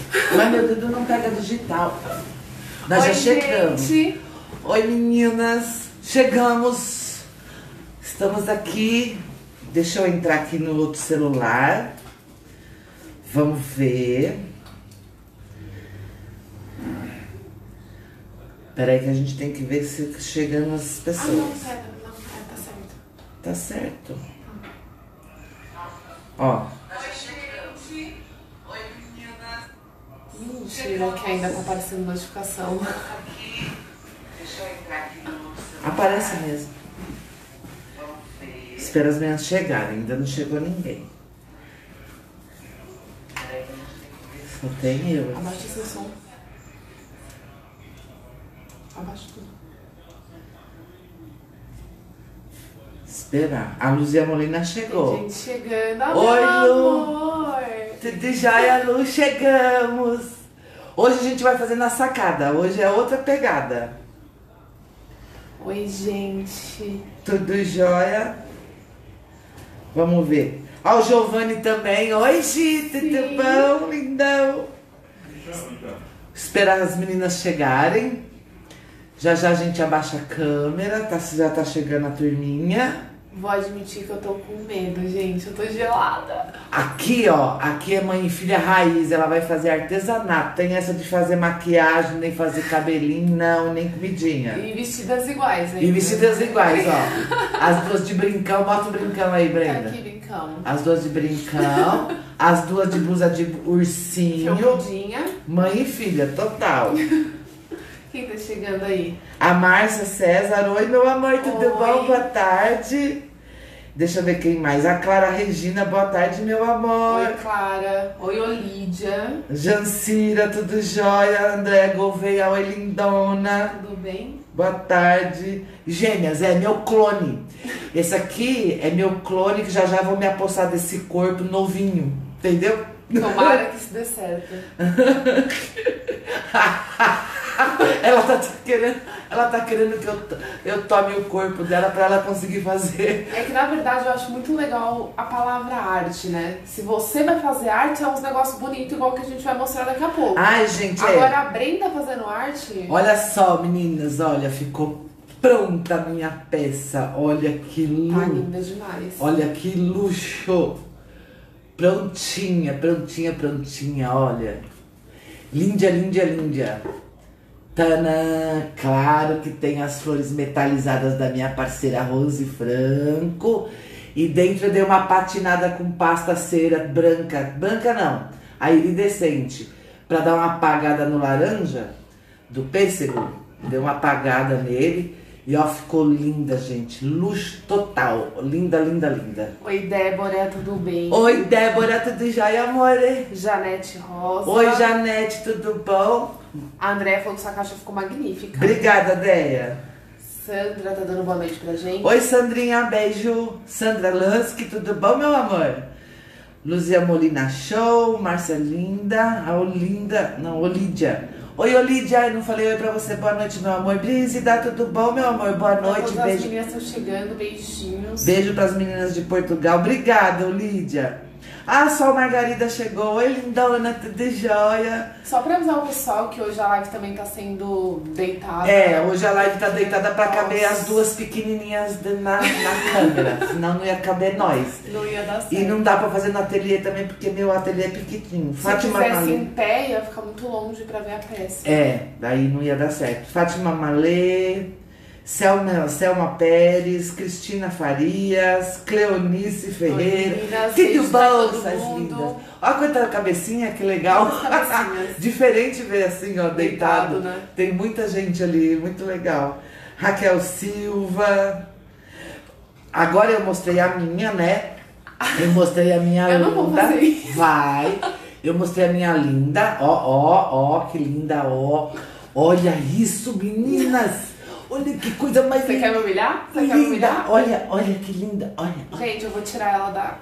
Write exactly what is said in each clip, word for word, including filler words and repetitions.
Mas meu dedo não pega digital. Nós Oi, já chegamos. gente. Oi, meninas. Chegamos. Estamos aqui. Deixa eu entrar aqui no outro celular. Vamos ver. Peraí que a gente tem que ver se chegando as pessoas. Ah, não, pera. Não, pera, tá certo. Tá certo. Ó. Mentira, que ainda tá aparecendo notificação. Aparece mesmo. Espera as meninas chegarem, ainda não chegou ninguém. Só tem eu. Abaixa esse som. Abaixa tudo. Esperar. A Luzia Molina chegou. Tem gente chegando. Ah, Oi, meu Lu. amor. Tudo jóia, Lu? Chegamos. Hoje a gente vai fazer na sacada. Hoje é outra pegada. Oi, gente. Tudo jóia? Vamos ver. Ó, o Giovanni também. Oi, Gi, tudo Sim. bom, lindão? Esperar as meninas chegarem. Já já a gente abaixa a câmera. Tá, já tá chegando a turminha. Vou admitir que eu tô com medo, gente. Eu tô gelada. Aqui, ó. Aqui é mãe e filha raiz. Ela vai fazer artesanato. Tem essa de fazer maquiagem, nem fazer cabelinho, não, nem comidinha. E vestidas iguais, hein? E vestidas iguais, ó. As duas de brincão. Bota o brincão aí, Tá Brenda. aqui, brincão. As duas de brincão. As duas de blusa de ursinho. Felpudinha. Mãe e filha, total. Quem tá chegando aí? A Márcia César. Oi, meu amor, tudo Oi. bom? Boa tarde. Deixa eu ver quem mais. A Clara Regina, boa tarde, meu amor. Oi, Clara. Oi, Olídia. Jancira, tudo jóia? Andréa Gouveia, oi, lindona. Tudo bem? Boa tarde. Gêmeas, é meu clone. Esse aqui é meu clone, que já já vou me apossar desse corpo novinho. Entendeu? Tomara que isso dê certo. Ela tá querendo, ela tá querendo que eu, eu tome o corpo dela pra ela conseguir fazer. É que na verdade eu acho muito legal a palavra arte, né? Se você vai fazer arte, é uns negócios bonitos, igual que a gente vai mostrar daqui a pouco. Ai, gente, Agora é. a Brenda fazendo arte. Olha só, meninas, olha, ficou pronta a minha peça. Olha que Tá luxo. linda demais. Olha que luxo. Prontinha, prontinha, prontinha, olha. Linda, linda, linda. Tanã, claro que tem as flores metalizadas da minha parceira Rose Franco. E dentro eu dei uma patinada com pasta cera branca. Branca não, a iridescente. Pra dar uma apagada no laranja do pêssego. Deu uma apagada nele. E ó, ficou linda, gente. Luxo total. Linda, linda, linda. Oi, Débora, tudo bem? Oi, Débora, tudo jóia, amore? Janete Rosa. Oi, Janete, tudo bom? A Andréia falou que sua caixa ficou magnífica. Obrigada, Deia. Sandra tá dando boa noite pra gente. Oi, Sandrinha, beijo. Sandra Lansky, tudo bom, meu amor? Luzia Molina Show, Márcia Linda, a Olinda, não, Olídia. Oi, Olídia, eu não falei oi pra você, boa noite, meu amor. Brígida, tudo bom, meu amor? Boa noite, Todas as beijo. meninas estão chegando, beijinhos. Beijo pras meninas de Portugal. Obrigada, Olídia. Ah, só a Margarida chegou. Oi, lindona, tudo jóia. Só pra avisar o pessoal que hoje a live também tá sendo deitada. É, hoje a live tá deitada pra caber Nossa. as duas pequenininhas de- na, na câmera, senão não ia caber nós. Não ia dar certo. E não dá pra fazer no ateliê também, porque meu ateliê é pequitinho. Se Fátima fizesse Malê. em pé, ia ficar muito longe pra ver a peça. É, daí não ia dar certo. Fátima Malê, Selma, Selma Pérez, Cristina Farias, Cleonice Ferreira. Oi, meninas, Tudo beijo pra bom, todo essas mundo. lindas. Olha quanta cabecinha, que legal. Quantas cabecinhas. Diferente ver assim, ó, deitado. Deitado, né? Tem muita gente ali, muito legal. Raquel Silva. Agora eu mostrei a minha, né? Eu mostrei a minha Eu linda. não vou fazer isso. Vai. Eu mostrei a minha linda. Ó, ó, ó, que linda, ó. Olha isso, meninas. Olha que coisa mais Você linda. quer me humilhar? Você quer me Linda. humilhar? Olha, olha que linda. Olha, olha. Gente, eu vou tirar ela da...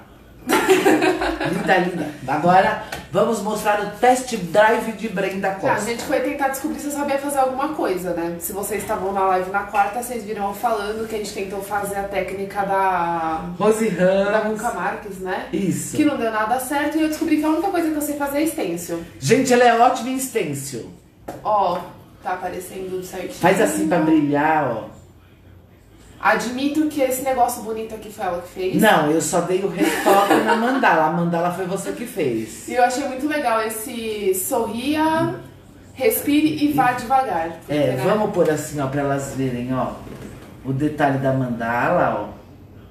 Linda, linda. Agora vamos mostrar o test drive de Brenda Ah, Costa. a gente foi tentar descobrir se eu sabia fazer alguma coisa, né? Se vocês estavam na live na quarta, vocês viram eu falando que a gente tentou fazer a técnica da... Rose da Ramos. Ruca Marques, né? Isso. Que não deu nada certo e eu descobri que a única coisa que eu sei fazer é stencil. Gente, ela é ótima em stencil. Ó, tá aparecendo certinho. Faz assim pra brilhar, ó. Admito que esse negócio bonito aqui foi ela que fez. Não, eu só dei o retoque na mandala. A mandala foi você que fez. E eu achei muito legal esse sorria, respire e vá devagar. Porque, É, né? vamos pôr assim, ó, pra elas verem, ó. O detalhe da mandala, ó.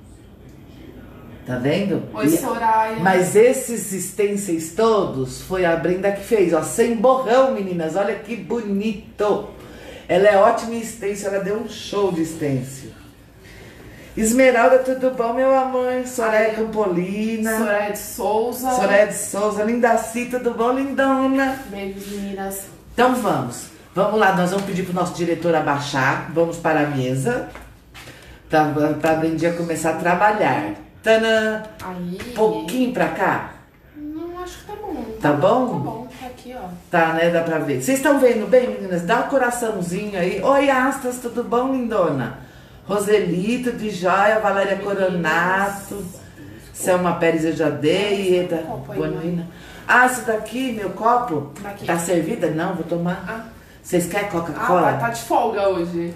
Tá vendo? Oi, E- Soraya. Mas esses stencils todos foi a Brenda que fez, ó. Sem borrão, meninas. Olha que bonito. Ela é ótima em stencil, ela deu um show de stencil. Esmeralda, tudo bom, meu amor? Soraya Ai, Campolina. Soraya de Souza. Soraya de Souza, Lindaci, tudo bom, lindona? Beijos, meninas. Então vamos, vamos lá, nós vamos pedir pro nosso diretor abaixar, vamos para a mesa, pra, pra Brendinha começar a trabalhar. Tanã, Aí. pouquinho pra cá, Não, acho que tá bom. Tá bom? Tá bom, tá aqui, ó. tá, né, dá pra ver. Vocês estão vendo bem, meninas? Dá um coraçãozinho aí. Oi, Astas, tudo bom, lindona? Roselito, de joia, Valéria Coronato, Selma Pérez, eu já dei, Eita, copo aí, Bonina. Ah, esse daqui, meu copo, Daqui. tá servida? Não, vou tomar. Ah, Vocês querem ah Coca-Cola? tá, tá de folga hoje.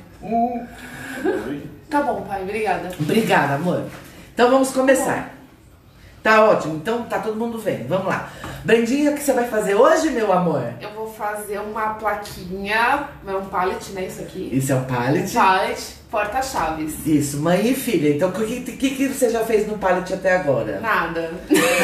Tá bom, pai, obrigada. Obrigada, amor. Então vamos começar. Tá ótimo, então tá todo mundo vendo. Vamos lá. Brendinha, o que você vai fazer hoje, meu amor? Eu vou fazer uma plaquinha, é um pallet, né, isso aqui? Isso é o Um pallet. pallet, porta-chaves. Isso, mãe e filha. Então o que, que, que você já fez no pallet até agora? Nada.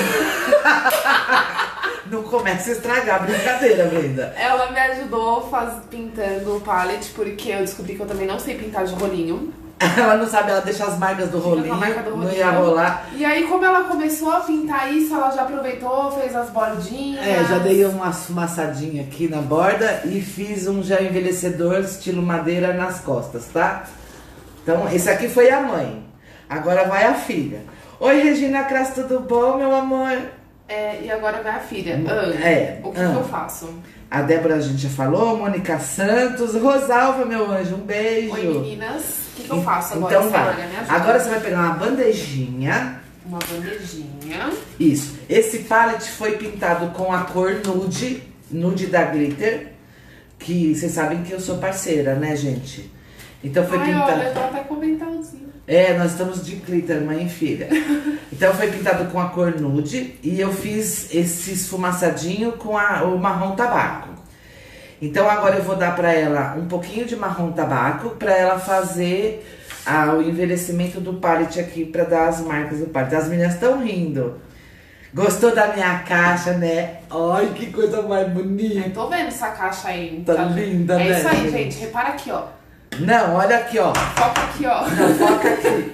Não comece a estragar a brincadeira, Brenda. Ela me ajudou faz, pintando o pallet, porque eu descobri que eu também não sei pintar de rolinho. Ela não sabe, ela deixa as marcas do Fica com a rolinho, marca do não rolinho. ia rolar. E aí, como ela começou a pintar isso, ela já aproveitou, fez as bordinhas. É, já dei uma fumaçadinha aqui na borda e fiz um gel envelhecedor estilo madeira nas costas, tá? Então, esse aqui foi a mãe. Agora vai a filha. Oi, Regina Cras, tudo bom, meu amor? É, e agora vai a filha. Ana, É, o que, Ana. que eu faço? A Débora a gente já falou, Mônica Santos, Rosalva, meu anjo, um beijo. Oi, meninas. O que, que eu faço agora? Então vai. Samara, me ajuda. Agora você vai pegar uma bandejinha. Uma bandejinha. Isso. Esse pallet foi pintado com a cor nude, nude da Glitter, que vocês sabem que eu sou parceira, né, gente? Então foi Ai, pintado. olha, eu tô até comentando. É, nós estamos de glitter, mãe e filha. Então foi pintado com a cor nude e eu fiz esse esfumaçadinho com a, o marrom tabaco. Então agora eu vou dar pra ela um pouquinho de marrom tabaco pra ela fazer ah, o envelhecimento do pallet aqui, pra dar as marcas do pallet. As meninas estão rindo. Gostou da minha caixa, né? Ai, que coisa mais Eu bonita. tô vendo essa caixa aí. Tá linda, É né, isso aí, gente? gente. Repara aqui, ó. Não, olha aqui, ó. Foca aqui, ó. Não, foca aqui.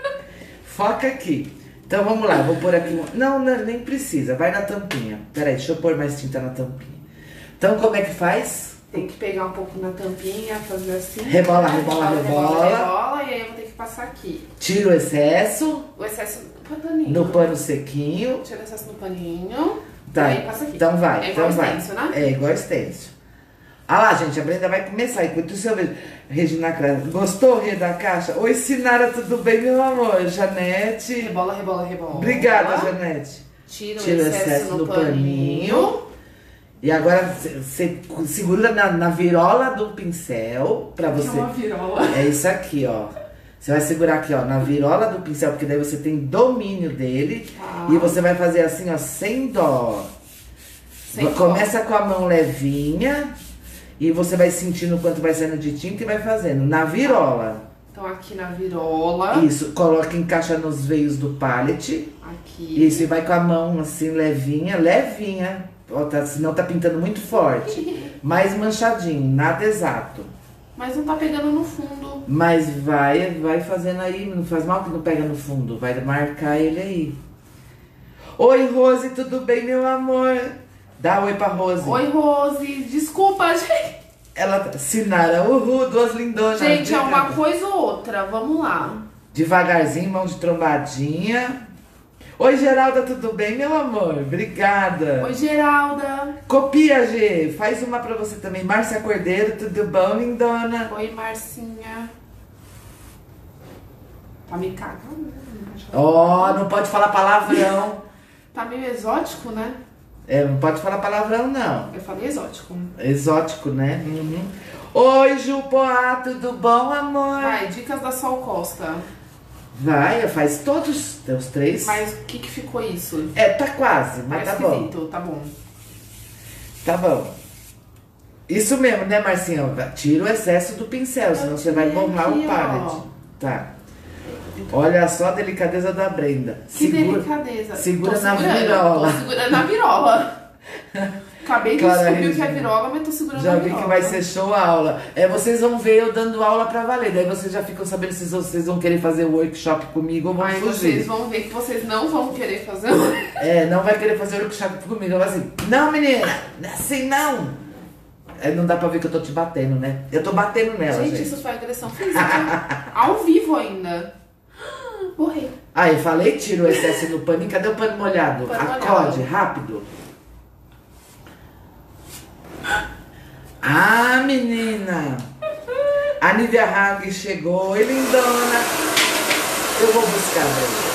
Foca aqui. Então vamos lá, vou pôr aqui. um- Não, não, nem precisa. Vai na tampinha. Peraí, deixa eu pôr mais tinta na tampinha. Então como é que faz? Tem que pegar um pouco na tampinha, fazer assim. Rebola, né? rebola, rebola, rebola. rebola. E aí eu vou ter que passar aqui. Tira o excesso O excesso no paninho. no pano sequinho. Tira o excesso no paninho. Tá. E aí passa aqui. Então vai, É igual então vai. stencil, né? É igual stencil. Ah lá, gente, a Brenda vai começar. Enquanto isso eu vejo. Regina Clara, gostou, Rê, da caixa? Oi, Sinara, tudo bem, meu amor? Janete. Rebola, rebola, rebola. Obrigada, Janete. Tira o Tira o excesso, no paninho. E agora você segura na, na virola do pincel pra Que é você. uma virola. É isso aqui, ó. Você vai segurar aqui, ó, na virola do pincel, porque daí você tem domínio dele. Tá. E você vai fazer assim, ó, sem dó. Sem dó. Começa com a mão levinha e você vai sentindo o quanto vai saindo de tinta e vai fazendo. Na virola. Então aqui na virola. Isso, coloca, encaixa nos veios do pallet. Aqui. Isso, e vai com a mão assim, levinha, levinha. Ó, tá, senão tá pintando muito forte. Mais manchadinho, nada exato. Mas não tá pegando no fundo. Mas vai, vai fazendo aí, não faz mal que não pega no fundo. Vai marcar ele aí. Oi, Rose, tudo bem, meu amor? Dá oi pra Rose. Oi, Rose. Desculpa, gente. Ela, Sinara, uhul, duas lindonas. Gente, é uma Obrigada. coisa ou outra. Vamos lá. Devagarzinho, mão de trombadinha. Oi, Geralda, tudo bem, meu amor? Obrigada. Oi, Geralda. Copia, G. Faz uma pra você também. Márcia Cordeiro, tudo bom, lindona? Oi, Marcinha. Tá me cagando. Ó, oh, não pode falar palavrão. Tá meio exótico, né? É, não pode falar palavrão, não. Eu falei exótico. Exótico, né? Uhum. Oi, Ju Poá, tudo bom, amor? Vai, dicas da Sol Costa. Vai, faz todos os três. Mas o que que ficou isso? É, tá quase, mas tá tá bom. Tá bom. Tá bom. Isso mesmo, né, Marcinha? Tira o excesso do pincel, senão você vai borrar o palette. Tá. Olha só a delicadeza da Brenda. Que segura, delicadeza. Segura tô na segurando, virola. Tô segurando na virola. Acabei de Clara descobrir o que é Regina. virola, mas tô segurando Já na vi virola. que vai ser show a aula. É, vocês vão ver eu dando aula pra valer. Daí vocês já ficam sabendo se vocês vão querer fazer o workshop comigo ou vão Mas fugir. vocês vão ver que vocês não vão querer fazer. É, não vai querer fazer workshop comigo. Ela vai assim, não, menina, não é assim não. É, não dá pra ver que eu tô te batendo, né? Eu tô batendo nela, Gente, gente. isso foi agressão física. Ao vivo ainda. Morri. Ah, eu falei, tira o excesso no paninho. Cadê o pano molhado? Pano Acorde, molhado. rápido. Ah, menina. A Nívia Hag chegou. Oi, lindona. Eu vou buscar, velho.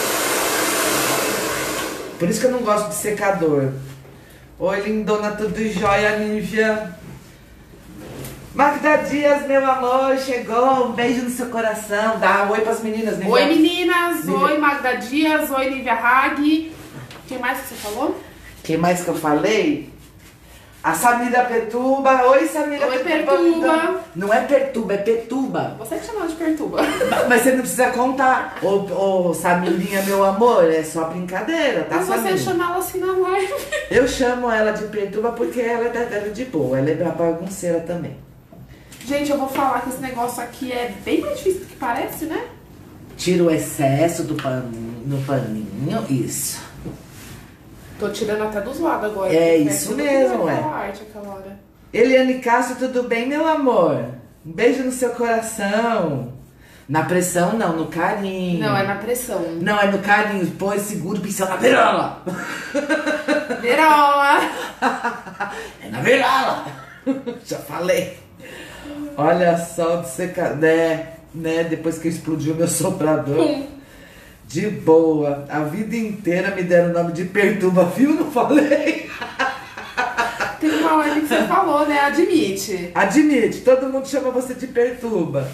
Por isso que eu não gosto de secador. Oi, lindona, tudo jóia, Nívia. Magda Dias, meu amor, chegou. Um beijo no seu coração. Dá um oi pras meninas, Nívia. Oi, meninas. Nívia. Oi, Magda Dias. Oi, Nívia Hag. Quem mais que você falou? Quem mais que eu falei? A Samira Pertuba. Oi, Samira Oi, Pertuba. Pertuba. Não é Pertuba, é Pertuba. Você que chamou de perturba. Mas você não precisa contar. Ô, ô, Samirinha, meu amor, é só brincadeira, tá, Mas você Samira? chamar ela assim na live. Eu chamo ela de Pertuba porque ela é da- ela é de boa. Ela é bagunceira também. Gente, eu vou falar que esse negócio aqui é bem mais difícil do que parece, né? Tira o excesso do paninho, no paninho. Isso. Tô tirando até dos lados agora. É porque isso tudo que mesmo, vai é. aquela arte aquela hora. Eliane Castro, tudo bem, meu amor? Um beijo no seu coração. Na pressão, não, no carinho. Não, é na pressão. Não, é no carinho. Põe, segura o pincel na virola. Verola! É na virola. Já falei. Olha só o secador, né, né? Depois que explodiu meu soprador. Pum. De boa. A vida inteira me deram o nome de Pertuba, viu? Não falei? Tem uma live que você falou, né? Admite. Admite, todo mundo chama você de Pertuba.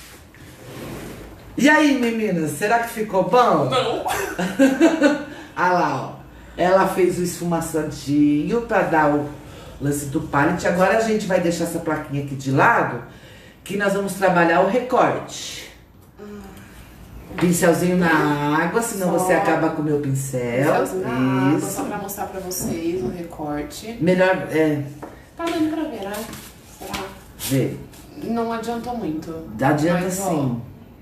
E aí, meninas, será que ficou bom? Não. Ah lá, ó. Ela fez o esfumaçadinho pra dar o lance do pallet. Agora a gente vai deixar essa plaquinha aqui de lado, que nós vamos trabalhar o recorte. Pincelzinho na água, senão Só. você acaba com o meu pincel. Pincelzinho na água, Isso. só pra mostrar pra vocês o recorte. Melhor, é, Tá dando pra ver, né? Será? ver. Não adiantou muito. Adianta Mas, ó, sim.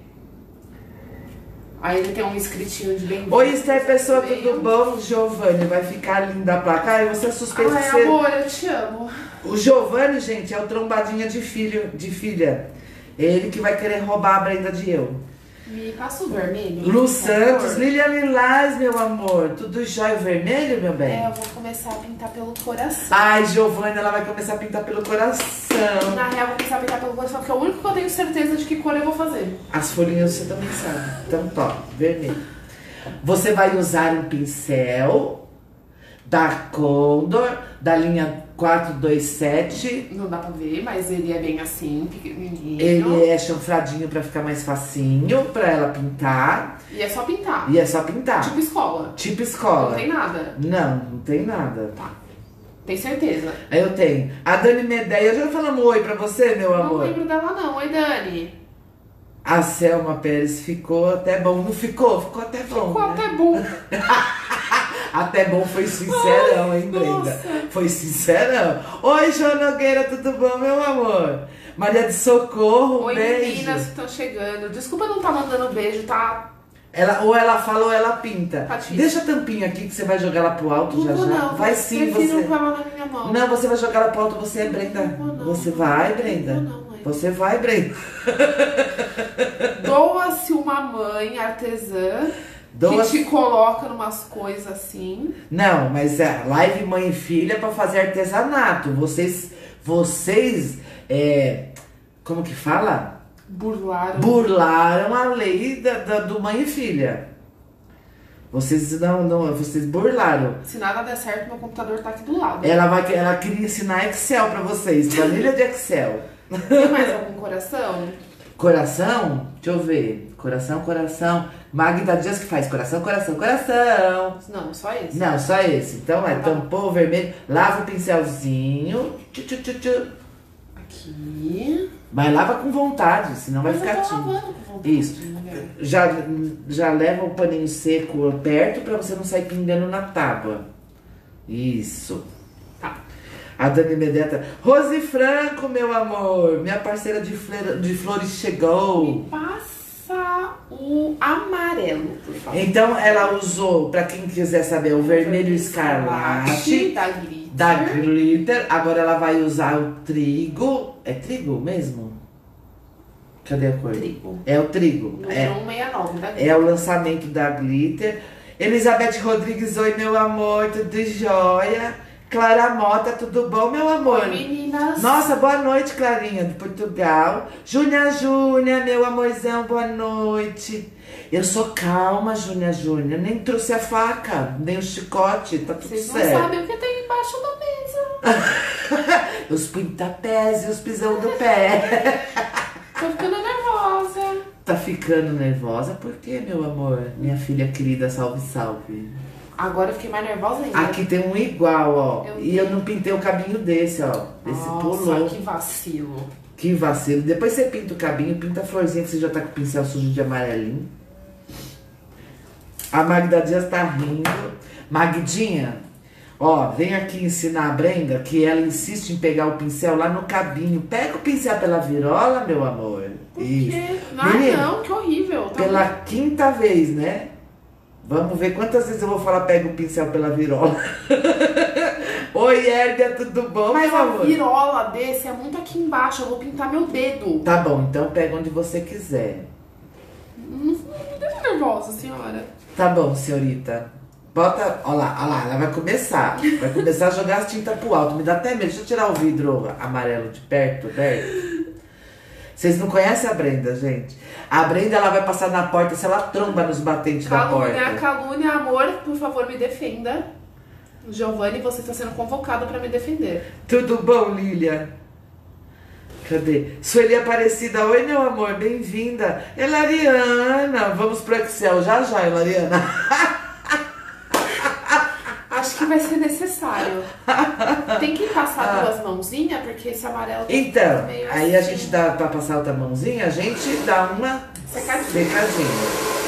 Aí ele tem um escritinho de bem-vindo. Oi, Esther, pessoa, Veio. tudo bom? Giovanni, vai ficar linda a placa. Ai, você é suspeito de Ai, ser... amor, eu te amo. O Giovanni, gente, é o trombadinha de filho, de filha. Ele que vai querer roubar a Brenda de eu. Me passa o vermelho. Lu por Santos, favor. Lilian Lilás, meu amor. Tudo jóia vermelho, meu bem? É, eu vou começar a pintar pelo coração. Ai, Giovanni, ela vai começar a pintar pelo coração. Na real, eu vou começar a pintar pelo coração, porque é o único que eu tenho certeza de que cor eu vou fazer. As folhinhas você também sabe. Então, top, vermelho. Você vai usar um pincel da Condor, da linha quatro dois sete. Não dá pra ver, mas ele é bem assim, pequenininho. Ele é chanfradinho pra ficar mais facinho pra ela pintar. E é só pintar. E é só pintar. Tipo escola. Tipo Não escola. tem nada. Não, não tem nada. Tá. Tem certeza. Aí eu tenho. A Dani Medeia, já falamos oi pra você, meu Não amor? lembro dela não. Oi, Dani. A Selma Pérez ficou até bom. Não ficou? Ficou até bom. Ficou né? até bom. Até bom, foi sincerão, hein, Brenda? nossa. Foi sincerão. Oi, João Nogueira, tudo bom, meu amor? Maria de Socorro, um Oi, beijo. meninas que estão chegando. Desculpa não tá mandando beijo, tá? Ela, ou ela fala ou ela pinta. Tá difícil. Deixa a tampinha aqui que você vai jogar ela pro alto já Não vou já. não. Vai sim, Prefiro você. com ela na minha mão. Não, você vai jogar ela pro alto, você é Brenda. Não vou não. Você vai, Brenda. Não vou não, mãe. Você vai, Brenda. Doa-se uma mãe artesã Duas... Que te coloca numas coisas assim. Não, mas é live mãe e filha pra fazer artesanato. Vocês, vocês, é, como que fala? Burlaram. Burlaram a lei da, da- do mãe e filha. Vocês não, não, vocês burlaram. Se nada der certo, meu computador tá aqui do lado. Ela vai, ela queria ensinar Excel pra vocês, planilha de Excel. Tem mais algum coração? Coração? Deixa eu ver. Coração, coração. Magda Dias que faz coração, coração, coração. Não, só esse. Não, só esse. Então é Tá. tampão vermelho. Lava o pincelzinho. Tchu, tchu, tchu, tchu. Aqui. Mas lava com vontade, senão vai Mas eu ficar tô tinta. lavando com vontade, Isso. né? Já, já leva o paninho seco perto pra você não sair pingando na tábua. Isso. Tá. A Dani Medeta. Rose Franco, meu amor. Minha parceira de, fle- de flores chegou. Me passa o amarelo, por favor. Então ela usou, pra quem quiser saber, o vermelho escarlate da Glitter. da Glitter. Agora ela vai usar o trigo. É trigo mesmo? Cadê a cor? Trigo. É o trigo. Número É, cento e sessenta e nove da Glitter. é o lançamento da Glitter. Elizabeth Rodrigues, oi meu amor, tudo jóia? Clara Mota, tudo bom, meu amor? Oi, meninas. Nossa, boa noite, Clarinha, de Portugal. Júnia Júnia, meu amorzão, boa noite. Eu sou calma, Júnia Júnia. Nem trouxe a faca, nem o chicote, tá tudo Vocês não certo. sabem o que tem embaixo da mesa. Os pontapés e os pisão do pé. Tô ficando nervosa. Tá ficando nervosa? Por quê, meu amor? Minha filha querida, salve, salve. Agora eu fiquei mais nervosa ainda. Aqui tem um igual, ó. Eu e eu não pintei o cabinho desse, ó. Esse Nossa, pulou. que vacilo. Que vacilo. Depois você pinta o cabinho, pinta a florzinha que você já tá com o pincel sujo de amarelinho. A Magda Dias tá rindo. Magdinha, ó, vem aqui ensinar a Brenda que ela insiste em pegar o pincel lá no cabinho. Pega o pincel pela virola, meu amor. Por Isso. quê? Ai, Menina, não, que horrível. Tá pela quinta vez, né? Vamos ver quantas vezes eu vou falar pega o pincel pela virola. Oi, Hérbia, tudo bom, Mas meu a amor? virola desse é muito aqui embaixo. Eu vou pintar meu dedo. Tá bom, então pega onde você quiser. Não, não me deixa nervosa, senhora. Tá bom, senhorita. Bota, ó lá, ó lá, ela vai começar. Vai começar a jogar as tintas pro alto. Me dá até medo. Deixa eu tirar o vidro amarelo de perto, perto. Vocês não conhecem a Brenda, gente? A Brenda, ela vai passar na porta se ela tromba nos batentes da Calúnia, porta. calúnia, amor, por favor, me defenda. Giovanni, você está sendo convocado para me defender. Tudo bom, Lilia? Cadê? Sueli Aparecida, oi, meu amor, bem-vinda. Elariana, vamos pro Excel já já, Elariana. Acho que vai ser necessário. Tem que passar duas mãozinhas, porque esse amarelo tá Então, meio aí a assim. gente dá pra passar outra mãozinha, a gente dá uma Secadinha. secadinha.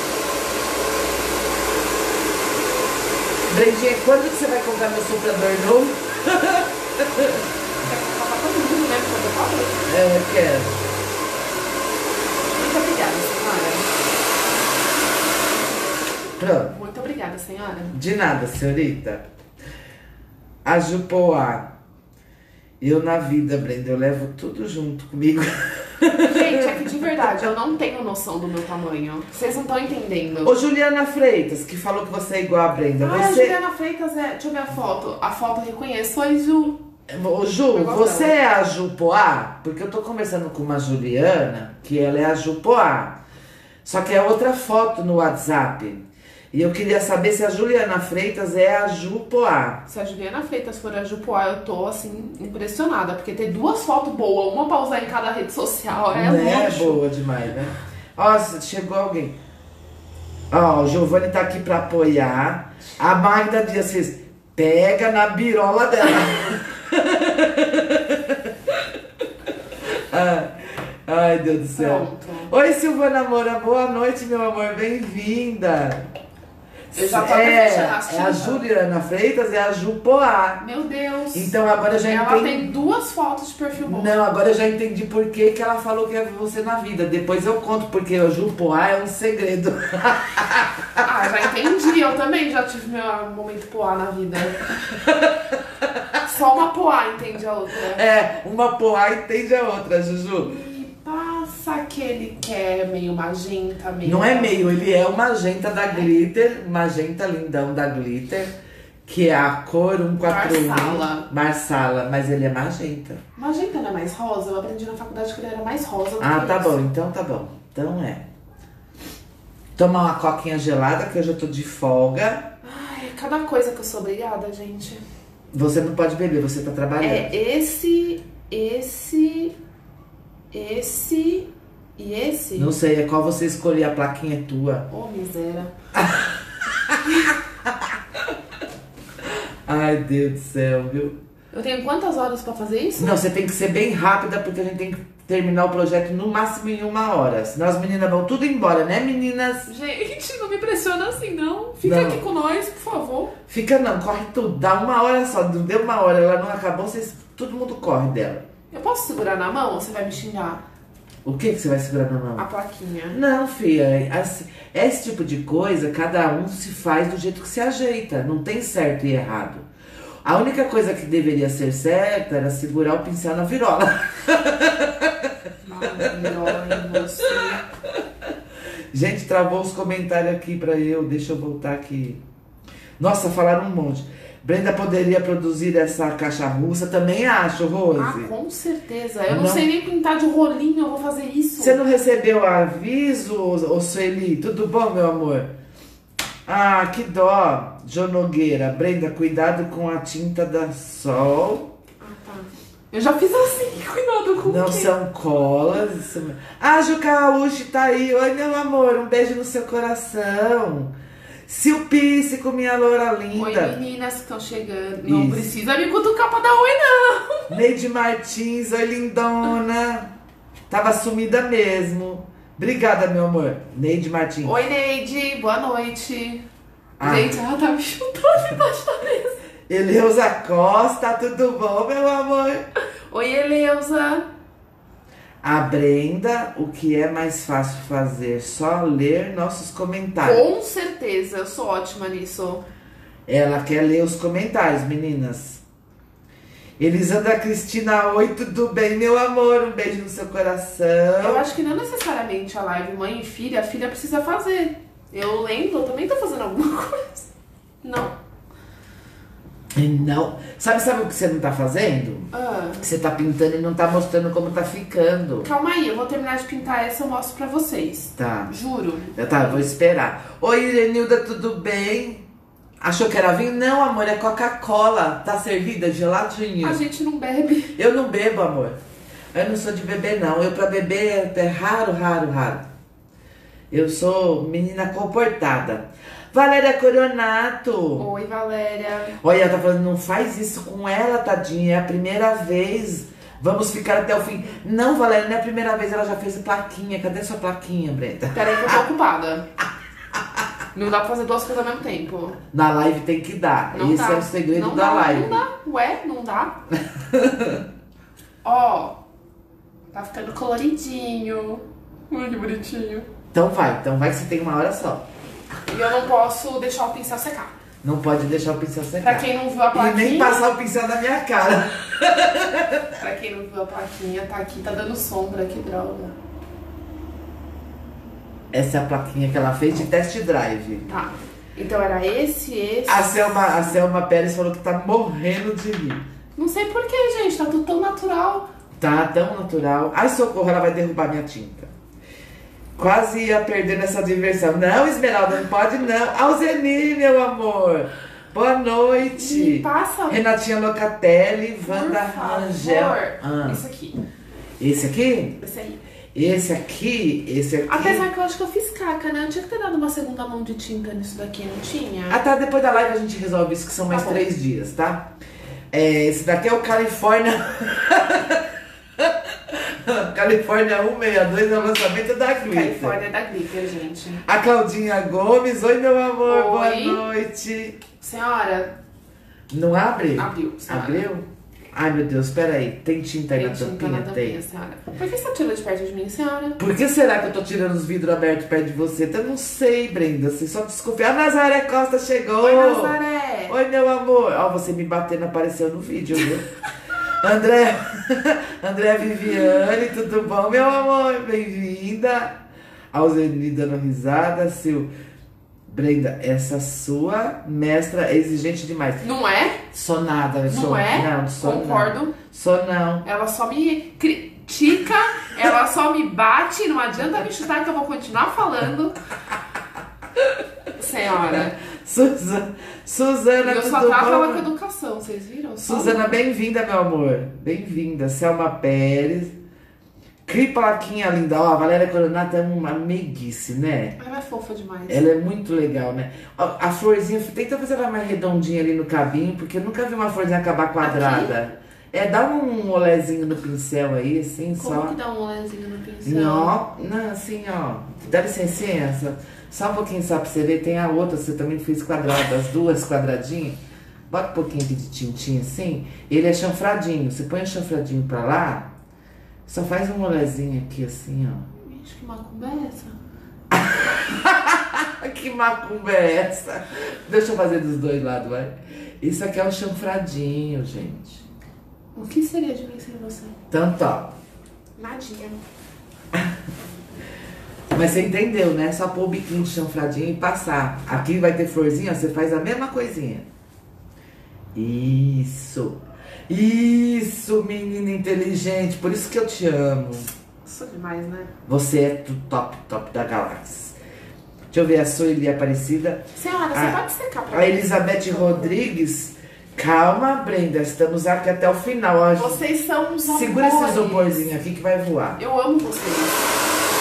Brendinha, quando que você vai comprar meu soprador novo? Quer colocar pra todo mundo, né? Por favor. É, quero. Muito obrigada, senhora. Pronto. Muito obrigada, senhora. De nada, senhorita. A Jupoá. Eu na vida, Brenda, eu levo tudo junto comigo. Gente, é que de verdade, eu não tenho noção do meu tamanho. Vocês não estão entendendo. Ô, Juliana Freitas, que falou que você é igual a Brenda. Ah, Você... Juliana Freitas é... Deixa eu ver a foto. A foto eu reconheço. Oi, Ju. Ô, Ju, Eu gosto você dela. é a Jupoá? Porque eu tô conversando com uma Juliana, que ela é a Jupoá. Só que é outra foto no WhatsApp. E eu queria saber se a Juliana Freitas é a Jupoá. Se a Juliana Freitas for a Jupoá, eu tô, assim, impressionada. Porque ter duas fotos boas, uma pra usar em cada rede social, é Não é luxo. boa demais, né? Ó, chegou alguém. Ó, o Giovanni tá aqui pra apoiar. A Magda Dias fez, pega na birola dela. ai, ai, Deus do céu. Pronto. Oi, Silvana Moura, boa noite, meu amor, bem-vinda. Eu já tô é, até é a fechando. Juliana Freitas, é a Jupoá. Meu Deus. Então agora eu já Ela entendi. tem duas fotos de perfil bom. Não, agora eu já entendi por que, que ela falou que é você na vida. Depois eu conto, porque a Jupoá é um segredo. Ah, já entendi. Eu também já tive meu momento poá na vida. Só uma poá entende a outra. É, uma poá entende a outra, Juju. Me passa passa aquele que é meio magenta, meio... Não é meio, ele é o magenta da Glitter, magenta lindão da Glitter, que é a cor cento e quarenta e um. Marsala. Marsala, mas ele é magenta. Magenta não é mais rosa? Eu aprendi na faculdade que ele era mais rosa do Ah, que tá isso. bom, então tá bom. Então é. Tomar uma coquinha gelada, que hoje eu tô de folga. Ai, cada coisa que eu sou obrigada, gente. Você não pode beber, você tá trabalhando. É esse, esse, esse e esse. Não sei, é qual você escolher, a plaquinha é tua. Ô, miséria. Ai, Deus do céu, viu? Eu tenho quantas horas pra fazer isso? Não, você tem que ser bem rápida, porque a gente tem que terminar o projeto no máximo em uma hora. Senão as meninas vão tudo embora, né, meninas? Gente, não me pressiona assim, não. Fica Não. aqui com nós, por favor. Fica não, corre tudo. Dá uma hora só, não deu uma hora, ela não acabou, vocês, todo mundo corre dela. Eu posso segurar na mão ou você vai me xingar? O que, que você vai segurar na mão? A plaquinha. Não, filha, assim, esse tipo de coisa, cada um se faz do jeito que se ajeita. Não tem certo e errado. A única coisa que deveria ser certa era segurar o pincel na virola. Maravilhosa. Gente, travou os comentários aqui pra eu. Deixa eu voltar aqui. Nossa, falaram um monte. Brenda poderia produzir essa caixa russa? Também acho, Rose. Ah, com certeza. Eu não, Não. sei nem pintar de rolinho, eu vou fazer isso. Você não recebeu aviso, ô Sueli? Tudo bom, meu amor? Ah, que dó. Jô Nogueira. Brenda, cuidado com a tinta da Sol. Ah, tá. Eu já fiz assim, cuidado com o Não quê? são colas. Isso... Ah, Juca Uchi tá aí. Oi, meu amor. Um beijo no seu coração. Silpícico, minha loura Oi, linda. meninas que estão chegando. Não Isso. precisa me cutucar pra dar oi, não. Neide Martins, oi, lindona. Tava sumida mesmo. Obrigada, meu amor. Neide Martins. Oi, Neide. Boa noite. Ah. Gente, ela tá me chutando embaixo da mesa. Eleusa Costa, tudo bom, meu amor? Oi, Eleusa. A Brenda, o que é mais fácil fazer? Só ler nossos comentários. Com certeza, eu sou ótima nisso. Ela quer ler os comentários, meninas. Elisandra Cristina, oi, tudo bem, meu amor? Um beijo no seu coração. Eu acho que não necessariamente a live mãe e filha, a filha precisa fazer. Eu lembro, eu também tô fazendo alguma coisa. Não. Não. Sabe, sabe o que você não tá fazendo? Ah, Você tá pintando e não tá mostrando como tá ficando. calma aí, eu vou terminar de pintar essa e eu mostro pra vocês. Tá. Juro. Eu tá, vou esperar. Oi, Irenilda, tudo bem? Achou que era vinho? Não, amor, é Coca-Cola. Tá servida, geladinho. A gente não bebe. Eu não bebo, amor. Eu não sou de beber, não. Eu pra beber é raro, raro, raro. Eu sou menina comportada. Valéria Coronato. Oi, Valéria. Olha, ela tá falando, não faz isso com ela, tadinha. É a primeira vez. Vamos ficar até o fim. Não, Valéria, não é a primeira vez. Ela já fez plaquinha. Cadê sua plaquinha, Brenda? Peraí que eu tô ocupada. Não dá pra fazer duas coisas ao mesmo tempo. Na live tem que dar. Não Esse dá. é o segredo não da dá, live. Não dá. Ué, não dá. Ó, tá ficando coloridinho. Ai, que bonitinho. Então vai, então vai que você tem uma hora só. E eu não posso deixar o pincel secar. Não pode deixar o pincel secar. Pra quem não viu a E plaquinha... nem passar o pincel na minha cara. Pra quem não viu a plaquinha, tá aqui, tá dando sombra, que droga. Essa é a plaquinha que ela fez de test drive. Tá. Então era esse, esse... A Selma, a Selma Pérez falou que tá morrendo de rir. Não sei porquê, gente, tá tudo tão natural. Tá tão natural. Ai, socorro, ela vai derrubar minha tinta. Quase ia perder nessa diversão. Não, Esmeralda, não pode não. Alzeni, meu amor. Boa noite. Me passa, Renatinha Locatelli, por Wanda Rangel. favor. Ah, Esse aqui. esse aqui? Esse aí. Esse aqui? Esse aqui? Apesar que eu acho que eu fiz caca, né? Eu tinha que ter dado uma segunda mão de tinta nisso daqui, não tinha? Ah, tá. Depois da live a gente resolve isso, que são mais Tá bom. três dias, tá? É, esse daqui é o California. California cento e sessenta e dois é o lançamento da Glitter. Califórnia da Glitter, gente. A Claudinha Gomes. Oi, meu amor. Boa Oi. noite. Senhora, Não abre? abriu. Senhora. Abriu? Ai, meu Deus, peraí. Tem tinta aí Tem na tinta tampinha? na Tem. tampinha, senhora. Por que você tá tirando de perto de mim, senhora? Por que será que eu tô tirando os vidros abertos perto de você? Eu não sei, Brenda. Você só desconfia. A Nazaré Costa chegou. Oi, Nazaré. Oi, meu amor. Ó, você me batendo apareceu no vídeo, viu? André, André Viviane, tudo bom, meu amor? Bem-vinda. Alzeni dando risada. Sil. Brenda, essa sua mestra é exigente demais. Não é? Sou nada. Não sou, é? Não, sou Concordo. Não. Sou não. Ela só me critica, ela só me bate, não adianta me chutar que eu vou continuar falando. Senhora. Suza, Suzana, E eu tudo só trato bom? ela com educação, vocês viram? Só Suzana, bem-vinda, meu amor. Bem-vinda. Selma Pérez. Cri Plaquinha linda. Ó, a Valéria Coronata é uma meiguice, né? ela é fofa demais. Ela é muito legal, né? Ó, a florzinha, tenta fazer ela mais redondinha ali no cabinho, porque eu nunca vi uma florzinha acabar quadrada. É, dá um olezinho no pincel aí, assim, Como só. que dá um olezinho no pincel? Não, não, assim, ó. Dá licença. Só um pouquinho só pra você ver. Tem a outra, você também fez quadrada, as duas quadradinhas. Bota um pouquinho aqui de tintinha assim. Ele é chanfradinho. Você põe o chanfradinho pra lá, só faz um olezinho aqui assim, ó. Vixe, que macumba é essa? Que macumba é essa? Deixa eu fazer dos dois lados, vai. Isso aqui é um chanfradinho, gente. O que seria de mim sem você? Tanto, ó. Nadinha. Mas você entendeu, né? Só pôr o biquinho de chanfradinho e passar. Aqui vai ter florzinha, você faz a mesma coisinha. Isso. Isso, menina inteligente. Por isso que eu te amo. Sou demais, né? Você é do top, top da galáxia. Deixa eu ver a Sueli Aparecida. Senhora, você A- pode secar pra A mim? Elizabeth Rodrigues. Calma, Brenda. Estamos aqui até o final. Ó. Vocês são uns Segura esse amores. isoporzinho aqui que vai voar. Eu amo vocês.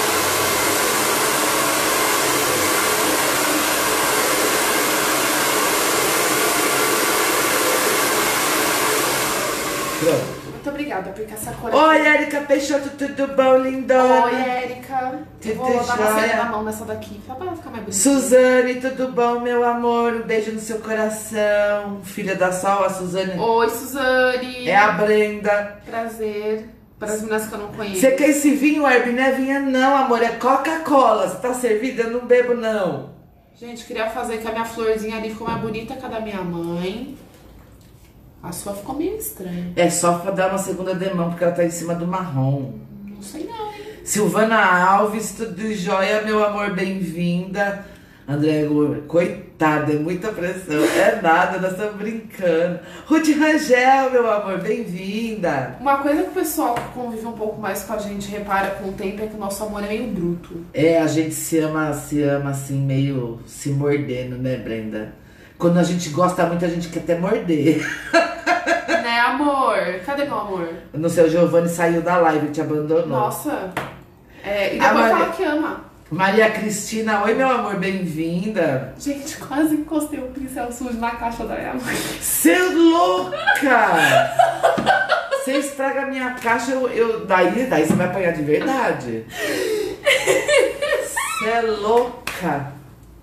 Pronto. Muito obrigada, porque essa cor Oi, aqui... Érica Peixoto, tudo bom, lindona? Oi, Érica. Eu vou Tudo dar uma jóia? cena na mão nessa daqui, só pra ela ficar mais bonita. Suzane, tudo bom, meu amor? Um beijo no seu coração. Filha da Sol, a Suzane. Oi, Suzane. É a Brenda. Prazer. Para as meninas que eu não conheço. Você quer esse vinho, Herb? Não é vinha não, amor. É Coca-Cola. Você tá servida? Eu não bebo, não. Gente, queria fazer que a minha florzinha ali ficou mais bonita que a da minha mãe. A sua ficou meio estranha. É só pra dar uma segunda demão, porque ela tá em cima do marrom. Não sei não, hein? Silvana Alves, tudo jóia, meu amor, bem-vinda. André, coitada, é muita pressão. É nada, nós estamos brincando. Ruth Rangel, meu amor, bem-vinda. Uma coisa que o pessoal que convive um pouco mais com a gente repara com o tempo é que o nosso amor é meio bruto. É, a gente se ama, se ama assim, meio se mordendo, né, Brenda? Quando a gente gosta muito, a gente quer até morder. Né, amor? Cadê meu amor? No seu Giovanni saiu da live, te abandonou. Nossa. É, e A depois Maria- fala que ama. Maria Cristina, oi, meu amor, bem-vinda. Gente, quase encostei o pincel sujo na caixa da minha mãe. Você é louca! Você estraga a minha caixa, eu, eu, daí, daí você vai apanhar de verdade. Você é louca.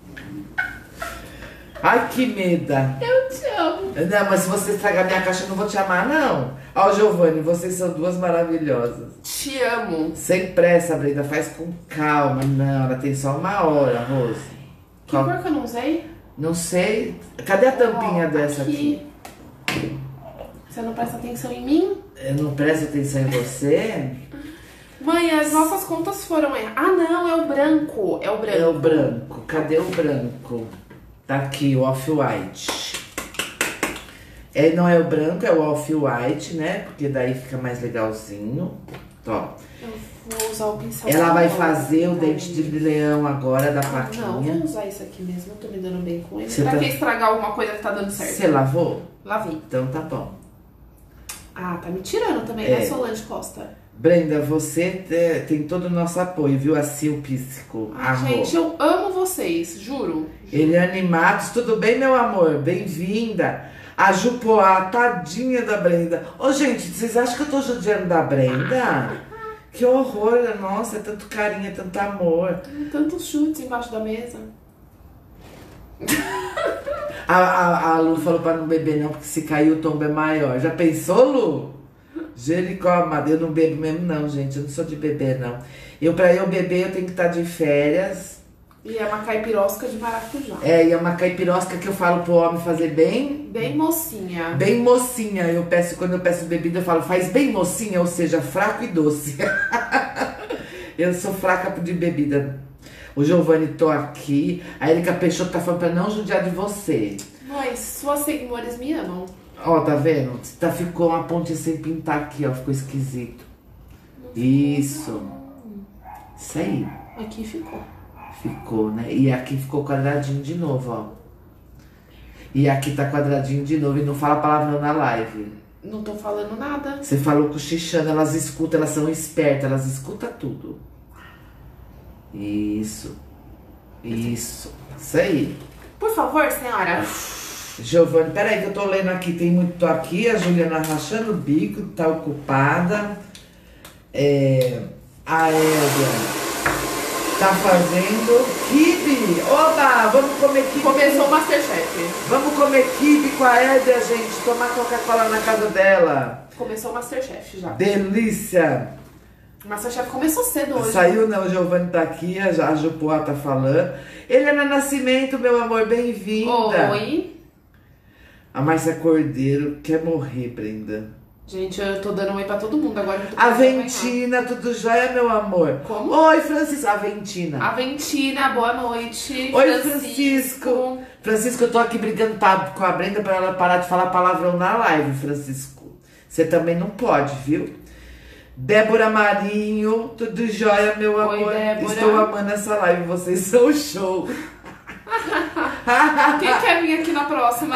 Ai, que meda. Eu te amo. Não, mas se você estragar minha caixa, eu não vou te amar, não. Ó, Giovanni, vocês são duas maravilhosas. Te amo. Sem pressa, Brenda, faz com calma. Não, ela tem só uma hora, Rose. Que Qual- cor que eu não usei? Não sei. Cadê a tampinha Ó, dessa aqui? Você não presta atenção em mim? Eu não presto atenção em você? Mãe, as nossas contas foram erradas. Ah, não, é o branco. É o branco. É o branco. Cadê o branco? Tá aqui, o off-white. É, não é o branco, é o off-white, né? Porque daí fica mais legalzinho. Ó. Eu vou usar o pincel. Ela vai marrom, fazer o tá? dente de leão agora da Ah, não, plaquinha. vou usar isso aqui mesmo. Eu tô me dando bem com ele. Você pra tá- que estragar alguma coisa que tá dando certo? Você lavou? Lavei. Então tá bom. Ah, tá me tirando também, É. né, Solange Costa? Brenda, você te- tem todo o nosso apoio, viu? A Sil Píssico. Ah, Amor. gente, eu amo vocês, juro. Eliane Matos, tudo bem, meu amor? Bem-vinda. A Jupoá, tadinha da Brenda. Ô, gente, vocês acham que eu tô judiando da Brenda? Que horror, nossa, é tanto carinho, é tanto amor. Tantos chutes embaixo da mesa. A, a, a Lu falou pra não beber não, porque se cair o tombo é maior. Já pensou, Lu? Jericó, amada, eu não bebo mesmo não, gente. Eu não sou de beber, não. Eu, pra eu beber, eu tenho que estar de férias, E é uma caipirosca de maracujá. É, e é uma caipirosca que eu falo pro homem fazer bem... Bem mocinha. Bem mocinha. Eu peço, quando eu peço bebida, eu falo, faz bem mocinha, ou seja, fraco e doce. Eu sou fraca de bebida. O Giovanni, tô aqui. A Erika Peixoto tá falando pra não judiar de você. Mas suas seguidores me amam. Ó, tá vendo? Tá, ficou uma ponte sem pintar aqui, ó. Ficou esquisito. Isso. Isso aí. Aqui ficou. Ficou, né? E aqui ficou quadradinho de novo, ó. E aqui tá quadradinho de novo e não fala palavrão na live. Não tô falando nada. Você falou com o Xixana, elas escutam, elas são espertas, elas escutam tudo. Isso. Isso. Isso aí. Por favor, senhora. Giovanni, peraí que eu tô lendo aqui, tem muito tô aqui, a Juliana rachando o bico, tá ocupada. É, a Elga tá fazendo quibe. Oba, vamos comer quibe. Começou o Masterchef. Vamos comer quibe com a Elga, gente, tomar Coca-Cola na casa dela. Começou o Masterchef já. Delícia. O Masterchef começou cedo hoje. Saiu, não, o Giovanni tá aqui, a, a Jupoá tá falando. Helena Nascimento, meu amor, bem-vinda. Oi. A Márcia Cordeiro quer morrer, Brenda. Gente, eu tô dando um oi pra todo mundo agora. Aventina, tudo jóia, meu amor? Como? Oi, Francisco. Aventina. Aventina, boa noite. Oi, Francisco. Francisco, eu tô aqui brigando com a Brenda pra ela parar de falar palavrão na live, Francisco. Você também não pode, viu? Débora Marinho, tudo jóia, meu Oi, amor? Débora. Estou amando essa live, vocês são show. Quem quer vir aqui na próxima?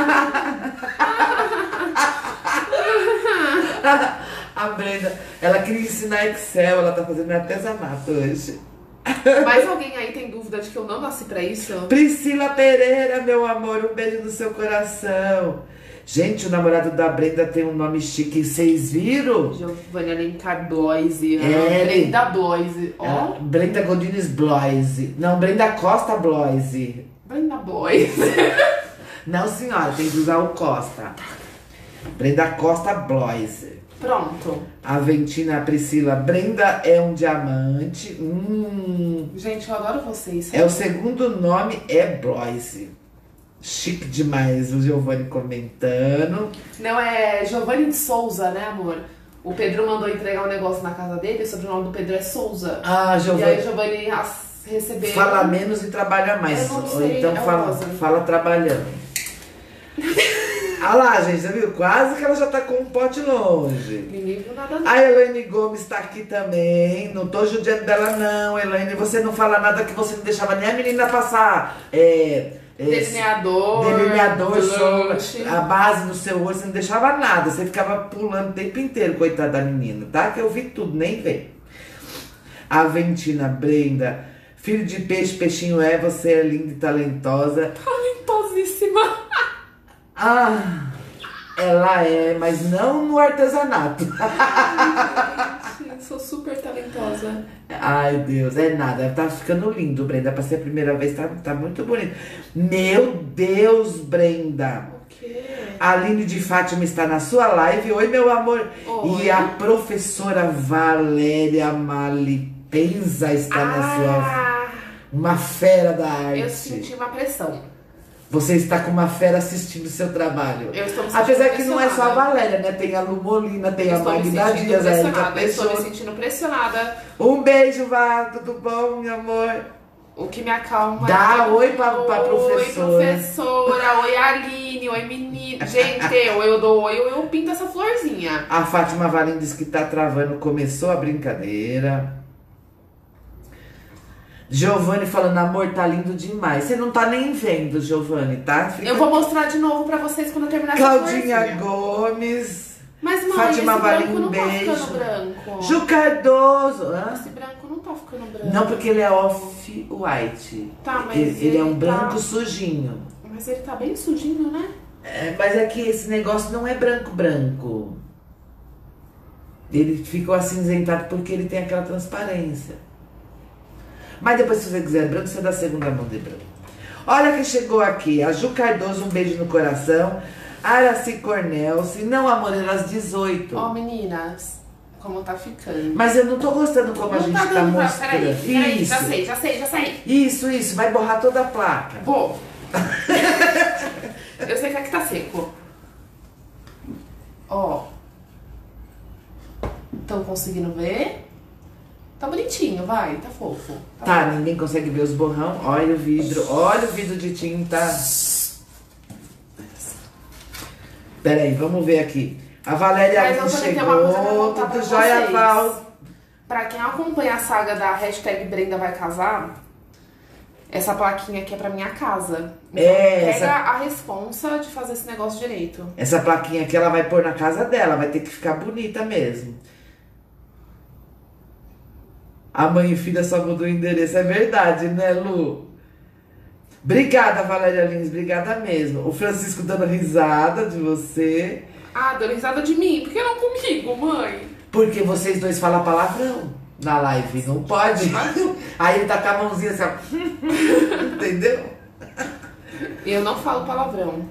A Brenda, ela queria ensinar Excel, ela tá fazendo artesanato hoje. Mais alguém aí tem dúvida de que eu não nasci pra isso? Priscila Pereira, meu amor, um beijo no seu coração. Gente, o namorado da Brenda tem um nome chique, vocês viram? Giovanni Alencar Bloise. É, Brenda Bloise. Ó. É, Brenda Godines Bloise. Não, Brenda Costa Bloise. Brenda Bloise. Não, senhora, tem que usar o Costa. Brenda Costa Bloise. Pronto. Aventina Priscila. Brenda é um diamante. Hum. Gente, eu adoro vocês. É o segundo nome, é Bloise. Chique demais, o Giovanni comentando. Não, é Giovanni de Souza, né, amor? O Pedro mandou entregar um negócio na casa dele, o sobrenome do Pedro é Souza. Ah, E aí o Giovanni. Giovanni recebeu... Fala menos e trabalha mais. Eu não Ou sei, então é fala, rosa. fala trabalhando. Olha lá, gente, você viu? Quase que ela já tá com um pote longe. Ninguém viu nada não. A Elaine Gomes tá aqui também. Não tô judiando dela, não, Elaine. Você não fala nada que você não deixava nem a menina passar. É. é Delineador. Delineador, sombra, blush. a base no seu olho, você não deixava nada. Você ficava pulando o tempo inteiro, coitada da menina, tá? Que eu vi tudo, nem veio. Aventina Brenda. Filho de peixe, peixinho é, você é linda e talentosa. Talentosíssima. Ah, ela é, mas não no artesanato. Gente, sou super talentosa. Ai, Deus, é nada. Tá ficando lindo, Brenda. Pra ser a primeira vez, tá, tá muito bonito. Meu Deus, Brenda. O quê? A Aline de Fátima está na sua live. Oi, meu amor. Oi. E a professora Valéria Malipenza está na sua... Ah, Uma fera da arte. eu senti uma pressão. Você está com uma fera assistindo o seu trabalho. Eu estou me sentindo Apesar que não é só a pressionada. Valéria, né? Tem a Lu Molina, tem Eu a estou me Magda sentindo Dias, a Erika pressionada. Eu estou me Peixoto. sentindo pressionada. Um beijo, Vá. Tudo bom, meu amor? O que me acalma. Dá é... oi pra- pra professora. Oi, professora. Oi, Aline. Oi, menina. Gente, ou eu dou oi ou eu pinto essa florzinha. A Fátima Valim diz que tá travando. Começou a brincadeira. Giovanni falando, amor, tá lindo demais. Você não tá nem vendo, Giovanni, tá? Fica... Eu vou mostrar de novo pra vocês quando eu terminar essa Claudinha florzinha. Gomes. Mas, mãe, Fátima esse Valim, branco não tá beijo. ficando branco. Ju Cardoso. Hã? Esse branco não tá ficando branco. Não, porque ele é off-white. Tá, mas ele, ele é um ele branco tá- sujinho. Mas ele tá bem sujinho, né? É, mas é que esse negócio não é branco branco. Ele ficou acinzentado porque ele tem aquela transparência. Mas depois, se você quiser branco, você dá a segunda mão de branco. Olha quem chegou aqui. A Ju Cardoso, um beijo no coração. Araci Cornel. Se não, amor, era às dezoito. Ó, meninas, como tá ficando. Mas eu não tô gostando como a Não gente tá tá dando pra... mostrando. Peraí, peraí, Isso. já sei, já sei, já sei. Isso, isso. Vai borrar toda a placa. Vou. Eu sei que aqui tá seco. Ó. Estão conseguindo ver? Tá bonitinho, vai, tá fofo. Tá, Tá, fofo. ninguém consegue ver os borrão. Olha o vidro, olha o vidro de tinta. Peraí, vamos ver aqui. A Valéria Mas eu aqui também tenho uma coisa pra chegou, contar pra tudo jóia, vocês. Val. Pra quem acompanha a saga da hashtag Brenda vai casar, essa plaquinha aqui é pra minha casa. Então, É, pega essa- a responsa de fazer esse negócio direito. Essa plaquinha aqui ela vai pôr na casa dela, vai ter que ficar bonita mesmo. A mãe e filha só mudou o endereço, é verdade, né, Lu? Obrigada, Valéria Lins, obrigada mesmo. O Francisco dando risada de você. Ah, deu risada de mim. Por que não comigo, mãe? Porque vocês dois falam palavrão na live, não pode. Aí ele tá com a mãozinha assim, ó. Entendeu? Eu não falo palavrão.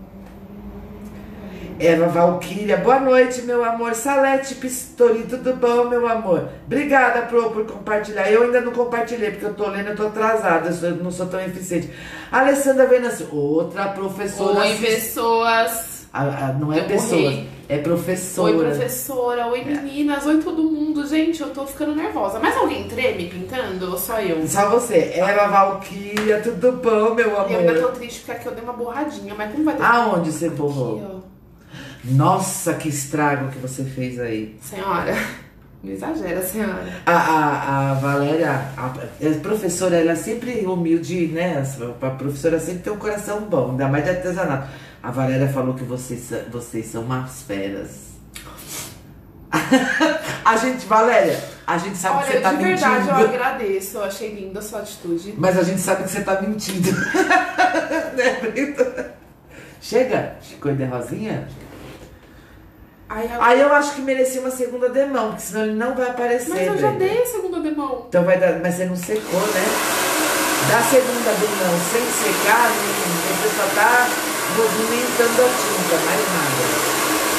Eva Valquíria, boa noite, meu amor. Salete Pistori, tudo bom, meu amor? Obrigada, Pro, por compartilhar. Eu ainda não compartilhei, porque eu tô lendo, eu tô atrasada, eu sou- eu não sou tão eficiente. Alessandra Venâncio, outra professora. Oi, assist- pessoas. Ah, ah, não é Eu pessoa, morri. é professora. Oi, professora. Oi, meninas. Oi, todo mundo. Gente, eu tô ficando nervosa. Mas alguém treme pintando ou só eu? Só você. Eva Valquíria, tudo bom, meu Eu ainda tô amor? triste porque aqui eu dei uma borradinha. Mas como vai ter... Aonde você Aqui, borrou? ó. Nossa, que estrago que você fez aí. Senhora. Não exagera, senhora. A, a, a Valéria, a, a professora, ela é sempre humilde, né? A professora sempre tem um coração bom, ainda mais de artesanato. A Valéria falou que vocês, vocês são umas feras. A gente, Valéria, a gente sabe que Olha, você tá de verdade, mentindo. eu agradeço. Eu achei linda a sua atitude. Mas a gente sabe que você tá mentindo. Né, Brito? Chega, ficou de rosinha? Ai, agora... Aí eu acho que merecia uma segunda demão, porque senão ele não vai aparecer. Mas eu já Brenda. dei a segunda demão. Então vai dar, mas você não secou, né? Da segunda demão sem secar, menino, você só tá movimentando a tinta, mais nada.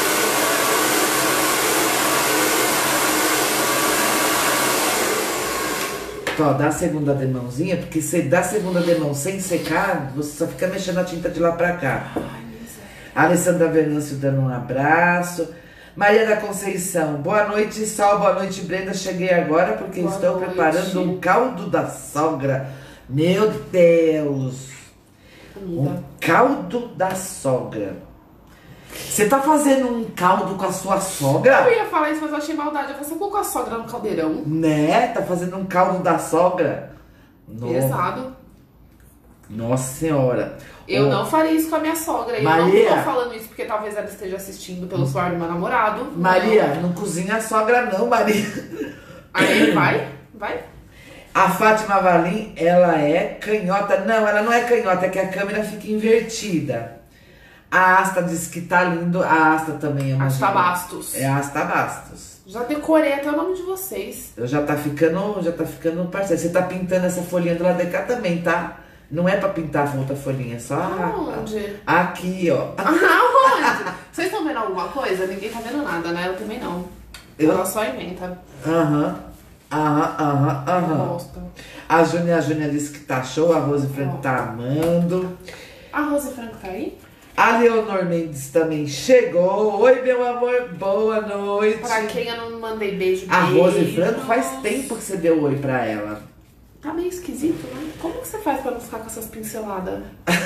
Ó, dá a segunda demãozinha, porque você dá a segunda demão sem secar, você só fica mexendo a tinta de lá pra cá. Ai, miséria. Alessandra Venâncio dando um abraço. Maria da Conceição, boa noite, Sol, boa noite, Brenda. Cheguei agora porque Boa estou noite. preparando um caldo da sogra. Meu Deus! Comida. Um caldo da sogra. Você tá fazendo um caldo com a sua Eu sogra? ia falar isso, mas eu achei maldade. Eu falei, você colocou a sogra no caldeirão? Né? Tá fazendo um caldo da sogra? No- Pesado. Nossa Senhora. Eu Ô, não faria isso com a minha sogra. Eu Maria. não tô falando isso porque talvez ela esteja assistindo pelo celular do meu namorado. Maria, não cozinha a sogra não, Maria. Aí, vai, vai. A Fátima Valim, ela é canhota. Não, ela não é canhota, é que a câmera fica invertida. A Asta diz que tá lindo. A Asta também é uma. Asta Bastos. É a Asta Bastos. Já decorei até o nome de vocês. Eu já tá ficando, já tá ficando parceiro. Você tá pintando essa folhinha do lado de cá também, tá? Não é pra pintar a outra folhinha, é só a- Aonde? a- aqui, ó. Aonde? Vocês estão vendo alguma coisa? Ninguém tá vendo nada, né? Eu também não. Eu- Ela só inventa. Aham, aham, aham, aham. Bosta. A Júnia, a Júnia disse que tá show, a Rose Franco tá amando. A Rose Franco tá aí? A Leonor Mendes também chegou. Oi, meu amor, boa noite. Pra quem eu não mandei beijo, A Rose beijo. Franco faz tempo que você deu oi pra ela. Tá meio esquisito, né? Como que você faz pra não ficar com essas pinceladas?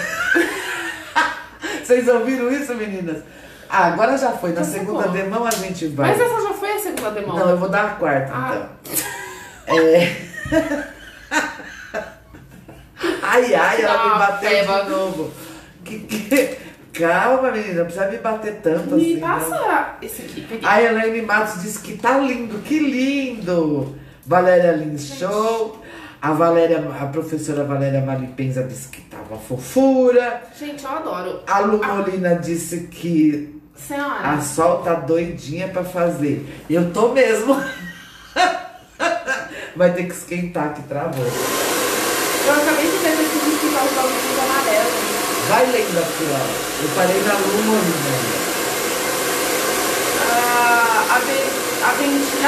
Vocês ouviram isso, meninas? Ah, agora já foi. Na Já segunda ficou. demão a gente vai. Mas essa já foi a segunda demão. Não, eu vou dar a quarta, Ah. então. É... Ai, ai, ela me Ah, bateu peba. de novo. Que, que... Calma, menina, não precisa me bater tanto Me assim. não. passa esse aqui, peguei. A Elaine Matos disse que tá lindo, que lindo! Valéria Lins Show. A Valéria, a professora Valéria Malipenza disse que tava fofura. Gente, eu adoro. A Lu Ah. Molina disse que Senhora, a Sol tá doidinha pra fazer. Eu tô mesmo. Vai ter que esquentar, que travou. eu acabei de ver que eu preciso pintar os bagulhos amarelos. Vai lendo aqui, ó. Eu parei na Lu Molina. Ah, a, Ve- a Vendinha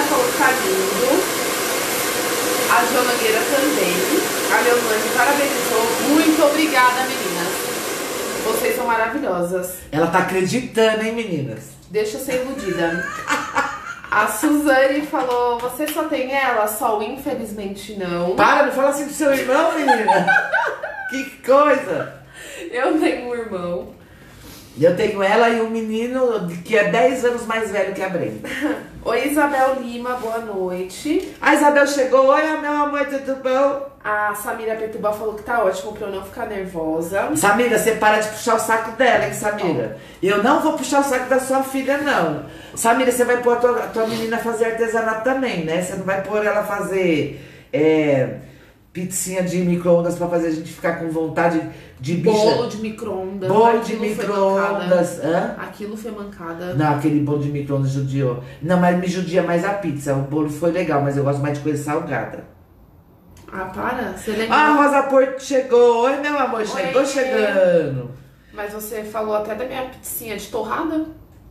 tá lindo. A Jo Nogueira também. A Leonane parabenizou. Muito obrigada, meninas. Vocês são maravilhosas. Ela tá acreditando, hein, meninas? Deixa eu ser iludida. A Suzane falou, você só tem ela? Sol, infelizmente não. Para, não fala assim do seu irmão, menina. Que coisa. Eu tenho um irmão. Eu tenho ela e um menino que é dez anos mais velho que a Brenda. Oi, Isabel Lima, boa noite. A Isabel chegou, oi, meu amor, tudo bom? A Samira Pertuba falou que tá ótimo pra eu não ficar nervosa. Samira, você para de puxar o saco dela, hein, Samira? Eu não vou puxar o saco da sua filha, não. Samira, você vai pôr a tua, a tua menina fazer artesanato também, né? Você não vai pôr ela fazer é, pizzinha de micro-ondas pra fazer a gente ficar com vontade de bicha. Bolo de micro-ondas. Bolo de micro-ondas. Hã? Aquilo foi mancada. Não, aquele bolo de micro-ondas judiou. Não, mas me judia mais a pizza. O bolo foi legal, mas eu gosto mais de coisa salgada. Ah, para. Você lembra? Ah, a Rosa Porto chegou. Oi, meu amor, chegou Oi. chegando. Mas você falou até da minha pizzinha de torrada.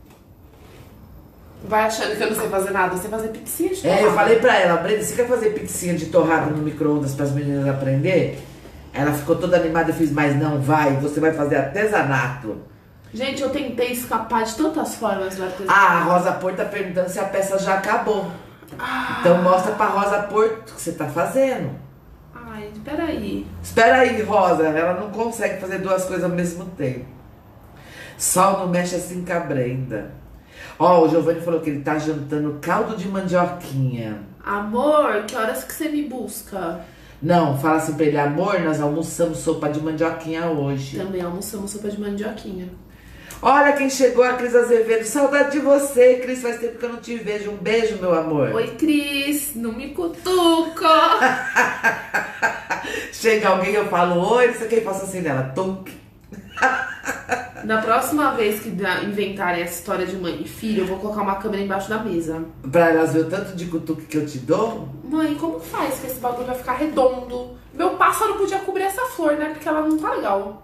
Vai achando que eu não sei fazer nada. Você fazer pizzinha de torrada. É, eu falei pra ela, Brenda, você quer fazer pizzinha de torrada no micro-ondas para as meninas aprender? Ela ficou toda animada, eu fiz, mas não vai, você vai fazer artesanato. Gente, eu tentei escapar de tantas formas do artesanato. Ah, a Rosa Porto tá perguntando se a peça já acabou. Ah. Então mostra pra Rosa Porto o que você tá fazendo. Ai, peraí. Espera aí, Rosa, ela não consegue fazer duas coisas ao mesmo tempo. Sol não mexe assim com a Brenda. Ó, o Giovanni falou que ele tá jantando caldo de mandioquinha. Amor, que horas que você me busca? Não, fala assim pra ele, amor, nós almoçamos sopa de mandioquinha hoje. Também almoçamos sopa de mandioquinha. Olha quem chegou, a Cris Azevedo. Saudade de você, Cris, faz tempo que eu não te vejo. Um beijo, meu amor. Oi, Cris, não me cutuca. Chega alguém, eu falo, oi, não sei quem faço assim nela, tonk. Na próxima vez que inventarem essa história de mãe e filho, eu vou colocar uma câmera embaixo da mesa. Pra elas ver o tanto de cutuque que eu te dou. Mãe, como faz que esse bagulho vai ficar redondo? Meu pássaro podia cobrir essa flor, né? Porque ela não tá legal.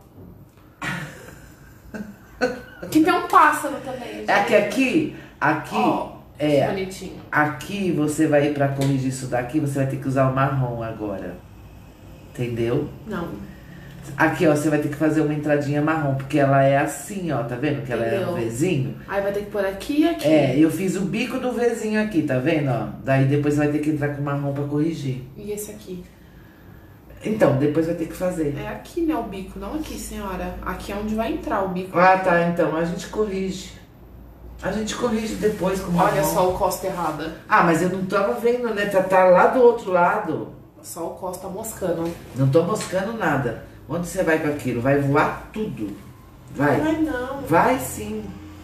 Que tem um pássaro também, gente. É que aqui, aqui, Ó, é, bonitinho. aqui você vai, pra corrigir isso daqui, você vai ter que usar o marrom agora. Entendeu? Não. Aqui, ó, você vai ter que fazer uma entradinha marrom, porque ela é assim, ó, tá vendo? Que ela é um Entendeu? Vzinho. Aí vai ter que pôr aqui e aqui. É, eu fiz o bico do Vzinho aqui, tá vendo, ó? Daí depois você vai ter que entrar com marrom pra corrigir. E esse aqui? Então, depois vai ter que fazer. É aqui, né, o bico, não aqui, senhora. Aqui é onde vai entrar o bico. Ah, tá, então, a gente corrige. A gente corrige depois com marrom. Olha só o costa errada. Ah, mas eu não tava vendo, né? Tá, tá lá do outro lado. Só o costa moscando. Não tô moscando nada. Onde você vai com aquilo? Vai voar tudo. Vai. Ai, não. Vai sim.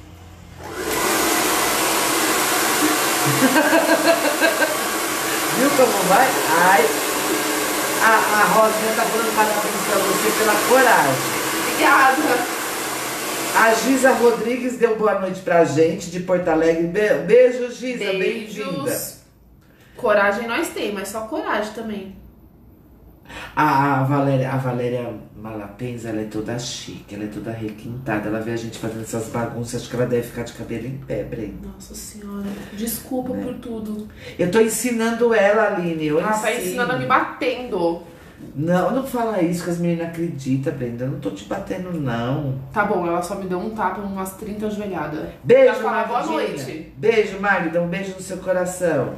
Viu como vai? Ai. A, a Rosinha tá falando parabéns pra você pela coragem. Obrigada. A Giza Rodrigues deu boa noite pra gente de Porto Alegre. Be beijo, Giza. Bem-vinda. Beijos. Coragem nós tem, mas só coragem também. A, a Valéria, a Valéria Malapens, ela é toda chique, ela é toda requintada. Ela vê a gente fazendo essas bagunças, acho que ela deve ficar de cabelo em pé, Brenda. Nossa senhora, desculpa por tudo. Eu tô ensinando ela, Aline. Eu Ela tá ensino. ensinando a me batendo. Não, não fala isso que as meninas acreditam, Brenda. Eu não tô te batendo, não. Tá bom, ela só me deu um tapa, umas trinta ajoelhadas. Beijo, Pra falar boa Magdinha. noite. Beijo, Magda. Um beijo no seu coração.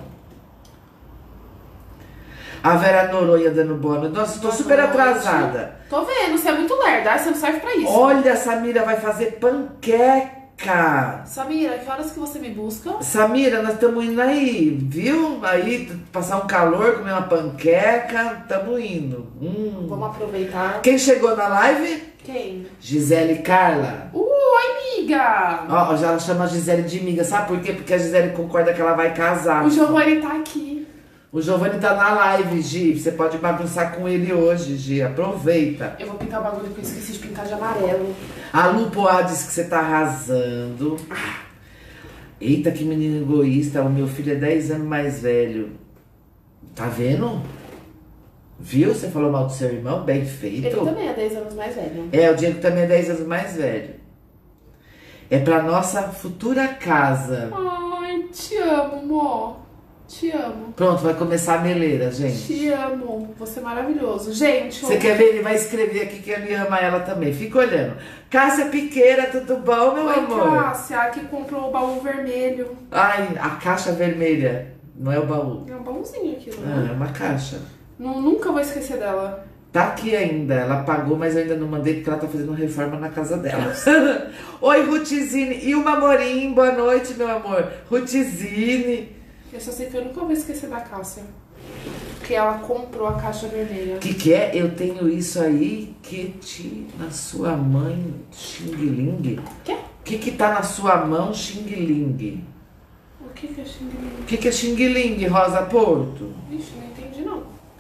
A Vera Noronha dando boa noite. Nossa, tô Boa super noite. atrasada. Tô vendo, você é muito lerda, você não serve pra isso. Olha, a Samira vai fazer panqueca. Samira, que horas que você me busca? Samira, nós estamos indo aí, viu? Aí, passar um calor, comer uma panqueca, estamos indo. Hum. Vamos aproveitar. Quem chegou na live? Quem? Gisele Carla. Uh, oi, amiga! Ó, já ela chama a Gisele de amiga, sabe por quê? Porque a Gisele concorda que ela vai casar. O Giovanni tá aqui. O Giovanni tá na live, Gi. Você pode bagunçar com ele hoje, Gi. Aproveita. Eu vou pintar o bagulho que eu esqueci de pintar de amarelo. A Lu Poá disse que você tá arrasando. Eita, que menino egoísta. O meu filho é dez anos mais velho. Tá vendo? Viu? Você falou mal do seu irmão? Bem feito. Ele também é dez anos mais velho. É, o Diego também é dez anos mais velho. É pra nossa futura casa. Ai, te amo, amor. Te amo. Pronto, vai começar a meleira, gente. Te amo. Você é maravilhoso. Gente, Você quer ver? Ele vai escrever aqui que ele ama ela também. Fica olhando. Cássia Piqueira, tudo bom, meu Oi, amor? Cássia, a que comprou o baú vermelho. Ai, a caixa vermelha. Não é o baú. É um baúzinho aquilo, Ah, né? é uma caixa. Nu- Nunca vou esquecer dela. Tá aqui ainda. Ela pagou, mas eu ainda não mandei porque ela tá fazendo reforma na casa dela. Oi, Rutizine. E o Mamorim, boa noite, meu amor. Rutizine. Eu só sei que eu nunca vou esquecer da Cássia. Porque ela comprou a caixa vermelha. O que, que é? Eu tenho isso aí que te na sua mãe, Xing Ling. Quê? O que que tá na sua mão, Xing Ling? O que que é Xing Ling? O que que é Xing Ling, Rosa Porto? Vixe, não entendi não.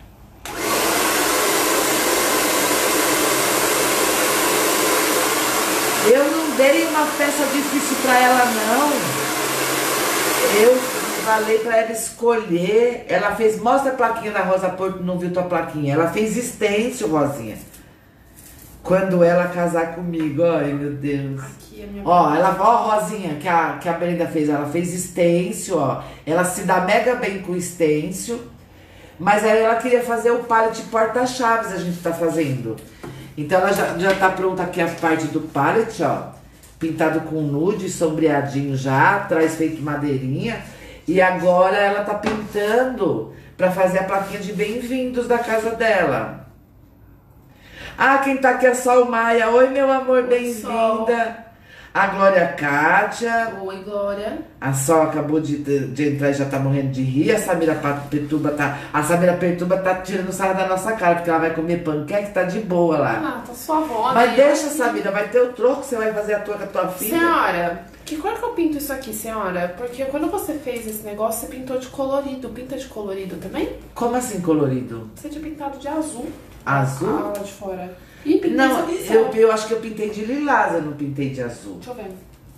Eu não dei uma peça difícil pra ela, não. Eu falei pra ela escolher. Ela fez, mostra a plaquinha da Rosa Porto, não viu tua plaquinha. Ela fez stencil, Rosinha. Quando ela casar comigo, ai meu Deus. Aqui é a minha... Ó, ela, ó, Rosinha, que a, que a Brenda fez, ela fez stencil, ó. Ela se dá mega bem com stencil. Mas aí ela queria fazer o pallet porta-chaves, a gente tá fazendo. Então ela já, já tá pronta aqui a parte do pallet, ó. Pintado com nude, sombreadinho já, atrás feito madeirinha. E agora ela tá pintando pra fazer a plaquinha de bem-vindos da casa dela. Ah, quem tá aqui é a Sol Maia. Oi, meu amor, bem-vinda. A Glória Kátia. Oi, Glória. A Sol acabou de, de entrar e já tá morrendo de rir. A Samira Perturba tá... A Samira Perturba tá tirando sarro da nossa cara, porque ela vai comer panqueque, tá de boa lá. Ah, tá sua avó, Mas né? deixa, Samira, vai ter o troco, você vai fazer a tua com a tua filha. Senhora, que cor que eu pinto isso aqui, senhora? Porque quando você fez esse negócio, você pintou de colorido. Pinta de colorido também? Como assim colorido? Você tinha pintado de azul. Azul? Ah, lá de fora. E pintei Não, essa pincel. eu, eu acho que eu pintei de lilás, eu não pintei de azul. Deixa eu ver.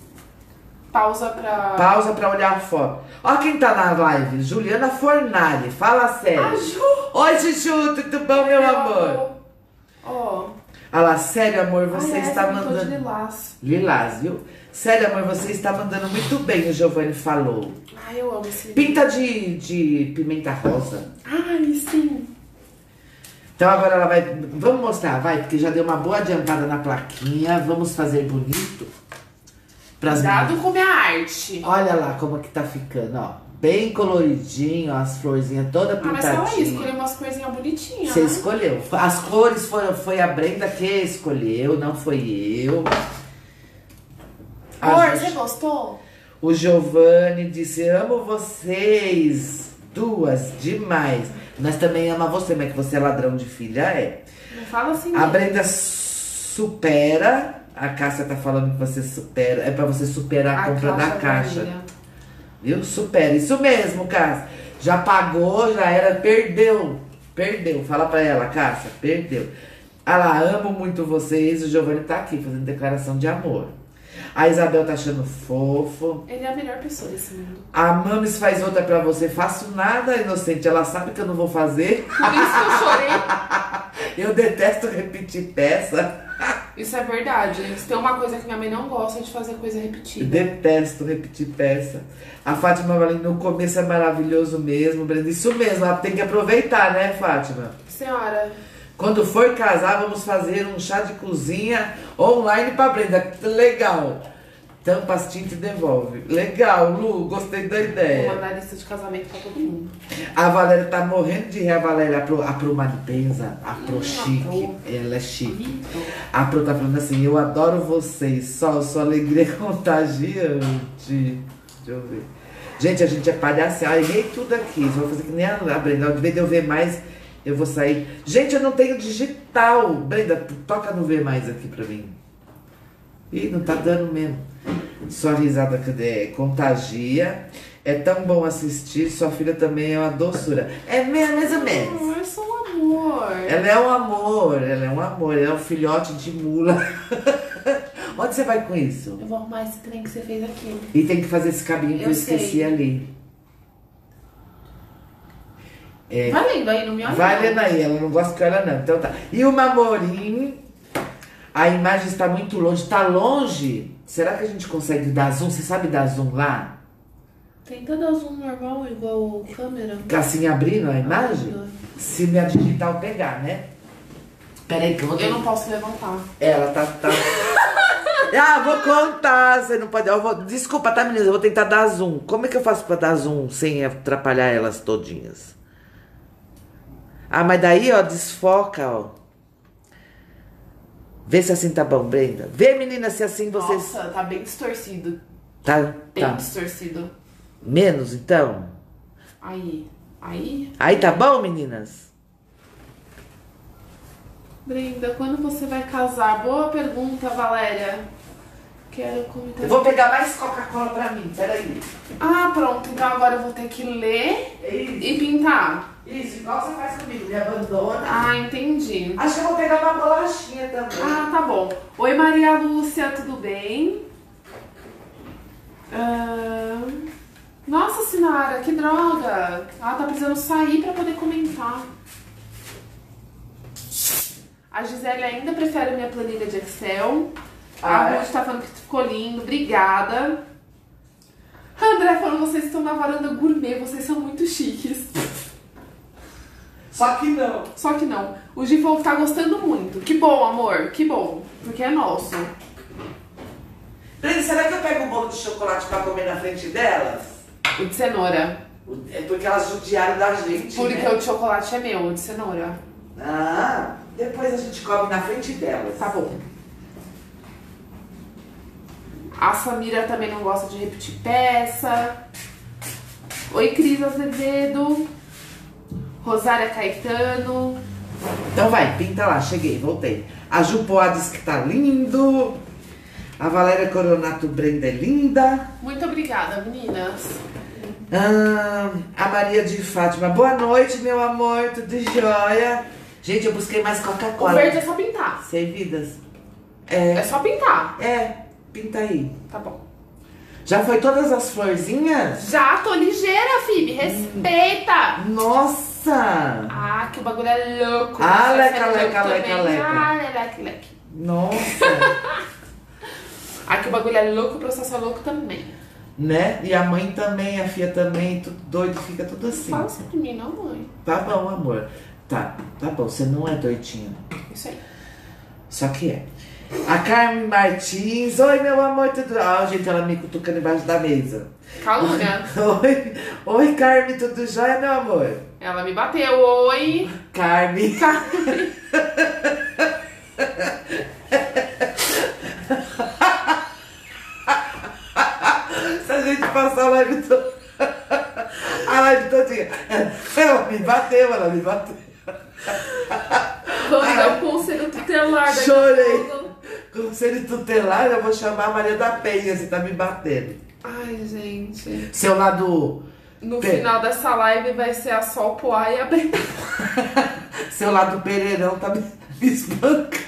Pausa pra... Pausa pra olhar a foto. Ó quem tá na live, Juliana Fornari, fala sério. Ah, Ju! Oi, Chuchu, tudo bom, meu amor? Ó. Olha lá, sério, amor, você Ai, está essa pintou mandando... de lilás. Lilás, viu? Sério, amor, você está mandando muito bem, o Giovanni falou. Ai, eu amo esse... Pinta de, de pimenta rosa. Ai, sim. Então agora ela vai... Vamos mostrar, vai, porque já deu uma boa adiantada na plaquinha. Vamos fazer bonito. Pras Cuidado meninas. com minha arte. Olha lá como que tá ficando, ó. Bem coloridinho, ó, as florzinhas toda Ah, mas fala isso, pintadinha. escolher umas coisinhas bonitinhas, Você né? escolheu. As cores foram, foi a Brenda que escolheu, não foi eu. A Amor, Ju- você gostou? O Giovanni disse, amo vocês duas demais. Nós também amamos você, mas que você é ladrão de filha, é. Não fala assim, A não. Brenda supera, a Cássia tá falando que você supera, é pra você superar a, compra da caixa. vermelha. Viu? Supera, isso mesmo, Cássia. Já pagou, já era, perdeu. Perdeu, fala pra ela, Cássia, perdeu. Ah lá, amo muito vocês, o Giovanni tá aqui fazendo declaração de amor. A Isabel tá achando fofo. Ele é a melhor pessoa desse mundo. A Mames faz outra pra você. Faço nada, inocente. Ela sabe que eu não vou fazer. Por isso que eu chorei. Eu detesto repetir peça. Isso é verdade. Se tem uma coisa que minha mãe não gosta é de fazer coisa repetida. Detesto repetir peça. A Fátima Valim, no começo é maravilhoso mesmo, Brenda. Isso mesmo, ela tem que aproveitar, né, Fátima? Senhora, Quando for casar, vamos fazer um chá de cozinha online pra Brenda. Legal. Tampa as tintas e devolve. Legal, Lu, gostei da vou ideia. mandar lista de casamento pra todo mundo. A Valéria tá morrendo de rir, a Valéria, a Pro, a Pro Maripensa, a Pro Hum, a chique, Pro. ela é chique. Então, A Pro tá falando assim, eu adoro vocês, só sua alegria é contagiante. Deixa eu ver. Gente, a gente é palhaça, ah, errei tudo aqui, só vou fazer que nem a Brenda, ao invés de eu ver mais, eu vou sair. Gente, eu não tenho digital. Brenda, toca no ver mais aqui pra mim. Ih, não tá dando mesmo. Sua risada é, contagia. É tão bom assistir. Sua filha também é uma doçura. É mesmo, mais ou menos. não, é só um amor. Ela é um amor. Ela é um amor. Ela é um filhote de mula. Onde você vai com isso? Eu vou arrumar esse trem que você fez aqui. E tem que fazer esse cabinho que eu, Eu esqueci sei. ali. É, Vai lendo aí, não me olha. vai não. lendo aí. Ela não gosta que olha não. Então tá. E o Mamorim. A imagem está muito longe. Tá longe? Será que a gente consegue dar zoom? Você sabe dar zoom lá? Tenta dar zoom normal, igual câmera. Assim abrindo a imagem? Ah, Se minha digital pegar, né? Peraí que eu vou ter... Eu não posso levantar. Ela tá... tá... ah, vou contar. Você não pode... Eu vou... Desculpa, tá, meninas? Eu vou tentar dar zoom. Como é que eu faço pra dar zoom sem atrapalhar elas todinhas? Ah, mas daí, ó, desfoca, ó. Vê se assim tá bom, Brenda. Vê, menina, se assim vocês... Nossa, tá bem distorcido. Tá, Bem tá. distorcido. Menos, então? Aí. Aí. Aí tá bom, meninas? Brenda, quando você vai casar? Boa pergunta, Valéria. Quero comentar. Eu vou pegar mais Coca-Cola pra mim, peraí. Ah, pronto. Então agora eu vou ter que ler Isso. e pintar. Isso, igual você faz comigo, me abandona. Ah, entendi. Acho que eu vou pegar uma bolachinha também. Ah, tá bom. Oi, Maria Lúcia, tudo bem? Ah, Nossa, Sinara, que droga. Ela tá precisando sair pra poder comentar. A Gisele ainda prefere minha planilha de Excel. Ah, a é? Ruth tá falando que ficou lindo, obrigada. André falando, vocês estão na varanda gourmet, vocês são muito chiques. Só que não. Só que não. O Gi falou que tá gostando muito. Que bom, amor, que bom. Porque é nosso. Brenda, será que eu pego um bolo de chocolate pra comer na frente delas? O de cenoura. É porque elas judiaram da gente, Porque né? o de chocolate é meu, o de cenoura. Ah, depois a gente come na frente delas. Tá bom. A Samira também não gosta de repetir peça. Oi, Cris Azevedo. Rosária Caetano. Então vai, pinta lá, cheguei, voltei. A Ju Poá diz que tá lindo. A Valéria Coronato Brenda é linda. Muito obrigada, meninas. Ah, a Maria de Fátima, boa noite, meu amor, tudo jóia? Gente, eu busquei mais O Coca-Cola. verde é só pintar. Servidas. É É, só pintar. é, pinta aí. Tá bom. Já foi todas as florzinhas? Já tô ligeira, fi. Me respeita. Nossa! Ah, que o bagulho é louco. Ah, Você leca, é louco leca, também. leca, leca. Ah, leque, leque. Nossa! Ah, que o bagulho é louco, o processo é louco também. Né? E a mãe também, a filha também, tudo doido, fica tudo assim. Fala assim de mim, não, mãe. Tá bom, amor. Tá, tá bom, você não é doidinho. Isso aí. Só que é. A Carmen Martins, oi meu amor, tudo... Ah, gente, ela me cutucando embaixo da mesa. Calúnia. Oi, oi Carmen, tudo jóia, meu amor? Ela me bateu. Oi. Carmen. Carmen. Se a gente passar a live toda... A live todinha. Ela me bateu, ela me bateu. Vamos dar o conselho tutelar daqui a Chorei. pouco. Conselho tutelar, eu vou chamar a Maria da Penha, você tá me batendo. Ai, gente. Seu lado... No Pe- final dessa live vai ser a Sol Poá e a Brenda. Seu lado Pereirão tá me, me espancando.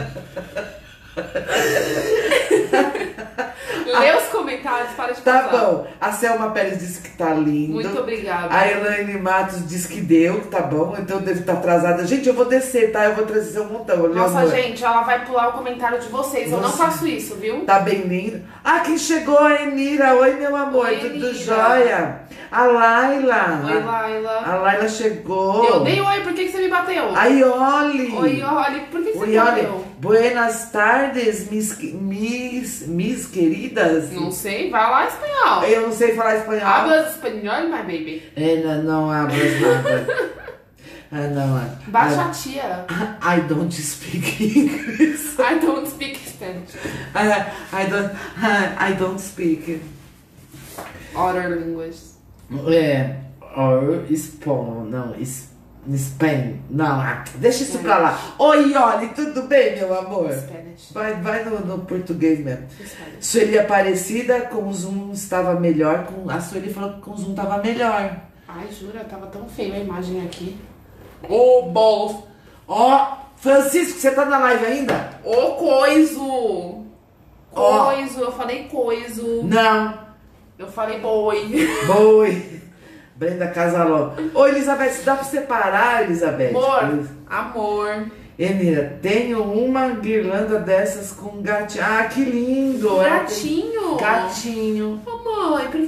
Lê os comentários, para de Tá passar. bom. A Selma Pérez disse que tá lindo. Muito obrigada. A Elaine Matos disse que deu, que tá bom. Então deve estar atrasada. Gente, eu vou descer, tá? Eu vou trazer um montão. Nossa, Leonor. gente, ela vai pular o comentário de vocês. Eu não Nossa. faço isso, viu? Tá bem lindo. Ah, quem chegou? A Enira. Oi, meu amor. Oi, Tudo Enira. jóia? A Laila. Oi, Laila. A Laila chegou. Eu dei oi, por que, que você me bateu? A Ioli. Oi, Oli, por que, que você Oi, me Ioli. bateu? Buenas tardes, mis, mis, mis queridas. Não sei, vai lá espanhol. Eu não sei falar espanhol. Hablas espanhol, my baby? É, não, não hablas nada. Ah, não. ah, Baixa a ah, tia. I don't speak English. I don't speak Spanish. I, I don't, I don't speak. Other language. É, or Spain, não, is- Spain. Não, ah, deixa isso pra lá. Oi, Oli, tudo bem, meu amor? Spanish. Vai, vai no, no português mesmo. Spanish. Sueli Aparecida, com o Zoom estava melhor. Com, a Sueli falou que com o Zoom estava melhor. Ai, jura, tava tão feia a imagem aqui. Ô, bolos. Ó, Francisco, você tá na live ainda? Ô, coiso. Ó. Coiso, eu falei coiso. Não. Eu falei boi. Oi. Brenda Casaló. Ô, Elizabeth, dá pra separar, Elizabeth? Amor, amor. Emira, tenho uma guirlanda dessas com gatinho. Ah, que lindo. Ela tem Gatinho. Gatinho. Ô, mãe, por que que você não me deu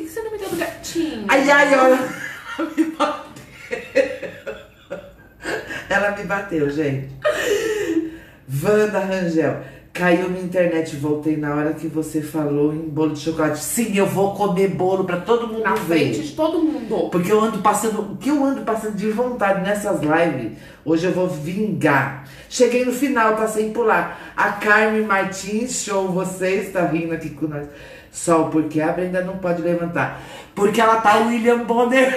do gatinho. Ai, ai, olha. Ela me bateu. Ela me bateu, gente. Wanda Rangel. Caiu minha internet, voltei na hora que você falou em bolo de chocolate. Sim, eu vou comer bolo pra todo mundo Na ver. frente de todo mundo. Porque eu ando passando, o que eu ando passando de vontade nessas lives, hoje eu vou vingar. Cheguei no final, tá sem pular. A Carmen Martins, show, você está rindo aqui com nós. Sol, porque a Brenda não pode levantar. Porque ela tá William Bonner.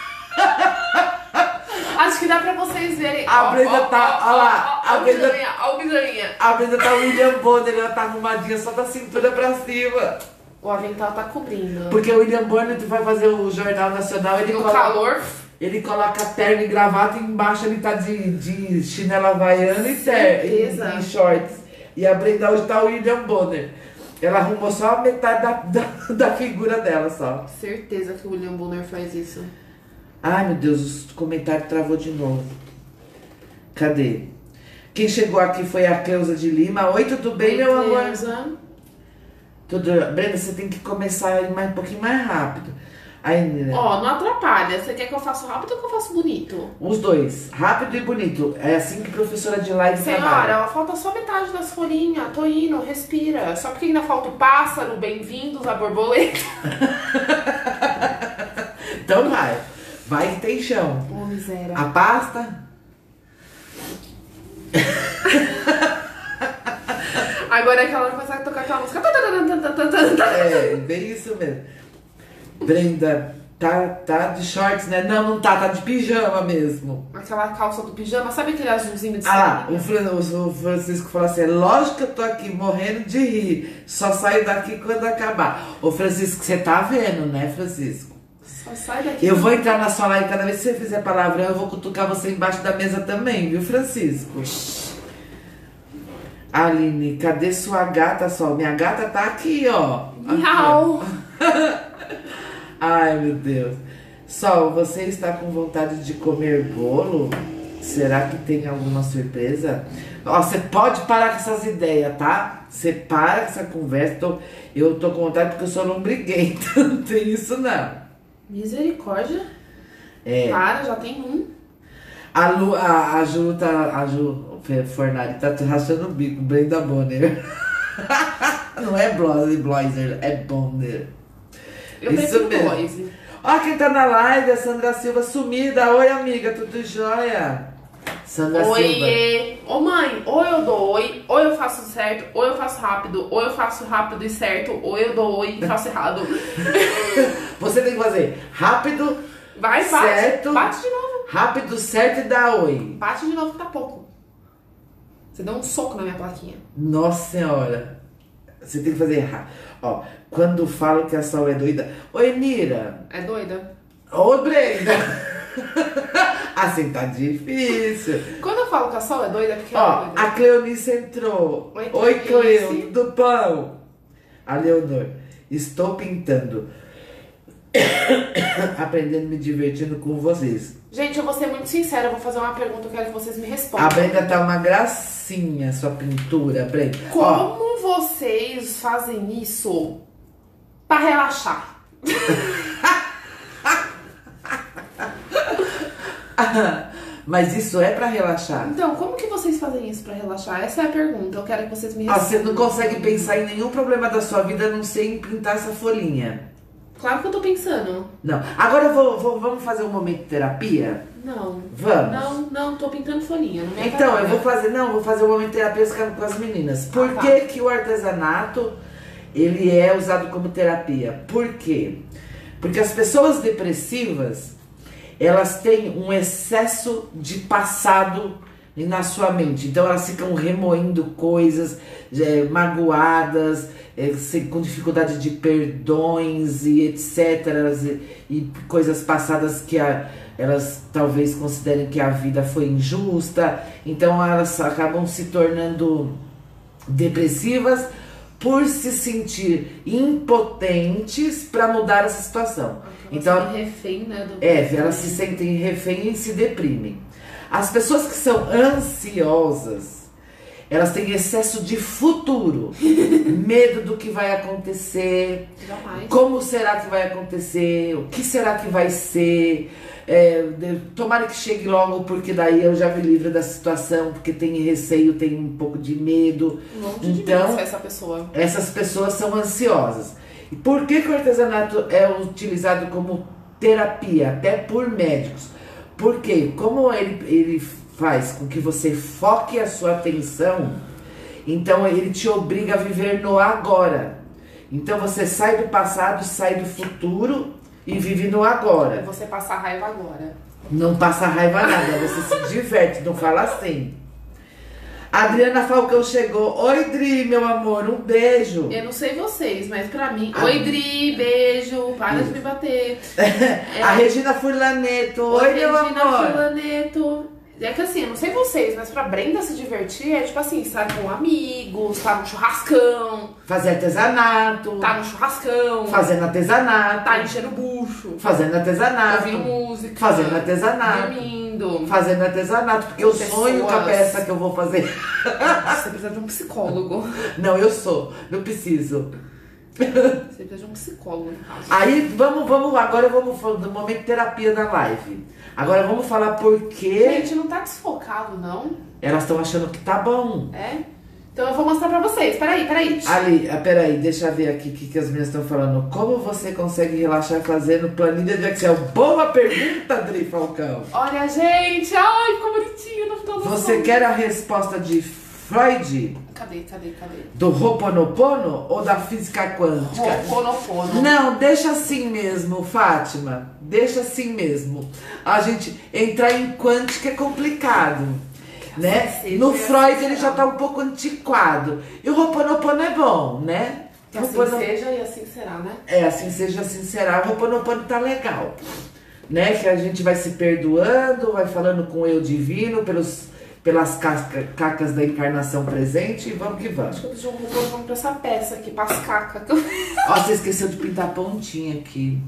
Acho que dá pra vocês verem. A Ó, Brenda ó, tá, ó, ó lá, ó, a ó, Brenda- o bijaninha, ó o bijaninha. A Brenda tá William Bonner, ela tá arrumadinha só da cintura pra cima. O avental tá cobrindo. Porque o William Bonner vai fazer o Jornal Nacional, ele No coloca... calor. Ele coloca terno e gravata e embaixo ele tá de, de chinela havaiana e, ter, e, Certeza. e shorts. E a Brenda hoje tá o William Bonner. Ela arrumou só a metade da, da, da figura dela só. Certeza que o William Bonner faz isso. Ai meu Deus, o comentário travou de novo. Cadê? Quem chegou aqui foi a Cleusa de Lima. Oi, tudo bem, meu amor? Cleusa. Tudo... Brenda, você tem que começar a ir mais, um pouquinho mais rápido. Aí, né? Ó, não atrapalha. Você quer que eu faça rápido ou que eu faça bonito? Os dois, rápido e bonito. É assim que professora de live Senhora, trabalha. ela falta só metade das folhinhas. Tô indo, respira. Só porque ainda falta o pássaro, bem-vindos à borboleta. Então vai. Vai que tem chão. Ô, miséria. A pasta. Agora é que ela vai começar a tocar aquela música. É, bem isso mesmo. Brenda, tá, tá de shorts, né? Não, não tá, tá de pijama mesmo. Aquela calça do pijama, sabe aquele azulzinho de Ah lá, sainha? o, Fran- o Francisco falou assim: é lógico que eu tô aqui morrendo de rir. Só saio daqui quando acabar. Ô Francisco, você tá vendo, né, Francisco? Só sai daqui. Eu vou entrar na sua live, cada vez que você fizer palavrão, eu vou cutucar você embaixo da mesa também, viu, Francisco? Aline, cadê sua gata, Sol? Minha gata tá aqui, ó. Aqui, ó. Miau. Ai, meu Deus. Sol, você está com vontade de comer bolo? Será que tem alguma surpresa? Ó, você pode parar com essas ideias, tá? Você para com essa conversa. Tô- eu tô com vontade porque eu sou lombriguenta. Não tem isso, não. Misericórdia. É. Para, já tem um. A, Lu, a, a Ju tá. A Ju Fornari tá rachando o bico, Brenda Bonner. Não é Bloiser, Bloiser, é Bonner. Eu Isso prefiro mesmo. Bloise. Ó, quem tá na live, a Sandra Silva sumida. Oi, amiga, tudo jóia? Sandra Silva. Oiê. Ô mãe, ou eu dou oi, ou eu faço certo, ou eu faço rápido, ou eu faço rápido e certo, ou eu dou oi e faço errado. Você tem que fazer rápido, Vai, bate. Certo. Bate de novo. rápido, certo e dá oi. Bate de novo que tá pouco. Você deu um soco na minha plaquinha. Nossa senhora. Você tem que fazer errado. Ó, quando falo que a Sol é doida. Oi, Mira. É doida? Ô, Brenda. Assim tá difícil. Quando eu falo que a Sol é doida, é porque ela é Ó, doida. a Cleonice entrou. Oi, Oi, Cleonice. Cleo, do pão. A Leonor. Estou pintando. Aprendendo, me divertindo com vocês. Gente, eu vou ser muito sincera, eu vou fazer uma pergunta, eu quero que vocês me respondam. A Brenda tá uma gracinha, sua pintura, Brenda. Ó, Como vocês fazem isso pra relaxar? mas isso é pra relaxar. Então, como que vocês fazem isso pra relaxar? Essa é a pergunta, eu quero que vocês me Ah, respondam. você não consegue pensar em nenhum problema da sua vida a não ser em pintar essa folhinha. Claro que eu tô pensando. Não. Agora eu vou, vou- vamos fazer um momento de terapia? Não. Vamos. Não, não, tô pintando folhinha. Não me Então, eu atrapalha. vou fazer, não, vou fazer um momento de terapia com as meninas. Por Ah, tá. que que o artesanato, ele é usado como terapia? Por quê? Porque as pessoas depressivas, elas têm um excesso de passado na sua mente. Então elas ficam remoendo coisas, é, magoadas, é, se- com dificuldade de perdões e etcétera. E, e coisas passadas que a- elas talvez considerem que a vida foi injusta. Então elas acabam se tornando depressivas por se sentir impotentes para mudar essa situação. Então, Então, refém, né? Do... é, elas se sentem refém e se deprimem. As pessoas que são ansiosas, Elas têm excesso de futuro. Medo do que vai acontecer. Jamais. Como será que vai acontecer? O que será que vai ser? É, tomara que chegue logo, porque daí eu já me livro da situação, porque tem receio, tem um pouco de medo. Longe de então, mim ser essa pessoa. Essas pessoas são ansiosas. E por que, que o artesanato é utilizado como terapia, até por médicos? Porque como ele, ele faz com que você foque a sua atenção, então ele te obriga a viver no agora. Então você sai do passado, sai do futuro e vive no agora. Você passa raiva agora. Não passa raiva nada, você se diverte, não fala assim. Adriana Falcão chegou. Oi, Dri, meu amor, um beijo. Eu não sei vocês, mas pra mim... Ah. Oi, Dri, beijo, para de me bater. É, A Regina Furlaneto. Oi, Oi, meu Regina amor. Fulaneto. É que assim, eu não sei vocês, mas pra Brenda se divertir é tipo assim, estar com amigos, estar no churrascão, Fazer artesanato. tá no churrascão, Fazendo artesanato. tá enchendo o bucho, Fazendo artesanato. ouvindo música, Fazendo artesanato. dormindo. Fazendo artesanato, porque eu Pessoas. sonho com a peça que eu vou fazer. Você precisa de um psicólogo. Não, eu sou, não preciso. Você precisa de um psicólogo, no caso. Aí, vamos, vamos, agora vamos falar do momento terapia da live. Agora vamos falar por que Gente, não tá desfocado, não? elas estão achando que tá bom. É? Então eu vou mostrar pra vocês. Peraí, peraí. Ali, ah, peraí, deixa eu ver aqui o que, que as meninas estão falando. Como você consegue relaxar fazendo planilha de Excel? Boa pergunta, Dri Falcão. Olha, gente. Ai, ficou bonitinho. Não tô Você quer a resposta de Freud, Cadê, cadê, cadê? do Ho'oponopono ou da física quântica? Ho'oponopono. Não, deixa assim mesmo, Fátima. Deixa assim mesmo. A gente entrar em quântica é complicado, né? Seja No e Freud assim ele será. já tá um pouco antiquado. E o Ho'oponopono é bom, né? Que assim Ho'opono- seja e assim será, né? É, assim seja, assim será. O Ho'oponopono tá legal, né? Que a gente vai se perdoando, vai falando com o eu divino, pelos, pelas casca, cacas da encarnação presente e vamos que vamos. Acho que eu preciso de um robô, vamos pra essa peça aqui, pras cacas. que eu- Ó, você esqueceu de pintar a pontinha aqui.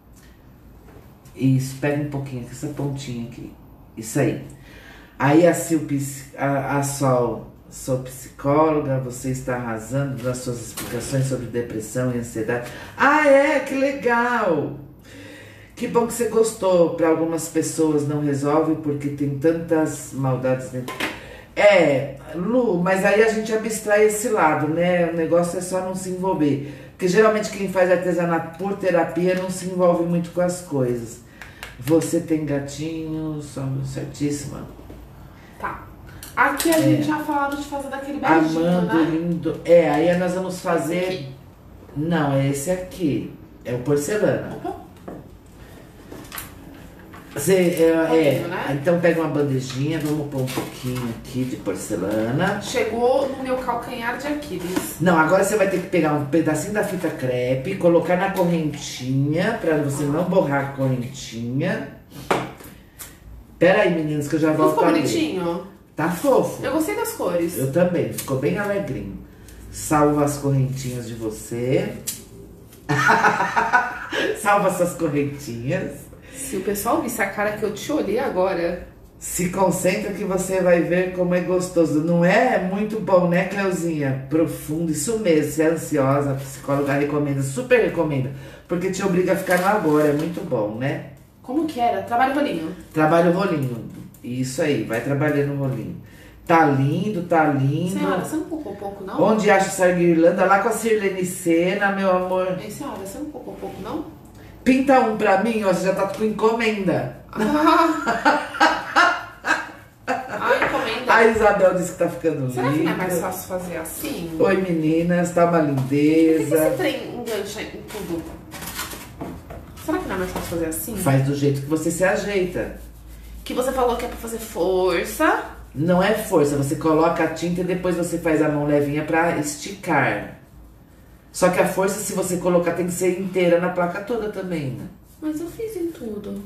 Isso, pega um pouquinho aqui, essa pontinha aqui. Isso aí. Aí a Sil, psi- a, a Sol, sou psicóloga, você está arrasando nas suas explicações sobre depressão e ansiedade. Ah, é? Que legal! Que bom que você gostou. Para algumas pessoas não resolve porque tem tantas maldades dentro. É, Lu, mas aí a gente abstrai esse lado, né? O negócio é só não se envolver. Porque geralmente quem faz artesanato por terapia não se envolve muito com as coisas. Você tem gatinho, somos certíssima. Tá. Aqui a gente já falaram de fazer daquele beijinho, Amando, né? lindo. É, aí nós vamos Esse fazer. aqui. Não, é esse aqui. É o porcelana. Opa. Você, é, Pouquinho, é, né? então pega uma bandejinha, vamos pôr um pouquinho aqui de porcelana. Chegou no meu calcanhar de Aquiles. Não, agora você vai ter que pegar um pedacinho da fita crepe, colocar na correntinha, pra você não borrar a correntinha. Pera aí, meninas, que eu já Não volto ficou ali. bonitinho? Tá fofo. Eu gostei das cores. Eu também, ficou bem alegrinho. Salva as correntinhas de você. Salva suas correntinhas. Se o pessoal visse a cara que eu te olhei agora... Se concentra que você vai ver como é gostoso. Não é muito bom, né, Cleuzinha? Profundo, isso mesmo. Se é ansiosa, a psicóloga recomenda, super recomenda. Porque te obriga a ficar no agora, é muito bom, né? Como que era? Trabalho rolinho. Trabalha o rolinho. Isso aí, vai trabalhando o rolinho. Tá lindo, tá lindo. Senhora, você não colocou pouco, não? Onde acha essa guirlanda? Lá com a Sirlene Sena, meu amor. Ei, senhora, você não colocou pouco, não? Pinta um pra mim, ó, você já tá com encomenda. Ah, encomenda. A Isabel disse que tá ficando Será que não é linda. mais fácil fazer assim? Oi, meninas, tá uma Por que que lindeza. esse trem engancha em tudo? Será que não é mais fácil fazer assim? Faz do jeito que você se ajeita. Que você falou que é pra fazer força. Não é força, você coloca a tinta e depois você faz a mão levinha pra esticar. Só que a força, se você colocar, tem que ser inteira na placa toda também, né? Mas eu fiz em tudo.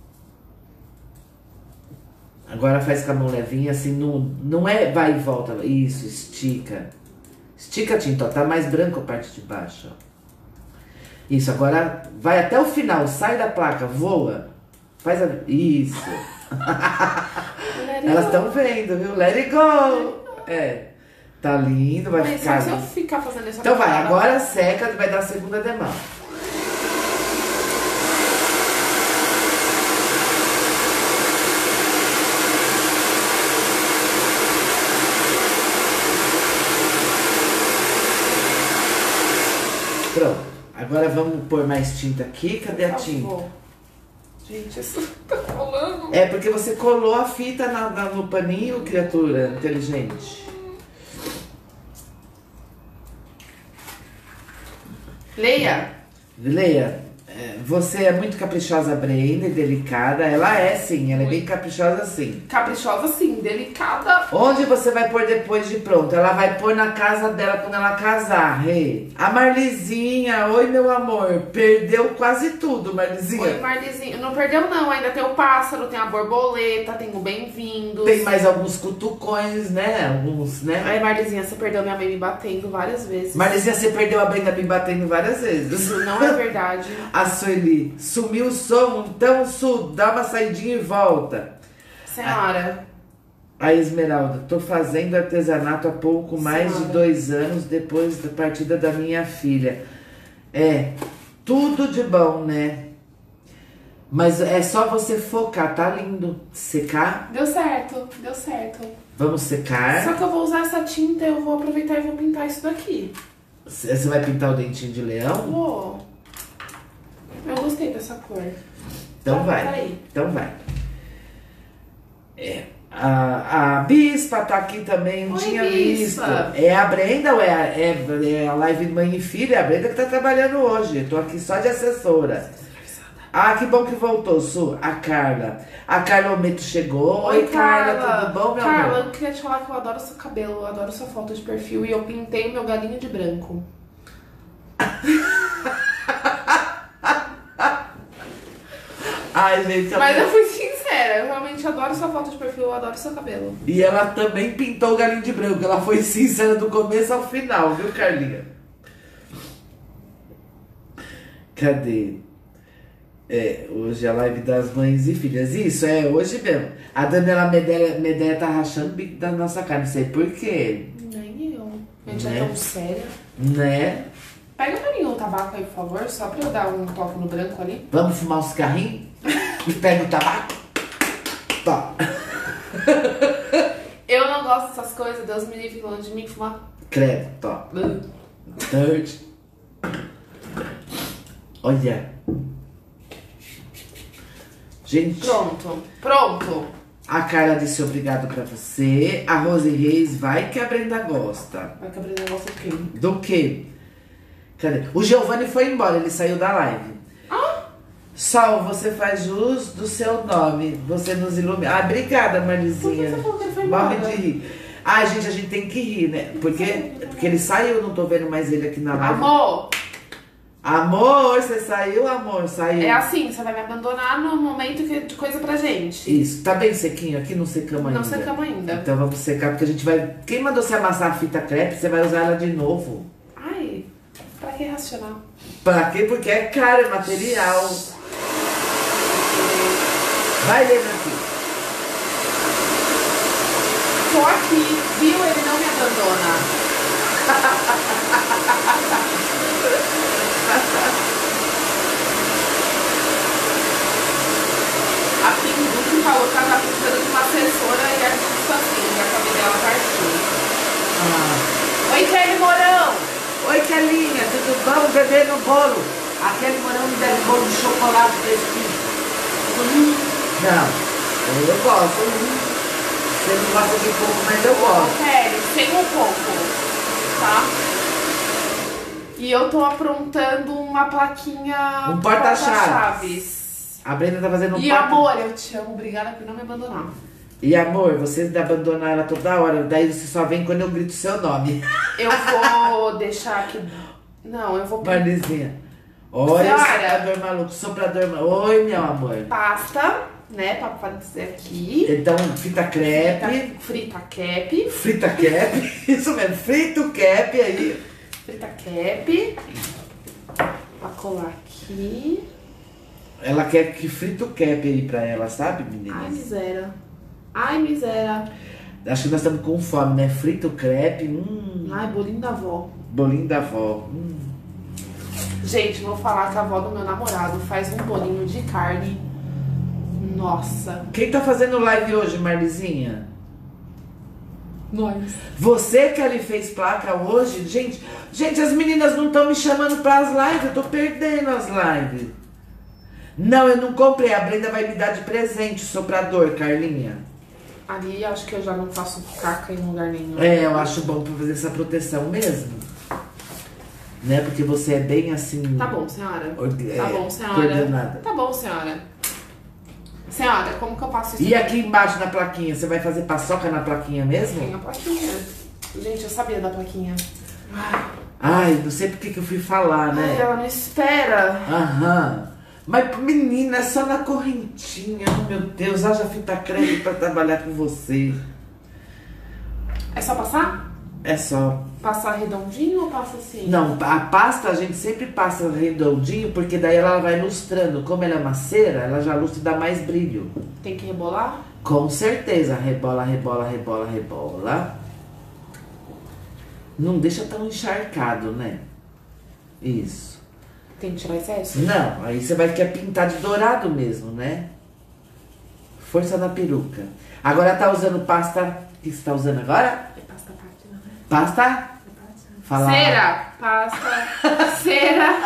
Agora faz com a mão levinha, assim, não, não é vai e volta. Isso, estica. Estica a tinta, ó, tá mais branco a parte de baixo, ó. Isso, agora vai até o final, sai da placa, voa. Faz a... Isso. Elas estão vendo, viu? Let it go. É. Tá lindo, vai Mas ficar. se eu ficar fazendo essa Então vai, cara- agora seca, vai dar a segunda demão. Pronto, agora vamos pôr mais tinta aqui. Cadê a Por tinta? favor. Gente, isso tá colando. É porque você colou a fita na, na- no paninho, criatura inteligente. Leia. Leia, é, você é muito caprichosa, Brenda, e delicada. Ela é sim, ela é bem caprichosa sim. Caprichosa sim, delicada. Onde você vai pôr depois de pronto? Ela vai pôr na casa dela quando ela casar, rei. A Marlizinha, oi meu amor, perdeu quase tudo, Marlizinha. Oi, Marlizinho. Não perdeu não, ainda tem o pássaro, tem a borboleta, tem o bem-vindo. Tem mais alguns cutucões, né? Alguns, né? Ai, Marlizinha, você perdeu minha mãe me batendo várias vezes. Marlizinha, você perdeu a Brenda me batendo várias vezes. Isso não é verdade. A Sueli, sumiu o som, então Su, dá uma saidinha e volta. Senhora. A Esmeralda, tô fazendo artesanato há pouco mais Senhora. de dois anos depois da partida da minha filha. É, tudo de bom, né? Mas é só você focar, tá lindo. Secar, Deu certo, deu certo. vamos secar. Só que eu vou usar essa tinta, eu vou aproveitar e vou pintar isso daqui. Você vai pintar o dentinho de leão? Vou. Eu gostei dessa cor. Então Tá, vai, peraí. então vai. É, a, a Bispa tá aqui também, não Oi, tinha Bispa. visto. É a Brenda ou é a, é, é a live Mãe e Filha? É a Brenda que tá trabalhando hoje. Eu tô aqui só de assessora. Ah, que bom que voltou, Su. A Carla. A Carla Ometo chegou. Oi, Carla, tudo bom, meu Carla, amor? eu queria te falar que eu adoro seu cabelo, eu adoro sua foto de perfil e eu pintei o meu galinho de branco. Ai, gente, eu- Mas eu fui sincera, eu realmente adoro sua foto de perfil, eu adoro seu cabelo. E ela também pintou o galinho de branco. Ela foi sincera do começo ao final, viu, Carlinha? Cadê? É, hoje é a live das mães e filhas. Isso, é hoje mesmo. A Daniela Medea, Medea tá rachando o bico da nossa cara. Não sei por quê. Nem eu. A gente Né? é tão séria. Né? Pega pra mim um tabaco aí, por favor, só pra eu dar um toque no branco ali. Vamos fumar um cigarrinho? E pega o tabaco? Tá. Eu não gosto dessas coisas, Deus me livre longe de mim fumar. Credo, tá. Third. Olha. Gente, Pronto, pronto. a Carla disse obrigado pra você. A Rose Reis vai que a Brenda gosta. Vai quebrar o negócio de quem? Do quê? Cadê? O Giovanni foi embora, ele saiu da live. Ah, Sol, você faz jus do seu nome. Você nos ilumina. Ah, obrigada, Marizinha. Por que você falou que ele foi Morre embora? de rir. Ai, gente, a gente tem que rir, né? Porque, porque ele saiu, não tô vendo mais ele aqui na live. amor, Amor, você saiu, amor? Saiu. é assim, você vai me abandonar no momento que, de coisa pra gente. Isso, tá bem sequinho aqui, não secamos ainda. Não secamos ainda. Então vamos secar, porque a gente vai... Quem mandou você amassar a fita crepe, você vai usar ela de novo. Ai, pra que racional? Pra quê? Porque é caro, é material. Vai ler aqui. Tô aqui, viu? Ele não me abandona. A Pinduque falou que ela tá precisando de uma assessora e artista assim, já que a dela partiu. Ah. Oi, Kelly Mourão! Oi, Kelinha, tudo bom? Bebê no bolo. Aquele morão me deve bolo de chocolate fresquinho. Não, eu gosto. Você não gosta de pouco, mas eu Ô, gosto. Kelly, sem um pouco, tá? E eu tô aprontando uma plaquinha Um porta-chaves. porta-chaves. A Brenda tá fazendo um E papo. amor, eu te amo, obrigada por não me abandonar. E amor, você abandonar ela toda hora, daí você só vem quando eu grito seu nome. Eu vou deixar aqui. Não, eu vou pôr Marlizinha. Olha, Senhora. soprador maluco, soprador maluco. Oi, meu amor. pasta, né, pra fazer aqui. Então, fita crepe. Frita, frita cap. Frita cap. Isso mesmo, frita o cap aí. Frita cap. Pra colar aqui. Ela quer que frita o cap aí pra ela, sabe, Ai, meninas? miséria. Ai, miséria. Acho que nós estamos com fome, né? Frito, crepe, hum. Ai, bolinho da avó. Bolinho da avó. Hum. Gente, vou falar que a avó do meu namorado faz um bolinho de carne. Nossa. Quem tá fazendo live hoje, Marlizinha? Nós. Você que ali fez placa hoje? Gente, gente, as meninas não estão me chamando para as lives, eu tô perdendo as lives. Não, eu não comprei, a Brenda vai me dar de presente o soprador, Carlinha. Ali acho que eu já não faço caca em lugar nenhum. É, eu acho bom pra fazer essa proteção mesmo. Né, porque você é bem assim... Tá bom, senhora. É, tá bom, senhora. Coordenada. Tá bom, senhora. Senhora, como que eu passo isso? E aqui embaixo na plaquinha, você vai fazer paçoca na plaquinha mesmo? Tem a plaquinha. Gente, eu sabia da plaquinha. Ai, não sei por que que eu fui falar, né? Ai, ela não espera. Aham. Mas, menina, é só na correntinha. Oh, meu Deus, haja fita crepe pra trabalhar com você. É só passar? É só. Passar redondinho ou passa assim? Não, a pasta a gente sempre passa redondinho, porque daí ela vai lustrando. Como ela é uma cera, ela já lustra e dá mais brilho. Tem que rebolar? Com certeza. Rebola, rebola, rebola, rebola. Não deixa tão encharcado, né? Isso. Tem que tirar excesso? Não, aí você vai querer pintar de dourado mesmo, né? Força na peruca. Agora tá usando pasta... O que você tá usando agora? É pasta pátina, né? Pasta? Fala. Cera. Pasta. Cera.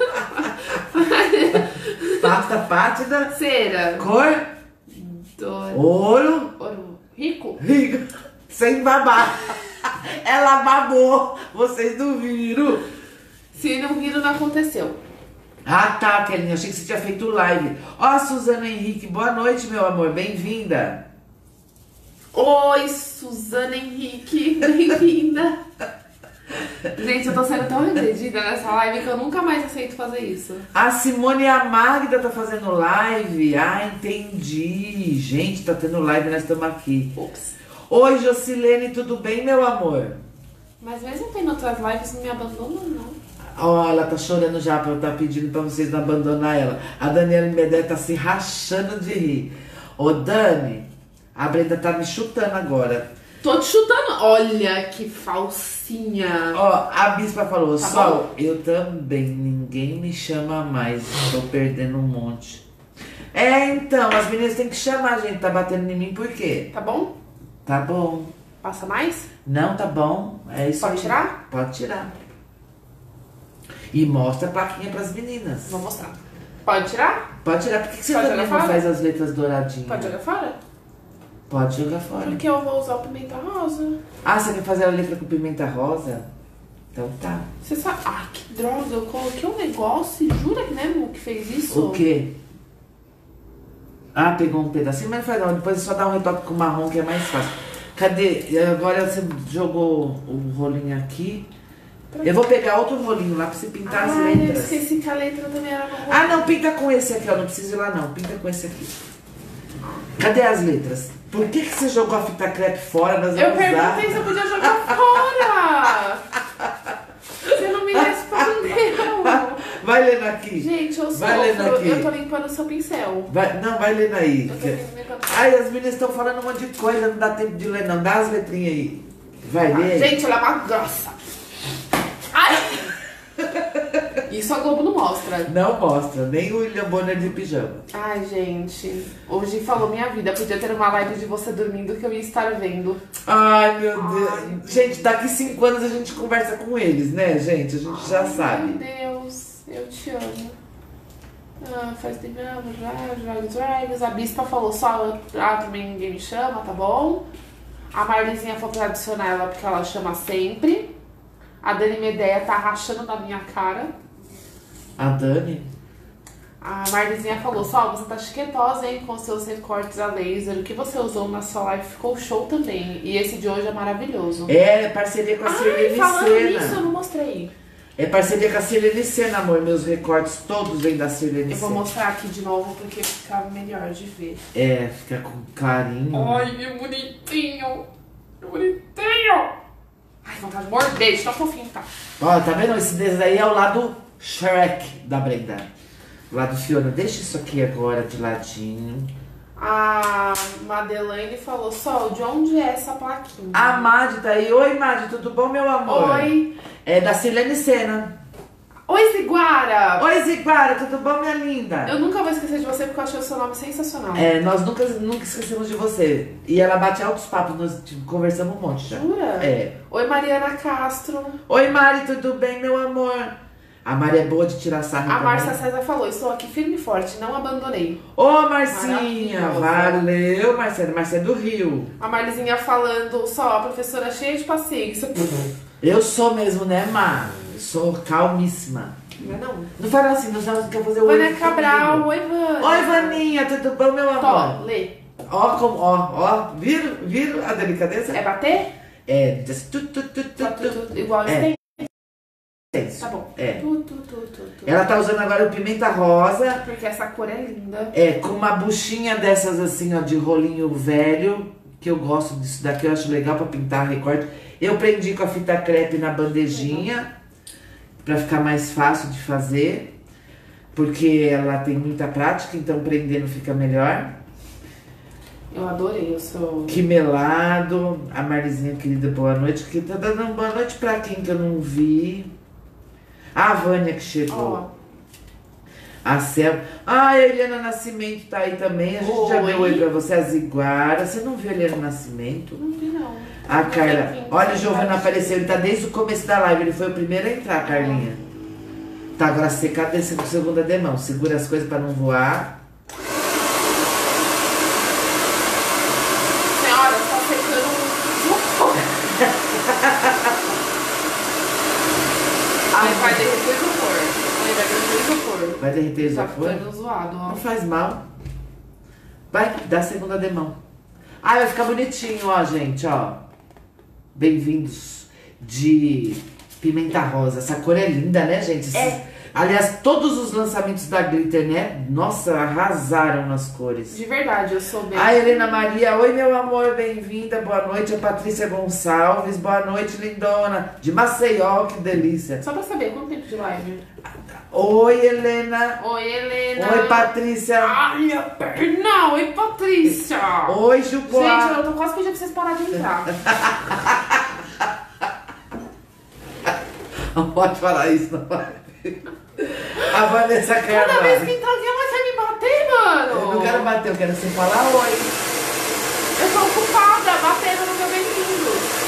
Pasta pátina. Cera. Cor. Douro. Ouro. Ouro. Rico. Rico. Sem babar. Ela babou. Vocês não viram. Se não viram, não aconteceu. Ah, tá, Kelinha. Achei que você tinha feito live. Ó, Suzana Henrique. Boa noite, meu amor. Bem-vinda. Oi, Suzana Henrique. Bem-vinda. Gente, eu tô sendo tão agredida nessa live que eu nunca mais aceito fazer isso. A Simone e a Magda tá fazendo live. Ah, entendi. Gente, tá tendo live, nós estamos aqui. Ups. Oi, Jocilene, tudo bem, meu amor? Mas mesmo tendo outras lives, não me abandonam, não. Ó, ela tá chorando já, pra eu tá pedindo pra vocês não abandonar ela. A Daniela Medé tá se rachando de rir. Ô, Dani, a Brenda tá me chutando agora. Tô te chutando. Olha que falsinha. Ó, a Bispa falou, Tá Sol, bom? eu também, ninguém me chama mais, tô perdendo um monte. É, então, as meninas têm que chamar, gente, tá batendo em mim por quê? Tá bom? Tá bom. Passa mais? Não, tá bom, é isso Pode aí. tirar? Pode tirar. E mostra a plaquinha pras meninas. Vou mostrar. Pode tirar? Pode tirar, por que que você Pode também jogar não fora? faz as letras douradinhas? Pode jogar fora? Pode jogar fora. Porque eu vou usar o pimenta rosa. Ah, você quer fazer a letra com pimenta rosa? Então tá. Você sabe... Ai, que droga. Eu coloquei um negócio e jura que mesmo que fez isso? O quê? Ah, pegou um pedacinho, mas não faz não. Depois é só dar um retoque com marrom que é mais fácil. Cadê? Agora você jogou o rolinho aqui. Eu vou pegar outro rolinho lá pra você pintar as Ai, eu letras. esqueci que a letra também era marrom. Ah, não, pinta com esse aqui, ó. Não precisa ir lá, não. Pinta com esse aqui. Cadê as letras? Por que, que você jogou a fita crepe fora? Nós Eu vamos usar. perguntei se eu podia jogar fora. Você não me respondeu. Vai lendo aqui. Gente, eu sou. Vai lendo aqui. Eu tô limpando o seu pincel. Vai, não, vai lendo aí. Eu tô limpando. Ai, as meninas estão falando um monte de coisa, não dá tempo de ler, não. Dá as letrinhas aí. Vai ler. Gente, ela é uma grossa. Ai! Isso a Globo não mostra. Não mostra, nem o William Bonner de pijama. Ai, gente. Hoje falou minha vida. Podia ter uma live de você dormindo que eu ia estar vendo. Ai, meu Deus. Ai. Gente, daqui cinco anos a gente conversa com eles, né, gente? A gente já Ai, sabe. Meu Deus, eu te amo. Ah, faz tempo, Drags, Drags. A Bispa falou só, ah, também ninguém me chama, tá bom? A Marlizinha falou pra adicionar ela porque ela chama sempre. A Dani Medeia tá rachando na minha cara. A Dani? A Marlizinha falou, só você tá chiquetosa, hein, com seus recortes a laser. O que você usou na sua live ficou show também. E esse de hoje é maravilhoso. É, parceria com a Ai, Sirlene falando Sena. nisso, eu não mostrei. É parceria com a Sirlene Sena, amor. Meus recortes todos vêm da Sirlene Eu vou Sena. mostrar aqui de novo porque fica melhor de ver. É, fica com carinho. Ai, que bonitinho. Que bonitinho. Ai, vontade de morder, de tão fofinho, tá? Ó, tá vendo? Esse desse aí é o lado Shrek da Brenda. O lado Fiona. Deixa isso aqui agora de ladinho. A A Madeleine falou, Sol, de onde é essa plaquinha? A Madi tá aí. Oi, Madi, tudo bom, meu amor? Oi. É da Silene Sena. Oi, Ziguara. Oi, Ziguara, tudo bom, minha linda? Eu nunca vou esquecer de você porque eu achei o seu nome sensacional. É, nós nunca, nunca esquecemos de você. E ela bate altos papos, nós tipo, conversamos um monte já. Jura? É. Oi, Mariana Castro. Oi, Mari, tudo bem, meu amor? A Mari é boa de tirar sarro A também. Márcia César falou, estou aqui firme e forte, não abandonei. Ô, Marcinha, Maravilhosa. valeu, Marcela. Marcia é do Rio. A Marlizinha falando, só a professora cheia de paciência. Eu sou mesmo, né, Mar? Eu sou calmíssima. Não é não? Não fala assim, nós vamos quer fazer o Vânia Cabral, oi, Vânia. Oi, Vaninha, tudo bom, meu amor? Tó, lê. Ó, como, ó, ó, viram, viram a delicadeza? É bater? É, just tu, tu, tu, tu, Tá, tu, tu. tu, igual É. é. Isso. Tá bom. É. Tu, tu, tu, tu, tu. Ela tá usando agora o pimenta rosa, Porque essa cor é linda. é, com uma buchinha dessas assim, ó, de rolinho velho, que eu gosto disso daqui, eu acho legal pra pintar recorte. Eu prendi com a fita crepe na bandejinha, pra ficar mais fácil de fazer, porque ela tem muita prática, então prendendo fica melhor. Eu adorei o seu... Que melado, a Marlizinha querida, boa noite, que tá dando boa noite pra quem que eu não vi. A Vânia que chegou. Ó, A Cel. Ah, a Eliana Nascimento tá aí também. A gente já Oi. deu oi pra você, a Ziguara. Você não viu a Eliana Nascimento? não vi não. A Não Carla. tem Olha, o quinze, Giovana verdade. apareceu, ele tá desde o começo da live. Ele foi o primeiro a entrar, Carlinha. Tá agora secado, descendo com segunda demão. Segura as coisas pra não voar. Senhora, tá secando um... Ai, vai derreter o isopor. Ai, vai derreter o isopor. Vai derreter o Tá isopor? ficando zoado, ó. Não faz mal. Vai, dá a segunda demão. Ah, vai ficar bonitinho, ó, gente, ó. Bem-vindos de Pimenta Rosa. Essa cor é linda, né, gente? Esses- É. Aliás, todos os lançamentos da Glitter, né? Nossa, arrasaram nas cores. De verdade, eu sou bem... A Helena Maria, oi meu amor, bem-vinda, boa noite. A Patrícia Gonçalves, boa noite, lindona. De Maceió, que delícia. Só pra saber, quanto tempo de live? Oi, Helena. Oi, Helena. Oi, Patrícia. Ai, minha perna. Oi, Patrícia. Oi, Jupoá. Gente, eu tô quase pedindo pra vocês pararem de entrar. Não pode falar isso, não pode. A Vanessa Cada Carvalho. vez que entrar alguém vai querer me bater, mano. Eu não quero bater, eu quero você falar oi. Eu tô ocupada, batendo no meu bem-vindo.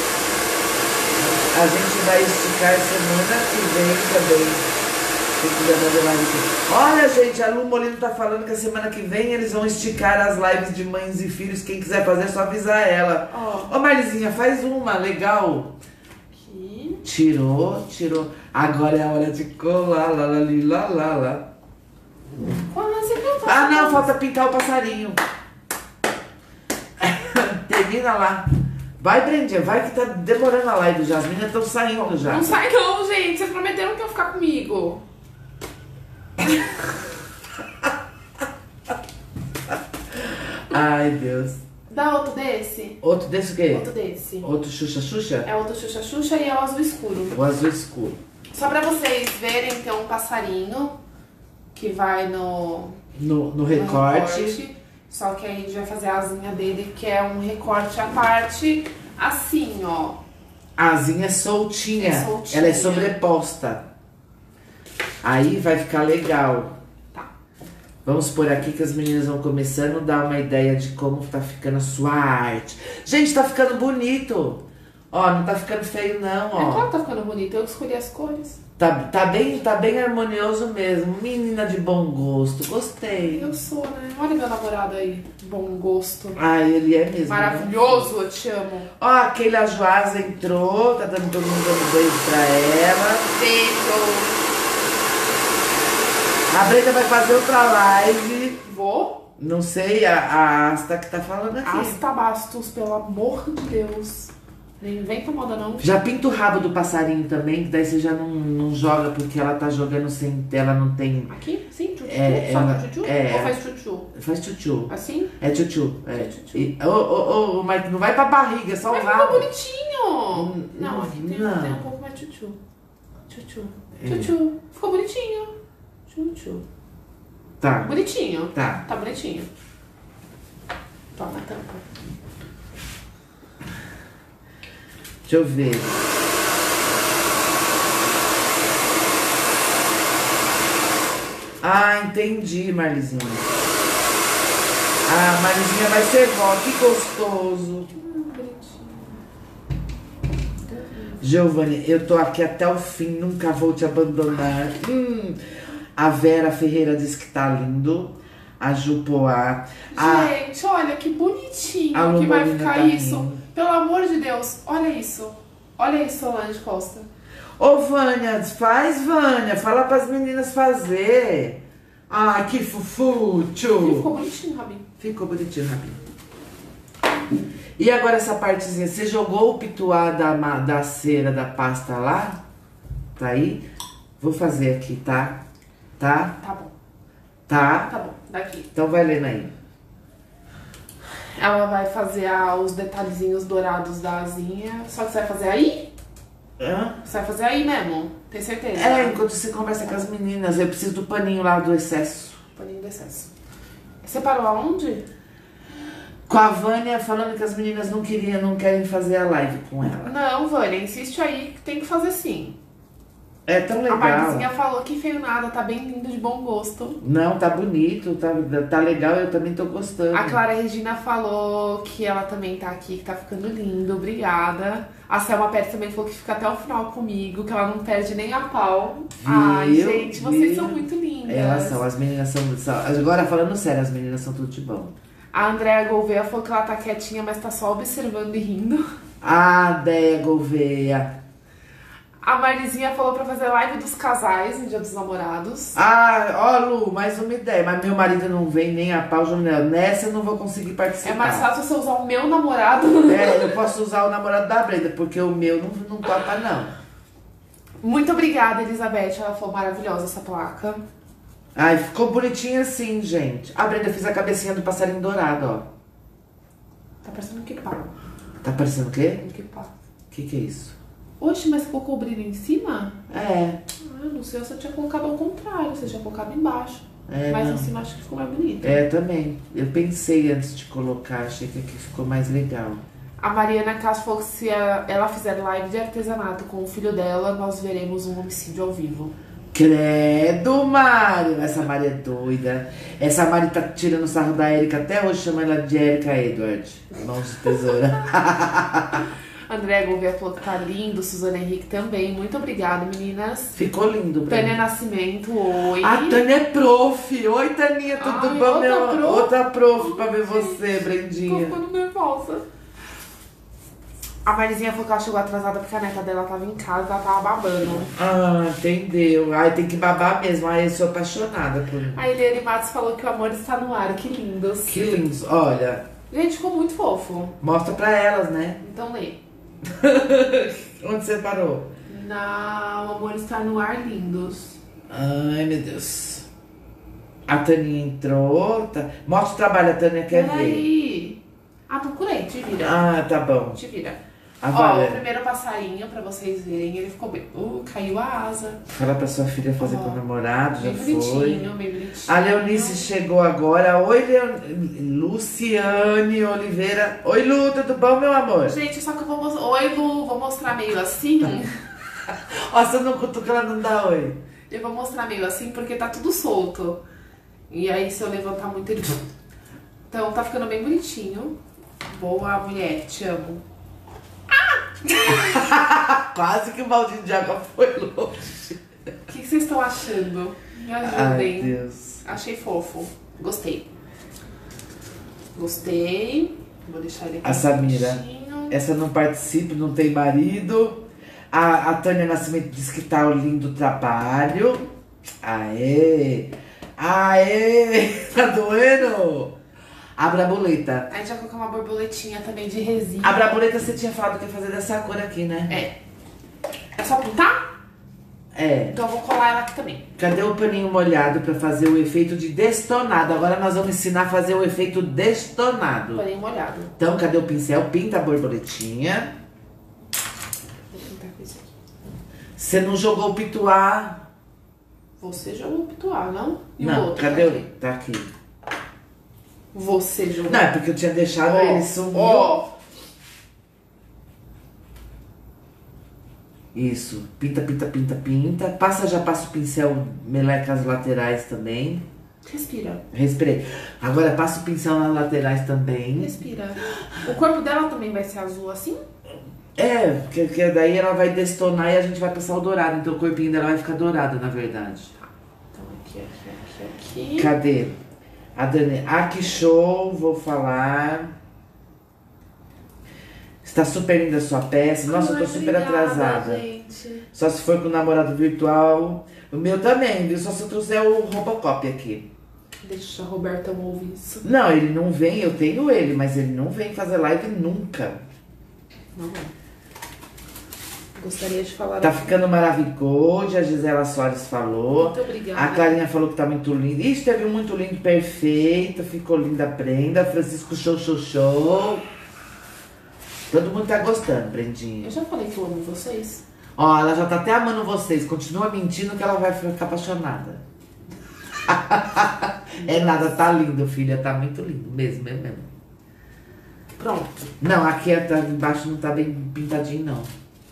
A gente vai esticar semana que vem também. Quem quiser fazer live aqui. Olha, gente, a Lu Molino tá falando que a semana que vem eles vão esticar as lives de mães e filhos. Quem quiser fazer é só avisar ela. Ó. Ô, Marlizinha, faz uma, legal. Aqui. Tirou, tirou. Agora é a hora de colar, lá, lá, li, lá, lá, lá. Quase que eu tô. Ah, não, falta pintar o passarinho. Termina lá. Vai, Brendinha, vai que tá demorando a live já. As meninas estão saindo já. Não sai não, gente. Vocês prometeram que iam ficar comigo. Ai, Deus. Dá outro desse? Outro desse o quê? Outro desse. Outro Xuxa Xuxa? É outro Xuxa Xuxa e é o azul escuro. O azul escuro. Só pra vocês verem, tem um passarinho que vai no, No, no no recorte. Só que aí a gente vai fazer a asinha dele, que é um recorte à parte, assim, ó. A asinha é soltinha. É soltinha. Ela é sobreposta. Aí vai ficar legal. Tá. Vamos por aqui que as meninas vão começando a dar uma ideia de como tá ficando a sua arte. Gente, tá ficando bonito. Ó, não tá ficando feio não, É claro ó. que tá ficando bonito, eu escolhi as cores. Tá, tá, bem, tá bem harmonioso mesmo. Menina de bom gosto, gostei. Eu sou, né? Olha meu namorado aí, bom gosto. Ai, ele é mesmo. né? Maravilhoso, eu te amo. Ó, a Keila Joasa entrou, tá dando todo mundo dando beijo pra ela. Beijo. A Brenda vai fazer outra live. Vou. Não sei, a, a Asta que tá falando aqui. Asta Bastos, pelo amor de Deus. Nem inventa moda, não. Já pinta o rabo do passarinho também, que daí você já não, não joga porque ela tá jogando sem. Ela não tem. Aqui? Sim, tchutchu? É, Só ela- tchutchu? é. Ou faz tchutchu? Faz tchutchu. Assim? É tchutchu. É. Tchutchu. E- Ô, ô, ô, mas não vai pra barriga, é só Mas o ficou rabo. bonitinho. Hum, Não, aqui tem, não. tem um pouco mais tchutchu. Tchutchu. É. Tchutchu. Ficou bonitinho. Tchutchu. Tá, Bonitinho. tá. Tá bonitinho. Toma. tampa. Deixa eu ver. Ah, entendi, Marlizinha. Ah, Marlizinha vai ser vó, que gostoso. Hum, bonitinho. Giovanni, eu tô aqui até o fim, nunca vou te abandonar. Hum. A Vera Ferreira diz que tá lindo. A Jupoá. A... Gente, olha que bonitinho A que vai Lombarina ficar tá isso. rindo. Pelo amor de Deus, olha isso. Olha isso, Solange Costa. Ô, Vânia, faz, Vânia. Fala pras meninas fazer. Ai, que E fufúcio. ficou bonitinho, Rabi. Ficou bonitinho, Rabinho. E agora essa partezinha, você jogou o pituá da, ma- da cera da pasta lá? Tá aí? Vou fazer aqui, tá? Tá? Tá bom, Tá? tá bom. Daqui. Então vai lendo aí. Ela vai fazer ah, os detalhezinhos dourados da asinha. Só que você vai fazer aí? Hã? Você vai fazer aí mesmo? Tem certeza? É, enquanto você conversa com as meninas, eu preciso do paninho lá do excesso. Paninho de excesso. Você parou aonde? Com a Vânia falando que as meninas não queriam, não querem fazer a live com ela. Não, Vânia, insiste aí que tem que fazer sim. É tão A legal. Marlizinha falou que feio nada, tá bem lindo, de bom gosto. Não, tá bonito, tá, tá legal, eu também tô gostando. A Clara Regina falou que ela também tá aqui, que tá ficando lindo, obrigada. A Selma Pérez também falou que fica até o final comigo, que ela não perde nem a pau. Ai, Viu? gente, vocês Viu? são muito lindas. Elas são, as meninas são, são. Agora falando sério, as meninas são tudo de bom. A Andréa Gouveia falou que ela tá quietinha, mas tá só observando e rindo. Ah, Déia Gouveia. A Marlizinha falou pra fazer live dos casais no Dia dos Namorados. Ah, ó, Lu, mais uma ideia. Mas meu marido não vem nem a pau, Janela. Nessa eu não vou conseguir participar. É mais fácil você usar o meu namorado. É, eu posso usar o namorado da Brenda, porque o meu não, não topa, não. Muito obrigada, Elizabeth. Ela falou maravilhosa essa placa. Ai, ficou bonitinho assim, gente. A Brenda fez a cabecinha do passarinho dourado, ó. Tá parecendo um kipá. Tá parecendo o quê? Um kipá. O que que é isso? Oxe, mas ficou cobrindo em cima? É. Ah, não sei se eu tinha colocado ao contrário. Você tinha colocado embaixo. É, Mas não. em cima acho que ficou mais bonito. É, também. Eu pensei antes de colocar, achei que aqui ficou mais legal. A Mariana Castro falou que se a- ela fizer live de artesanato com o filho dela, nós veremos um homicídio ao vivo. Credo, Mari! Essa Mari é doida. Essa Mari tá tirando sarro da Erika até hoje, chama ela de Erika Edward. Mãos de tesoura. André Gouveia falou que tá lindo, Suzana Henrique também. Muito obrigada, meninas. Ficou lindo, pra Tânia mim. Nascimento, oi. A Tânia é prof. Oi, Taninha, tudo Ai, bom? outra meu? prof. Outra prof pra ver você, Tô Brendinha. ficando nervosa. A Marizinha falou que ela chegou atrasada porque a neta dela tava em casa, ela tava babando. Ah, entendeu. Ai, tem que babar mesmo. Ai, eu sou apaixonada por mim. A Eliane Matos falou que o amor está no ar, que lindos. Que lindos. Olha, Gente, ficou muito fofo. mostra pra elas, né? Então lê. Onde você parou? Na... O amor está no ar, lindos. Ai, meu Deus. A Taninha entrou. Tá... Mostra o trabalho, a Tânia quer ver. Peraí. Ah, procurei, te vira. Ah, tá bom. Te vira. A Ó, Valéria. o primeiro passarinho, pra vocês verem, ele ficou bem. Uh, caiu a asa. Fala pra sua filha fazer Ó, com o namorado, já Bem foi. bonitinho, bem bonitinho. A Leonice chegou agora. Oi, Leon... Luciane Oliveira. Oi, Lu, tudo bom, meu amor? Gente, só que eu vou mostrar. Oi, Lu, vou mostrar meio assim. Ó, você não cutuca, ela não dá oi. Eu vou mostrar meio assim porque tá tudo solto. E aí, se eu levantar muito, ele. Então, tá ficando bem bonitinho. Boa, mulher, te amo. Quase que o baldinho de água foi longe. O que, que vocês estão achando? Me Ai, ajudem. Deus. Achei fofo. Gostei. Gostei. Vou deixar ele aqui. A Samira. bonitinho. Essa não participa, não tem marido. A, a Tânia Nascimento disse que tá o lindo trabalho. Aê! Aê! Tá doendo? Abra a boleta. A gente vai colocar uma borboletinha também de resina. Abra a boleta, você tinha falado que ia fazer dessa cor aqui, né? É. É só pintar? É. Então eu vou colar ela aqui também. Cadê o paninho molhado pra fazer o efeito de destonado? Agora nós vamos ensinar a fazer o efeito destonado. Porém molhado. Então, cadê o pincel? Pinta a borboletinha. Vou pintar com isso aqui. Você não jogou o pituá? Você jogou o pituar, não? E o Não, outro? cadê Tá o... aqui. Tá aqui. Você jogou. Não, é porque eu tinha deixado Ó, ele sumiu. ó. Isso. Pinta, pinta, pinta, pinta. Passa, já passa o pincel meleca as laterais também. Respira. Respirei. Agora passa o pincel nas laterais também. Respira. O corpo dela também vai ser azul assim? É, porque, porque daí ela vai destonar e a gente vai passar o dourado. Então o corpinho dela vai ficar dourado, na verdade. Tá. Então aqui, aqui, aqui, aqui. Cadê? A Dani, ah, que show, vou falar. Está super linda a sua peça. Nossa, eu tô Ai, super obrigada, atrasada. gente. Só se for com o namorado virtual. O meu também, viu? Só se eu trouxer o Robocop aqui. Deixa a Roberta ouvir isso. Não, ele não vem, eu tenho ele, mas ele não vem fazer live nunca. Não é. Gostaria de falar. Tá aqui. ficando maravilhoso, a Gisela Soares falou. Muito obrigada. A Clarinha falou que tá muito lindo. Ixi, teve um muito lindo, perfeito. Ficou linda a prenda. Francisco, show, show, show. Todo mundo tá gostando, prendinha. Eu já falei que eu amo vocês. Ó, ela já tá até amando vocês. Continua mentindo que ela vai ficar apaixonada. É nada, tá lindo, filha. Tá muito lindo, mesmo, é mesmo. Pronto. Não, aqui é- tá, embaixo não tá bem pintadinho, não.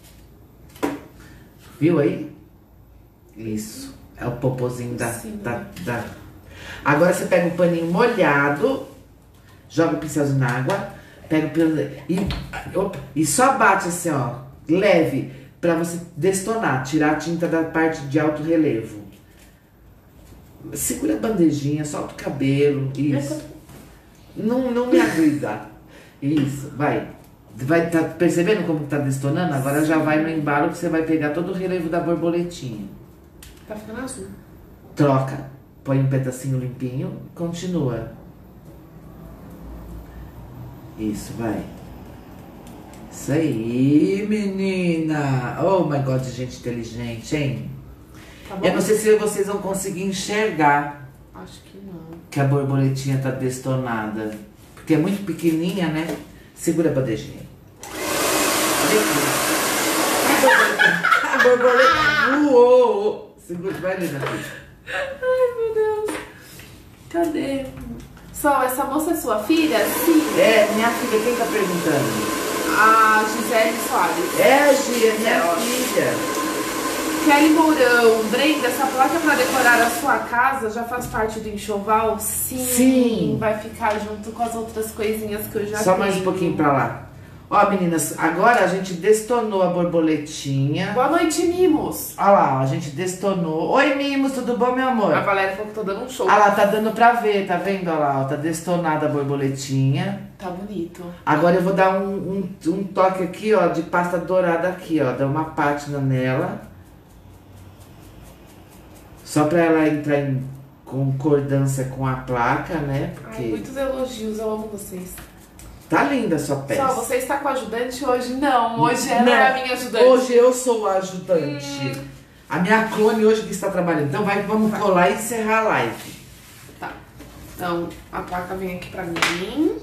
Viu aí? Isso. É o popozinho da, Sim. da, da... Agora você pega o paninho molhado, joga o pincelzinho na água, pega o pincel e, opa, e só bate assim, ó, leve, pra você destonar, tirar a tinta da parte de alto relevo. Segura a bandejinha, solta o cabelo, isso. Não, não me agrida. Isso, vai. Vai tá percebendo como tá destonando? Agora já vai no embalo que você vai pegar todo o relevo da borboletinha. Tá ficando azul. Troca. Põe um pedacinho limpinho, continua. Isso, vai. Isso aí, menina. Oh my God, gente inteligente, hein? Tá bom? Eu não sei se vocês vão conseguir enxergar Acho que não. que a borboletinha tá destonada. Porque é muito pequenininha, né? Segura a bandejinha. Olha aqui. A borboleta voou. Segura, vai ali, Nath. Ai, meu Deus. Cadê? Sol, essa moça é sua filha? Sim. É, minha filha, quem tá perguntando? A Gisele Soares. É, Gia, minha É, filha. Kelly Mourão, Brenda, essa placa pra decorar a sua casa já faz parte do enxoval? Sim. Sim. Vai ficar junto com as outras coisinhas que eu já Só tenho. mais um pouquinho pra lá. Ó, meninas, agora a gente destonou a borboletinha. Boa noite, mimos. Olha lá, ó, a gente destonou. Oi, Mimos, tudo bom, meu amor? A Valéria falou que tô dando um show. Olha lá, tá dando pra ver, tá vendo? Olha lá, ó, tá destonada a borboletinha. Tá bonito. Agora eu vou dar um, um, um toque aqui, ó, de pasta dourada aqui, ó. Dar uma pátina nela. Só pra ela entrar em concordância com a placa, né? Porque Ai, muitos elogios, eu amo vocês. tá linda a sua peça. Só, você está com a ajudante hoje? Não, hoje ela Não, é a minha ajudante. Hoje eu sou a ajudante. A minha clone hoje que está trabalhando. Então vai, vamos Vai. colar e encerrar a live. Tá. Então, a placa vem aqui pra mim.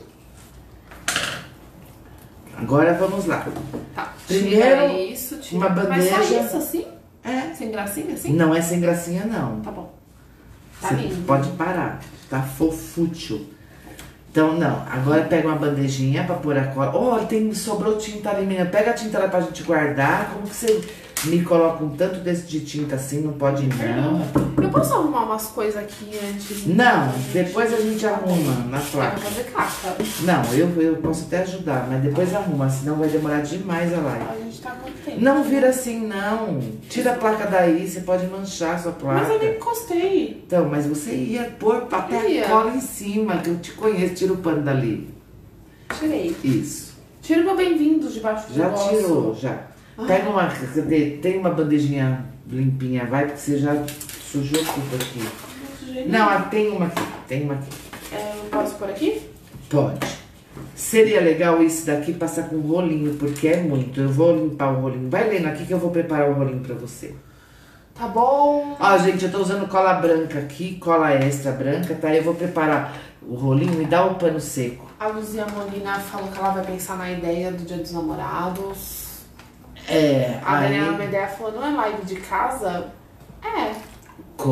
Agora vamos lá. Tá. Primeiro, tira isso, tira. uma Mas só bandeja. isso, assim? É. Sem gracinha, assim? Não é sem gracinha, não. Tá bom. Tá Você lindo. pode parar. Tá fofútil. Então, não. Agora pega uma bandejinha pra pôr a cola. Oh, tem, sobrou tinta ali, menina. Pega a tinta lá pra gente guardar. Como que você me coloca um tanto desse de tinta assim? Não pode, não. Eu posso arrumar umas coisas aqui antes? Não, depois a gente arruma na Eu placa. vou fazer caca. Não, eu, eu posso até ajudar, mas depois arruma, senão vai demorar demais a live. A gente tá com quanto tempo? Não vira assim, não. Tira a placa daí, você pode manchar a sua placa. Mas eu nem encostei. Então, mas você ia pôr até Ia. a cola em cima, que eu te conheço. Tira o pano dali. Tirei. Isso. Tira o meu bem-vindo debaixo do Já negócio. tirou, já. Pega uma, cadê? Tem uma bandejinha limpinha, vai, porque você já sujou tudo aqui. Não, ah, tem uma aqui, tem uma aqui. É, eu posso por aqui? Pode. Seria legal isso daqui passar com rolinho, porque é muito. Eu vou limpar o rolinho. Vai lendo aqui que eu vou preparar o rolinho pra você. Tá bom. Ó, gente, eu tô usando cola branca aqui, cola extra branca, tá? Eu vou preparar o rolinho e dar o pano seco. A Luzia Molina falou que ela vai pensar na ideia do Dia dos Namorados. É, A aí... Daniela Medea falou, não é live de casa? É. Como?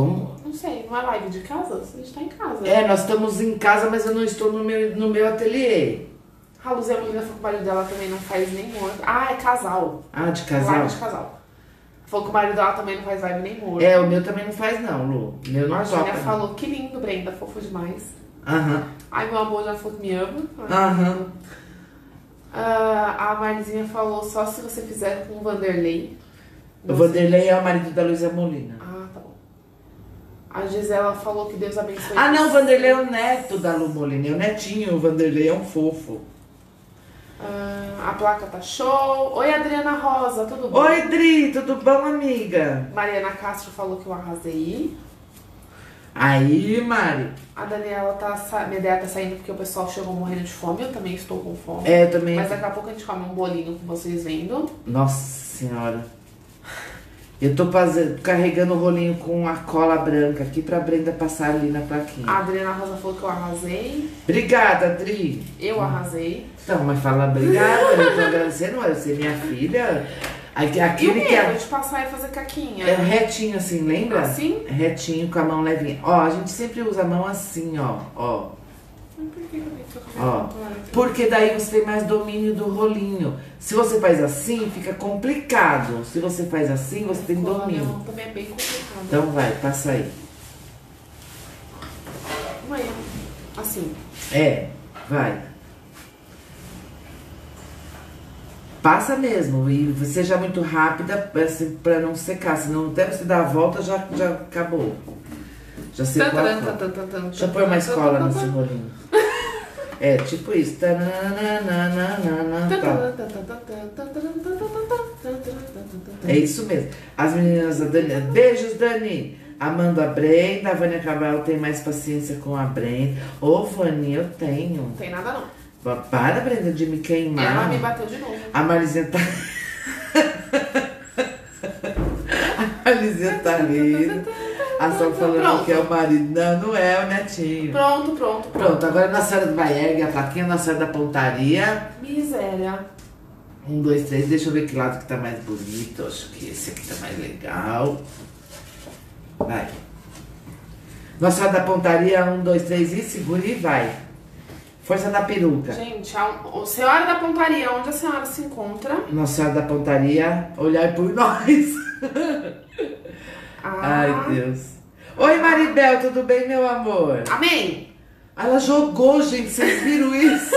Não sei, não é live de casa? A gente tá em casa. É, nós estamos em casa, mas eu não estou no meu, no meu ateliê. A Luzia Molina falou que o marido dela também não faz nenhum. Ah, é casal. Ah, de casal? Live de casal. Falou que o marido dela também não faz live nenhum. É, o meu também não faz não, Lu. O meu não A toca. Júlia falou, que lindo, Brenda, fofo demais. Aham. Ai, meu amor já falou que me ama. Aham. Ah, a Marlizinha falou, só se você fizer com o Vanderlei. O Vanderlei é o marido da Luísa Molina. Ah, tá bom. A Gisela falou que Deus abençoe. Ah, não, o Vanderlei é o neto da Lu Molina. É o netinho, o Vanderlei é um fofo. Ah, a placa tá show. Oi, Adriana Rosa, tudo bom? Oi, Dri, tudo bom, amiga? Mariana Castro falou que eu arrasei. Aí, Mari. A Daniela tá, sa... minha ideia tá saindo porque o pessoal chegou morrendo de fome. Eu também estou com fome. É, eu também. Mas daqui a pouco a gente come um bolinho com vocês vendo. Nossa senhora. Eu tô fazendo, carregando o rolinho com a cola branca aqui pra Brenda passar ali na plaquinha. A Adriana Rosa falou que eu arrasei. Obrigada, Dri. Eu arrasei. Então, mas fala obrigada, eu tô agradecendo, olha, você é minha filha. Aqui- E o Aquele que medo é, de passar e fazer caquinha? é retinho assim, lembra? Assim? Retinho com a mão levinha. Ó, a gente sempre usa a mão assim, ó, ó. Por que que eu nem tô com a Ó, minha mão? porque daí você tem mais domínio do rolinho. Se você faz assim, fica complicado. Se você faz assim, você tem Ficou, a minha domínio. mão também é bem complicada. Então vai, passa aí. Mãe, assim. É, vai. Passa mesmo e seja muito rápida assim, pra não secar, senão até você dar a volta já, já acabou. Já secou a cola. Deixa eu pôr mais cola nesse rolinho. É, tipo isso. Tananana, tá. É isso mesmo. As meninas da Dani. Beijos, Dani. Amando a Brenda. A Vânia Cabral tem mais paciência com a Brenda. Ô, Vânia, eu tenho. Não tem nada não. Para, Brenda, de me queimar. Ela me bateu de novo. A Marizinha tá. A Marizinha tá rindo. A Sol falando Pronto. que é o marido. Não, não é o netinho. Pronto, pronto, pronto. Pronto, agora Nossa Senhora do Baiergue, a plaquinha Nossa Senhora da Pontaria. Miséria. Um, dois, três. Deixa eu ver que lado que tá mais bonito. Acho que esse aqui tá mais legal. Vai. Nossa Senhora da Pontaria, um, dois, três e segura e vai. Força da peruca. Gente, a, o Senhora da Pontaria, onde a senhora se encontra? Nossa Senhora da Pontaria, olhar por nós. Ah, Ai, Deus. Oi, Maribel, tudo bem, meu amor? Amém! Ela jogou, gente, vocês viram isso?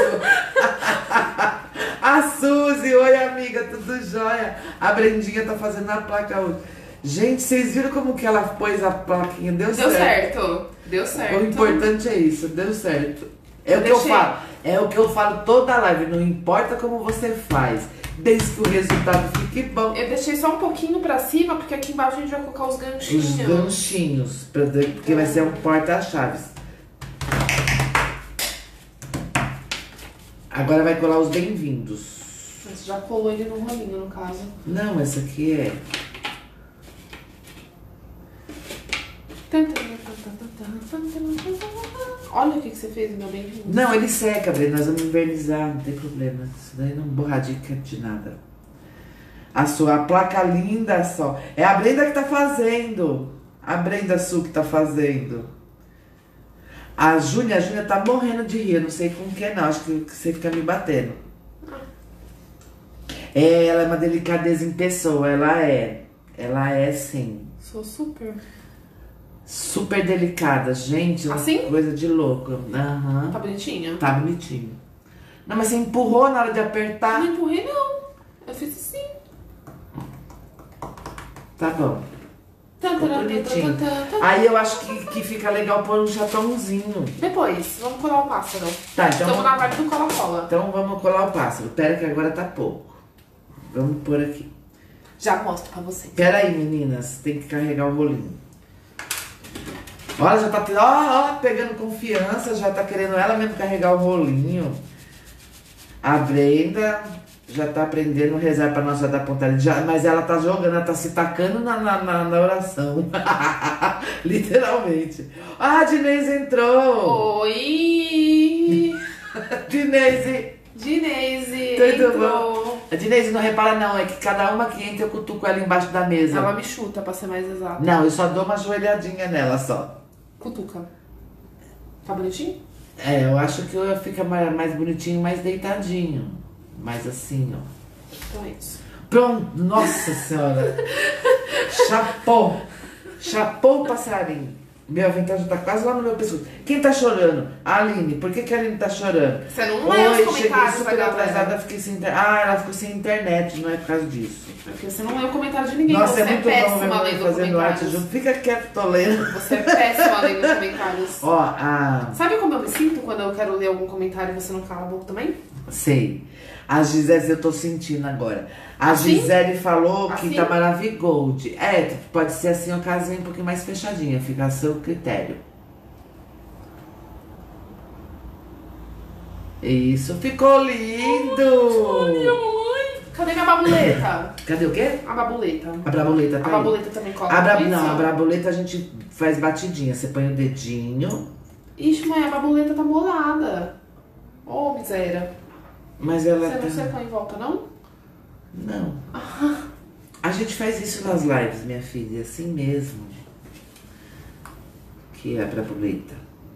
A Suzy, oi, amiga, tudo jóia? A Brendinha tá fazendo a placa hoje. Gente, vocês viram como que ela pôs a plaquinha? Deu, Deu certo. certo. Deu certo. O importante é isso, deu certo. É Eu o que eu deixei. falo. É o que eu falo toda live. Não importa como você faz, desde que o resultado fique bom. Eu deixei só um pouquinho pra cima, porque aqui embaixo a gente vai colocar os ganchinhos. Os ganchinhos, pra- porque vai ser um porta-chaves. Agora vai colar os bem-vindos. Mas já colou ele no rolinho, no caso. Não, essa aqui é... Olha o que, que você fez, meu bem-vindo. Não, ele seca, Brenda. Nós vamos invernizar, não tem problema. Isso daí não borradica de nada. A sua placa linda só. É a Brenda que tá fazendo. A Brenda Su que tá fazendo. A Júnia, a Júnia tá morrendo de rir. Eu não sei com o que não. Acho que você fica me batendo. É, ela é uma delicadeza em pessoa. Ela é. Ela é sim. Sou super. Super delicada, gente. Uma Assim? coisa de louco. Aham. Tá bonitinha? Tá bonitinho. Não, mas você empurrou na hora de apertar. Não empurrei, não. Eu fiz assim. Tá bom. Tá, Ficou tá, tá, bonitinho. tá, tá, tá. Aí eu acho que, que fica legal pôr um chatãozinho. Depois, vamos colar o pássaro. Tá, então, Estamos na vibe do cola-cola. então vamos colar o pássaro. Pera que agora tá pouco. Vamos pôr aqui. Já mostro pra vocês. Pera aí, meninas. Tem que carregar o rolinho. Olha, já tá ó, ó, pegando confiança. Já tá querendo ela mesmo carregar o rolinho. A Brenda já tá aprendendo a rezar pra Nossa da Pontaria. Já, mas ela tá jogando, ela tá se tacando na, na, na, na oração. Literalmente. Ah, a Dinês entrou. Oi! Dinês. Dineise, Tudo entrou. bom? A Dineise não repara não, é que cada uma que entra eu cutuco ela embaixo da mesa. Ela me chuta, pra ser mais exato. Não, eu só dou uma joelhadinha nela só. Cutuca. Tá bonitinho? É, eu acho que eu fica mais, mais bonitinho, mais deitadinho. Mais assim, ó. Então é isso. Pronto, nossa senhora. Chapou. Chapou o passarinho. Meu avental já tá quase lá no meu pescoço. Quem tá chorando? A Aline. Por que, que a Aline tá chorando? Você não lê os Oi, cheguei comentários da super galera. atrasada, fiquei sem internet. Ah, ela ficou sem internet, não é por causa disso. É porque você não lê o comentário de ninguém. Nossa, você é muito é bom péssima ver lendo mãe fazendo arte comentários. junto. Fica quieto, tô lendo. Você é péssima lendo comentários. Ó, a... Sabe como eu me sinto quando eu quero ler algum comentário e você não cala a boca também? Sei. A Gisele, eu tô sentindo agora. A Assim? Gisele falou que Assim? tá maravigold. É, pode ser assim, uma casinha um pouquinho mais fechadinha. Fica a seu critério. Isso, ficou lindo! Cadê minha babuleta? Cadê o quê? A babuleta. A braboleta tá A aí. babuleta também cola. A bra... com Não, isso? a braboleta a gente faz batidinha. Você põe o dedinho, Ixi, mãe, a babuleta tá molada. Ô, miséria. mas ela Você tá... não secou em volta, não? Não. A gente faz isso nas lives, minha filha, é assim mesmo. Que é a braboleta.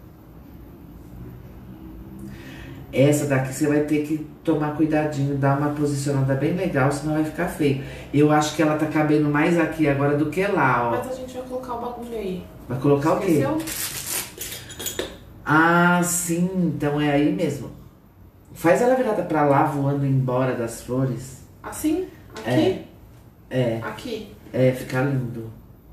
Essa daqui você vai ter que tomar cuidadinho, dar uma posicionada bem legal, senão vai ficar feio. Eu acho que ela tá cabendo mais aqui agora do que lá, ó. Mas a gente vai colocar o bagulho aí. Vai colocar o quê? Esqueceu? Ah, sim, então é aí mesmo. Faz ela virada pra lá, voando embora das flores. Assim? Aqui? É, Aqui. é, fica lindo.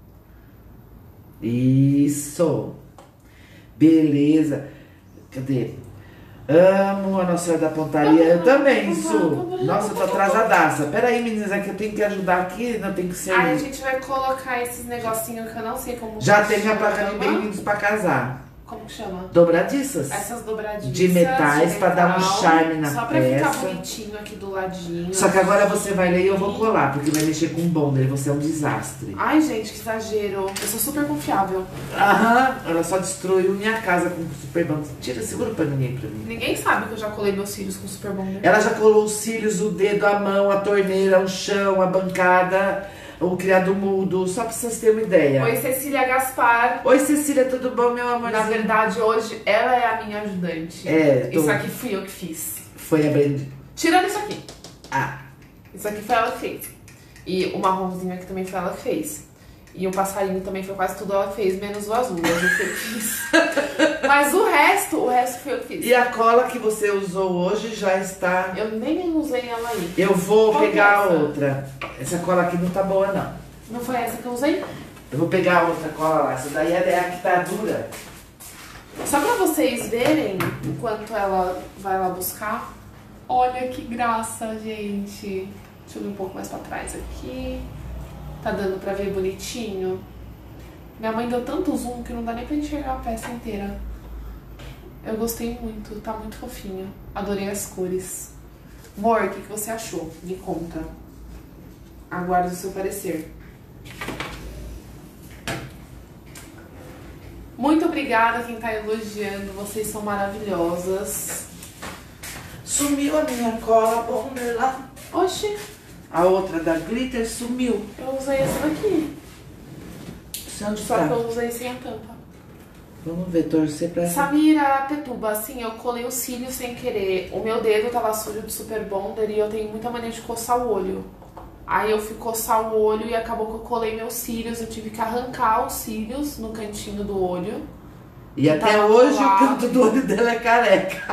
Isso. Beleza. Cadê? Amo a Nossa Senhora da Pontaria. Eu também, Su. Nossa, eu tô atrasadaça. Pera aí, meninas, é que eu tenho que ajudar aqui, não tem que ser. Aí a gente vai colocar esses negocinhos que eu não sei como Já que tem a placa de chama. bem-vindos pra casar. Como que chama? Dobradiças. Essas dobradinhas De metais, pra dar um metal, charme na Só pra peça. ficar bonitinho aqui do ladinho. Só que agora você vai ler e eu vou colar, porque vai mexer com bonder, você é um desastre. Ai, gente, que exagero. Eu sou super confiável. Aham, ela só destruiu minha casa com super bonder. Tira, segura o paninho aí pra mim. Ninguém sabe que eu já colei meus cílios com super bonder. Ela já colou os cílios, o dedo, a mão, a torneira, o chão, a bancada, o criado mudo, só pra vocês terem uma ideia. Oi, Cecília Gaspar. Oi, Cecília, tudo bom, meu amor? Na verdade, hoje ela é a minha ajudante. É, tô- Isso aqui fui eu que fiz. Foi a Brand... Tirando isso aqui. Ah, Isso aqui foi ela que fez. E o marronzinho aqui também foi ela que fez. E o passarinho também foi quase tudo ela que fez, menos o azul. O azul foi eu que fiz. Mas o resto, o resto foi eu que fiz. e a cola que você usou hoje já está... Eu nem usei ela aí. Eu vou Qual pegar a que é essa? outra. Essa cola aqui não tá boa, não. Não foi essa que eu usei? Eu vou pegar a outra cola lá. Essa daí é a que tá dura. Só pra vocês verem o quanto ela vai lá buscar. Olha que graça, gente. Deixa eu vir um pouco mais pra trás aqui. Tá dando pra ver bonitinho? Minha mãe deu tanto zoom que não dá nem pra enxergar a peça inteira. Eu gostei muito, tá muito fofinho. Adorei as cores. Amor, o que, que você achou? Me conta. Aguardo o seu parecer. Muito obrigada a quem tá elogiando. Vocês são maravilhosas. Sumiu a minha cola bonder lá. Oxi, A outra da glitter sumiu. eu usei essa daqui. Sei onde Só tá. que eu usei sem a tampa. Vamos ver, torcer pra... Samira Petuba, assim, eu colei os cílios sem querer. O meu dedo tava sujo de super bonder e eu tenho muita mania de coçar o olho. Aí eu fui coçar o olho e acabou que eu colei meus cílios. Eu tive que arrancar os cílios no cantinho do olho. E até Tava hoje colado. o canto do olho dela é careca.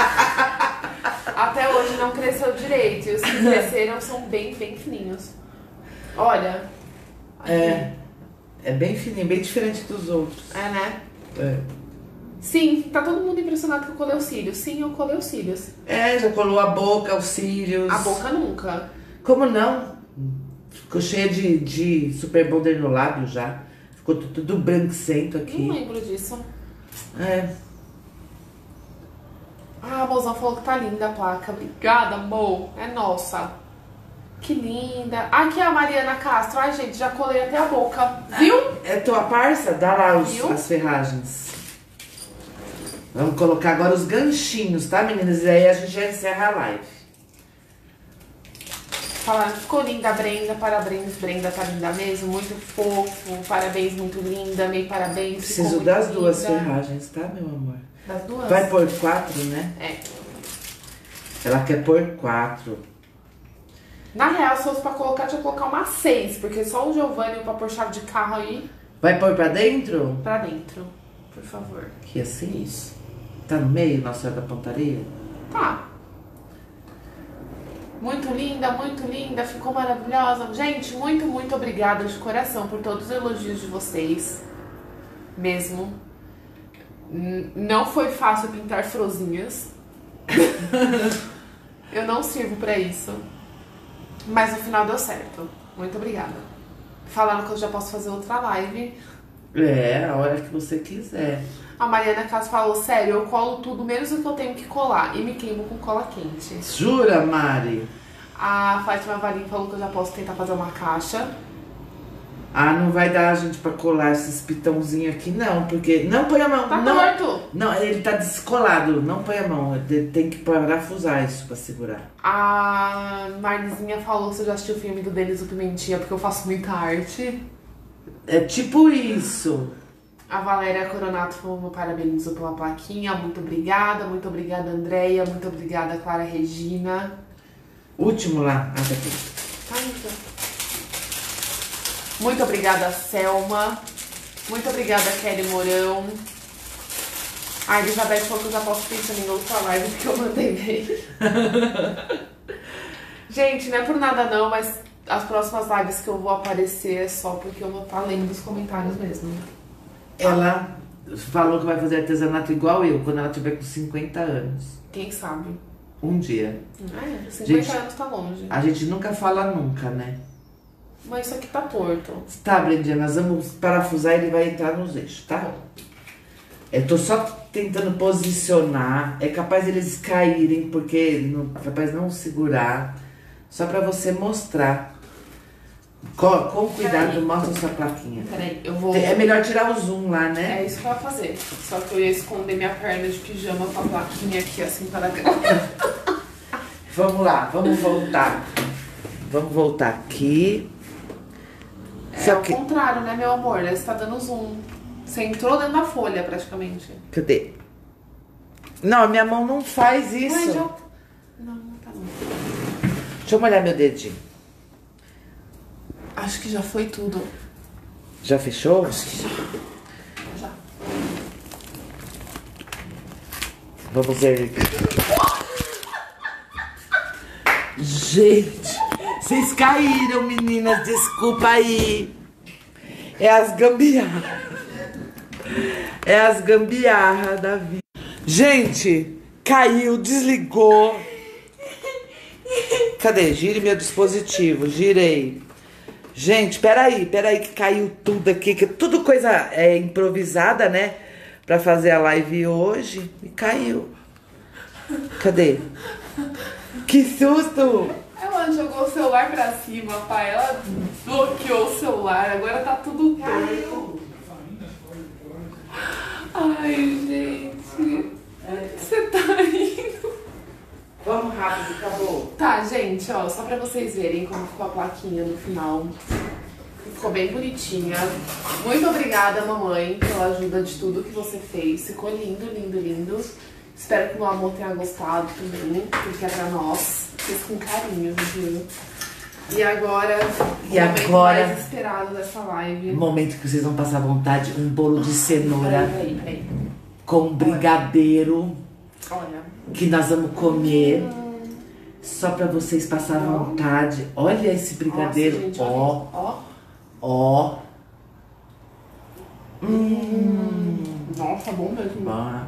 Até hoje não cresceu direito. E os que cresceram são bem, bem fininhos. Olha. Aqui. É. É bem fininho, bem diferente dos outros. É, né? É. Sim, tá todo mundo impressionado que eu colei os cílios. Sim, eu colei os cílios. É, já colou a boca, os cílios. A boca nunca. Como não? Ficou cheia de, de super bonder no lábio já. Ficou tu- tudo branquecento Não aqui. lembro disso. É. Ah, a mozão falou que tá linda a placa. Obrigada, amor. É nossa. Que linda. Aqui é a Mariana Castro. Ai, gente, já colei até a boca. Viu? É tua parça? Dá lá os, Viu? as ferragens. Vamos colocar agora os ganchinhos, tá, meninas? E aí a gente já encerra a live. Falando, ficou linda, Brenda. Parabéns, Brenda, tá linda mesmo. Muito fofo. Parabéns, muito linda. Meio parabéns. Preciso das linda. duas ferragens, tá, meu amor? Das duas? Vai pôr quatro, né? É. Ela quer pôr quatro. Na real, se fosse pra colocar, tinha que colocar uma seis. Porque só o Giovanni pra pôr chave de carro aí. Vai pôr pra dentro? Pra dentro, por favor. Que assim? Isso. Tá no meio, Nossa Senhora da Pontaria? Tá. Muito linda, muito linda, ficou maravilhosa. Gente, muito, muito obrigada de coração por todos os elogios de vocês. Mesmo. N- Não foi fácil pintar frozinhas. Eu não sirvo pra isso. Mas no final deu certo. Muito obrigada. Falaram que eu já posso fazer outra live. É, a hora que você quiser. A Mariana Caso falou, sério, eu colo tudo menos o que eu tenho que colar e me queimo com cola quente. Jura, Mari? A Fátima Valim falou que eu já posso tentar fazer uma caixa. Ah, não vai dar a gente pra colar esses pitãozinhos aqui, não, porque... Não põe a mão, Tá não. torto. Não, ele tá descolado, não põe a mão, tem que parafusar isso pra segurar. A Marlizinha falou se eu já assistiu o filme do Denis o Pimentinha, porque eu faço muita arte. É tipo isso. A Valéria Coronato falou, me parabenizou pela plaquinha, muito obrigada, muito obrigada, Andréia, muito obrigada, Clara Regina. Último lá, ah, daqui. Tá, então. Muito obrigada, Selma. Muito obrigada, Kelly Mourão. A Elizabeth falou que eu já posso pensar em outra live porque eu mandei bem. Gente, não é por nada não, mas as próximas lives que eu vou aparecer é só porque eu vou estar lendo os comentários mesmo. Ela falou que vai fazer artesanato igual eu, quando ela tiver com cinquenta anos. Quem sabe? Um dia. É, cinquenta Gente, anos tá longe. A gente nunca fala nunca, né? Mas isso aqui tá torto. Tá, Brendinha, nós vamos parafusar e ele vai entrar nos eixos, tá? Eu tô só tentando posicionar. É capaz eles caírem, porque não, capaz não segurar. Só pra você mostrar. Com, com cuidado, Peraí. mostra sua plaquinha. Peraí, eu vou... É melhor tirar o zoom lá, né? É isso que eu ia fazer. Só que eu ia esconder minha perna de pijama com a plaquinha aqui, assim, para a Vamos lá, vamos voltar. Vamos voltar aqui. É Só o que... contrário, né, meu amor? Você tá dando zoom. Você entrou dentro da folha, praticamente. Cadê? Não, a minha mão não faz isso. Ué, já... Não, não tá não. Deixa eu molhar meu dedinho. Acho que já foi tudo. Já fechou? Acho que já. Já. Vamos ver. Gente, vocês caíram, meninas. Desculpa aí. É as gambiarras. É as gambiarras da vida. Gente, caiu, desligou. Cadê? Gire meu dispositivo. Girei. Gente, peraí, peraí que caiu tudo aqui. Que tudo coisa é, improvisada, né? Pra fazer a live hoje. E caiu. Cadê? Que susto! Ela jogou o celular pra cima, pai. Ela bloqueou o celular. Agora tá tudo torto. Ai, gente. Você tá indo. Vamos rápido, acabou. Tá, gente, ó, só pra vocês verem como ficou a plaquinha no final. Ficou bem bonitinha. Muito obrigada, mamãe, pela ajuda de tudo que você fez. Ficou lindo, lindo, lindo. Espero que o meu amor tenha gostado também, porque é pra nós. Fez com carinho, viu? E agora, E o momento agora- mais esperado dessa live. No momento que vocês vão passar vontade, um bolo de cenoura Peraí, peraí, peraí. com brigadeiro Olha. que nós vamos comer. Só pra vocês passar vontade. Olha esse brigadeiro. Nossa, gente, Ó, olha. ó. Ó. Hum. Nossa, bom mesmo. Ah.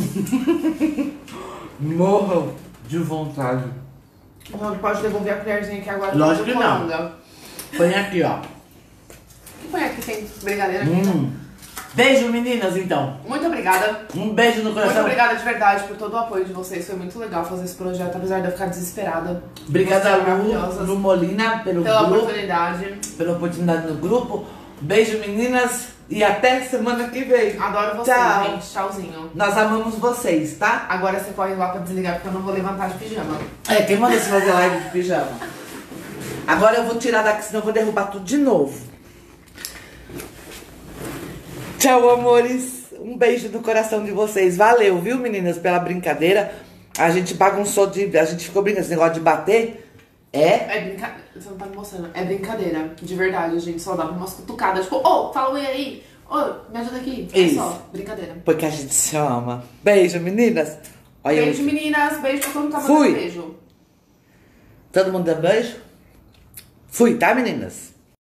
Morram de vontade. Então, pode devolver a colherzinha aqui agora. Lógico pra que não. colanga. Põe aqui, ó. Que põe aqui, tem brigadeiro aqui, né? Hum. Beijo, meninas, então. Muito obrigada. Um beijo no Muito coração. obrigada de verdade por todo o apoio de vocês. Foi muito legal fazer esse projeto, apesar de eu ficar desesperada. Obrigada, Vocês são Lu, maravilhosas. Lu Molina, pelo Pela grupo, oportunidade. pela oportunidade no grupo. Beijo, meninas. E até semana que vem. Adoro vocês, Tchau. gente. Tchauzinho. Nós amamos vocês, tá? Agora você corre lá pra desligar, porque eu não vou levantar de pijama. É, quem manda você fazer live de pijama? Agora eu vou tirar daqui, senão eu vou derrubar tudo de novo. Tchau, amores. Um beijo no coração de vocês. Valeu, viu, meninas, pela brincadeira. A gente bagunçou de... A gente ficou brincando. Esse negócio de bater é... É brincadeira. Você não tá me mostrando. É brincadeira. De verdade, gente. Só dava umas cutucadas. Tipo, ô, oh, fala oi aí. Ô, oh, me ajuda aqui. É Isso. só. Brincadeira. Porque a gente se ama. Beijo, meninas. Olha, Beijo, eu... meninas. Beijo pra todo mundo que tá Fui. mandando beijo. Todo mundo dá beijo? Fui, tá, meninas?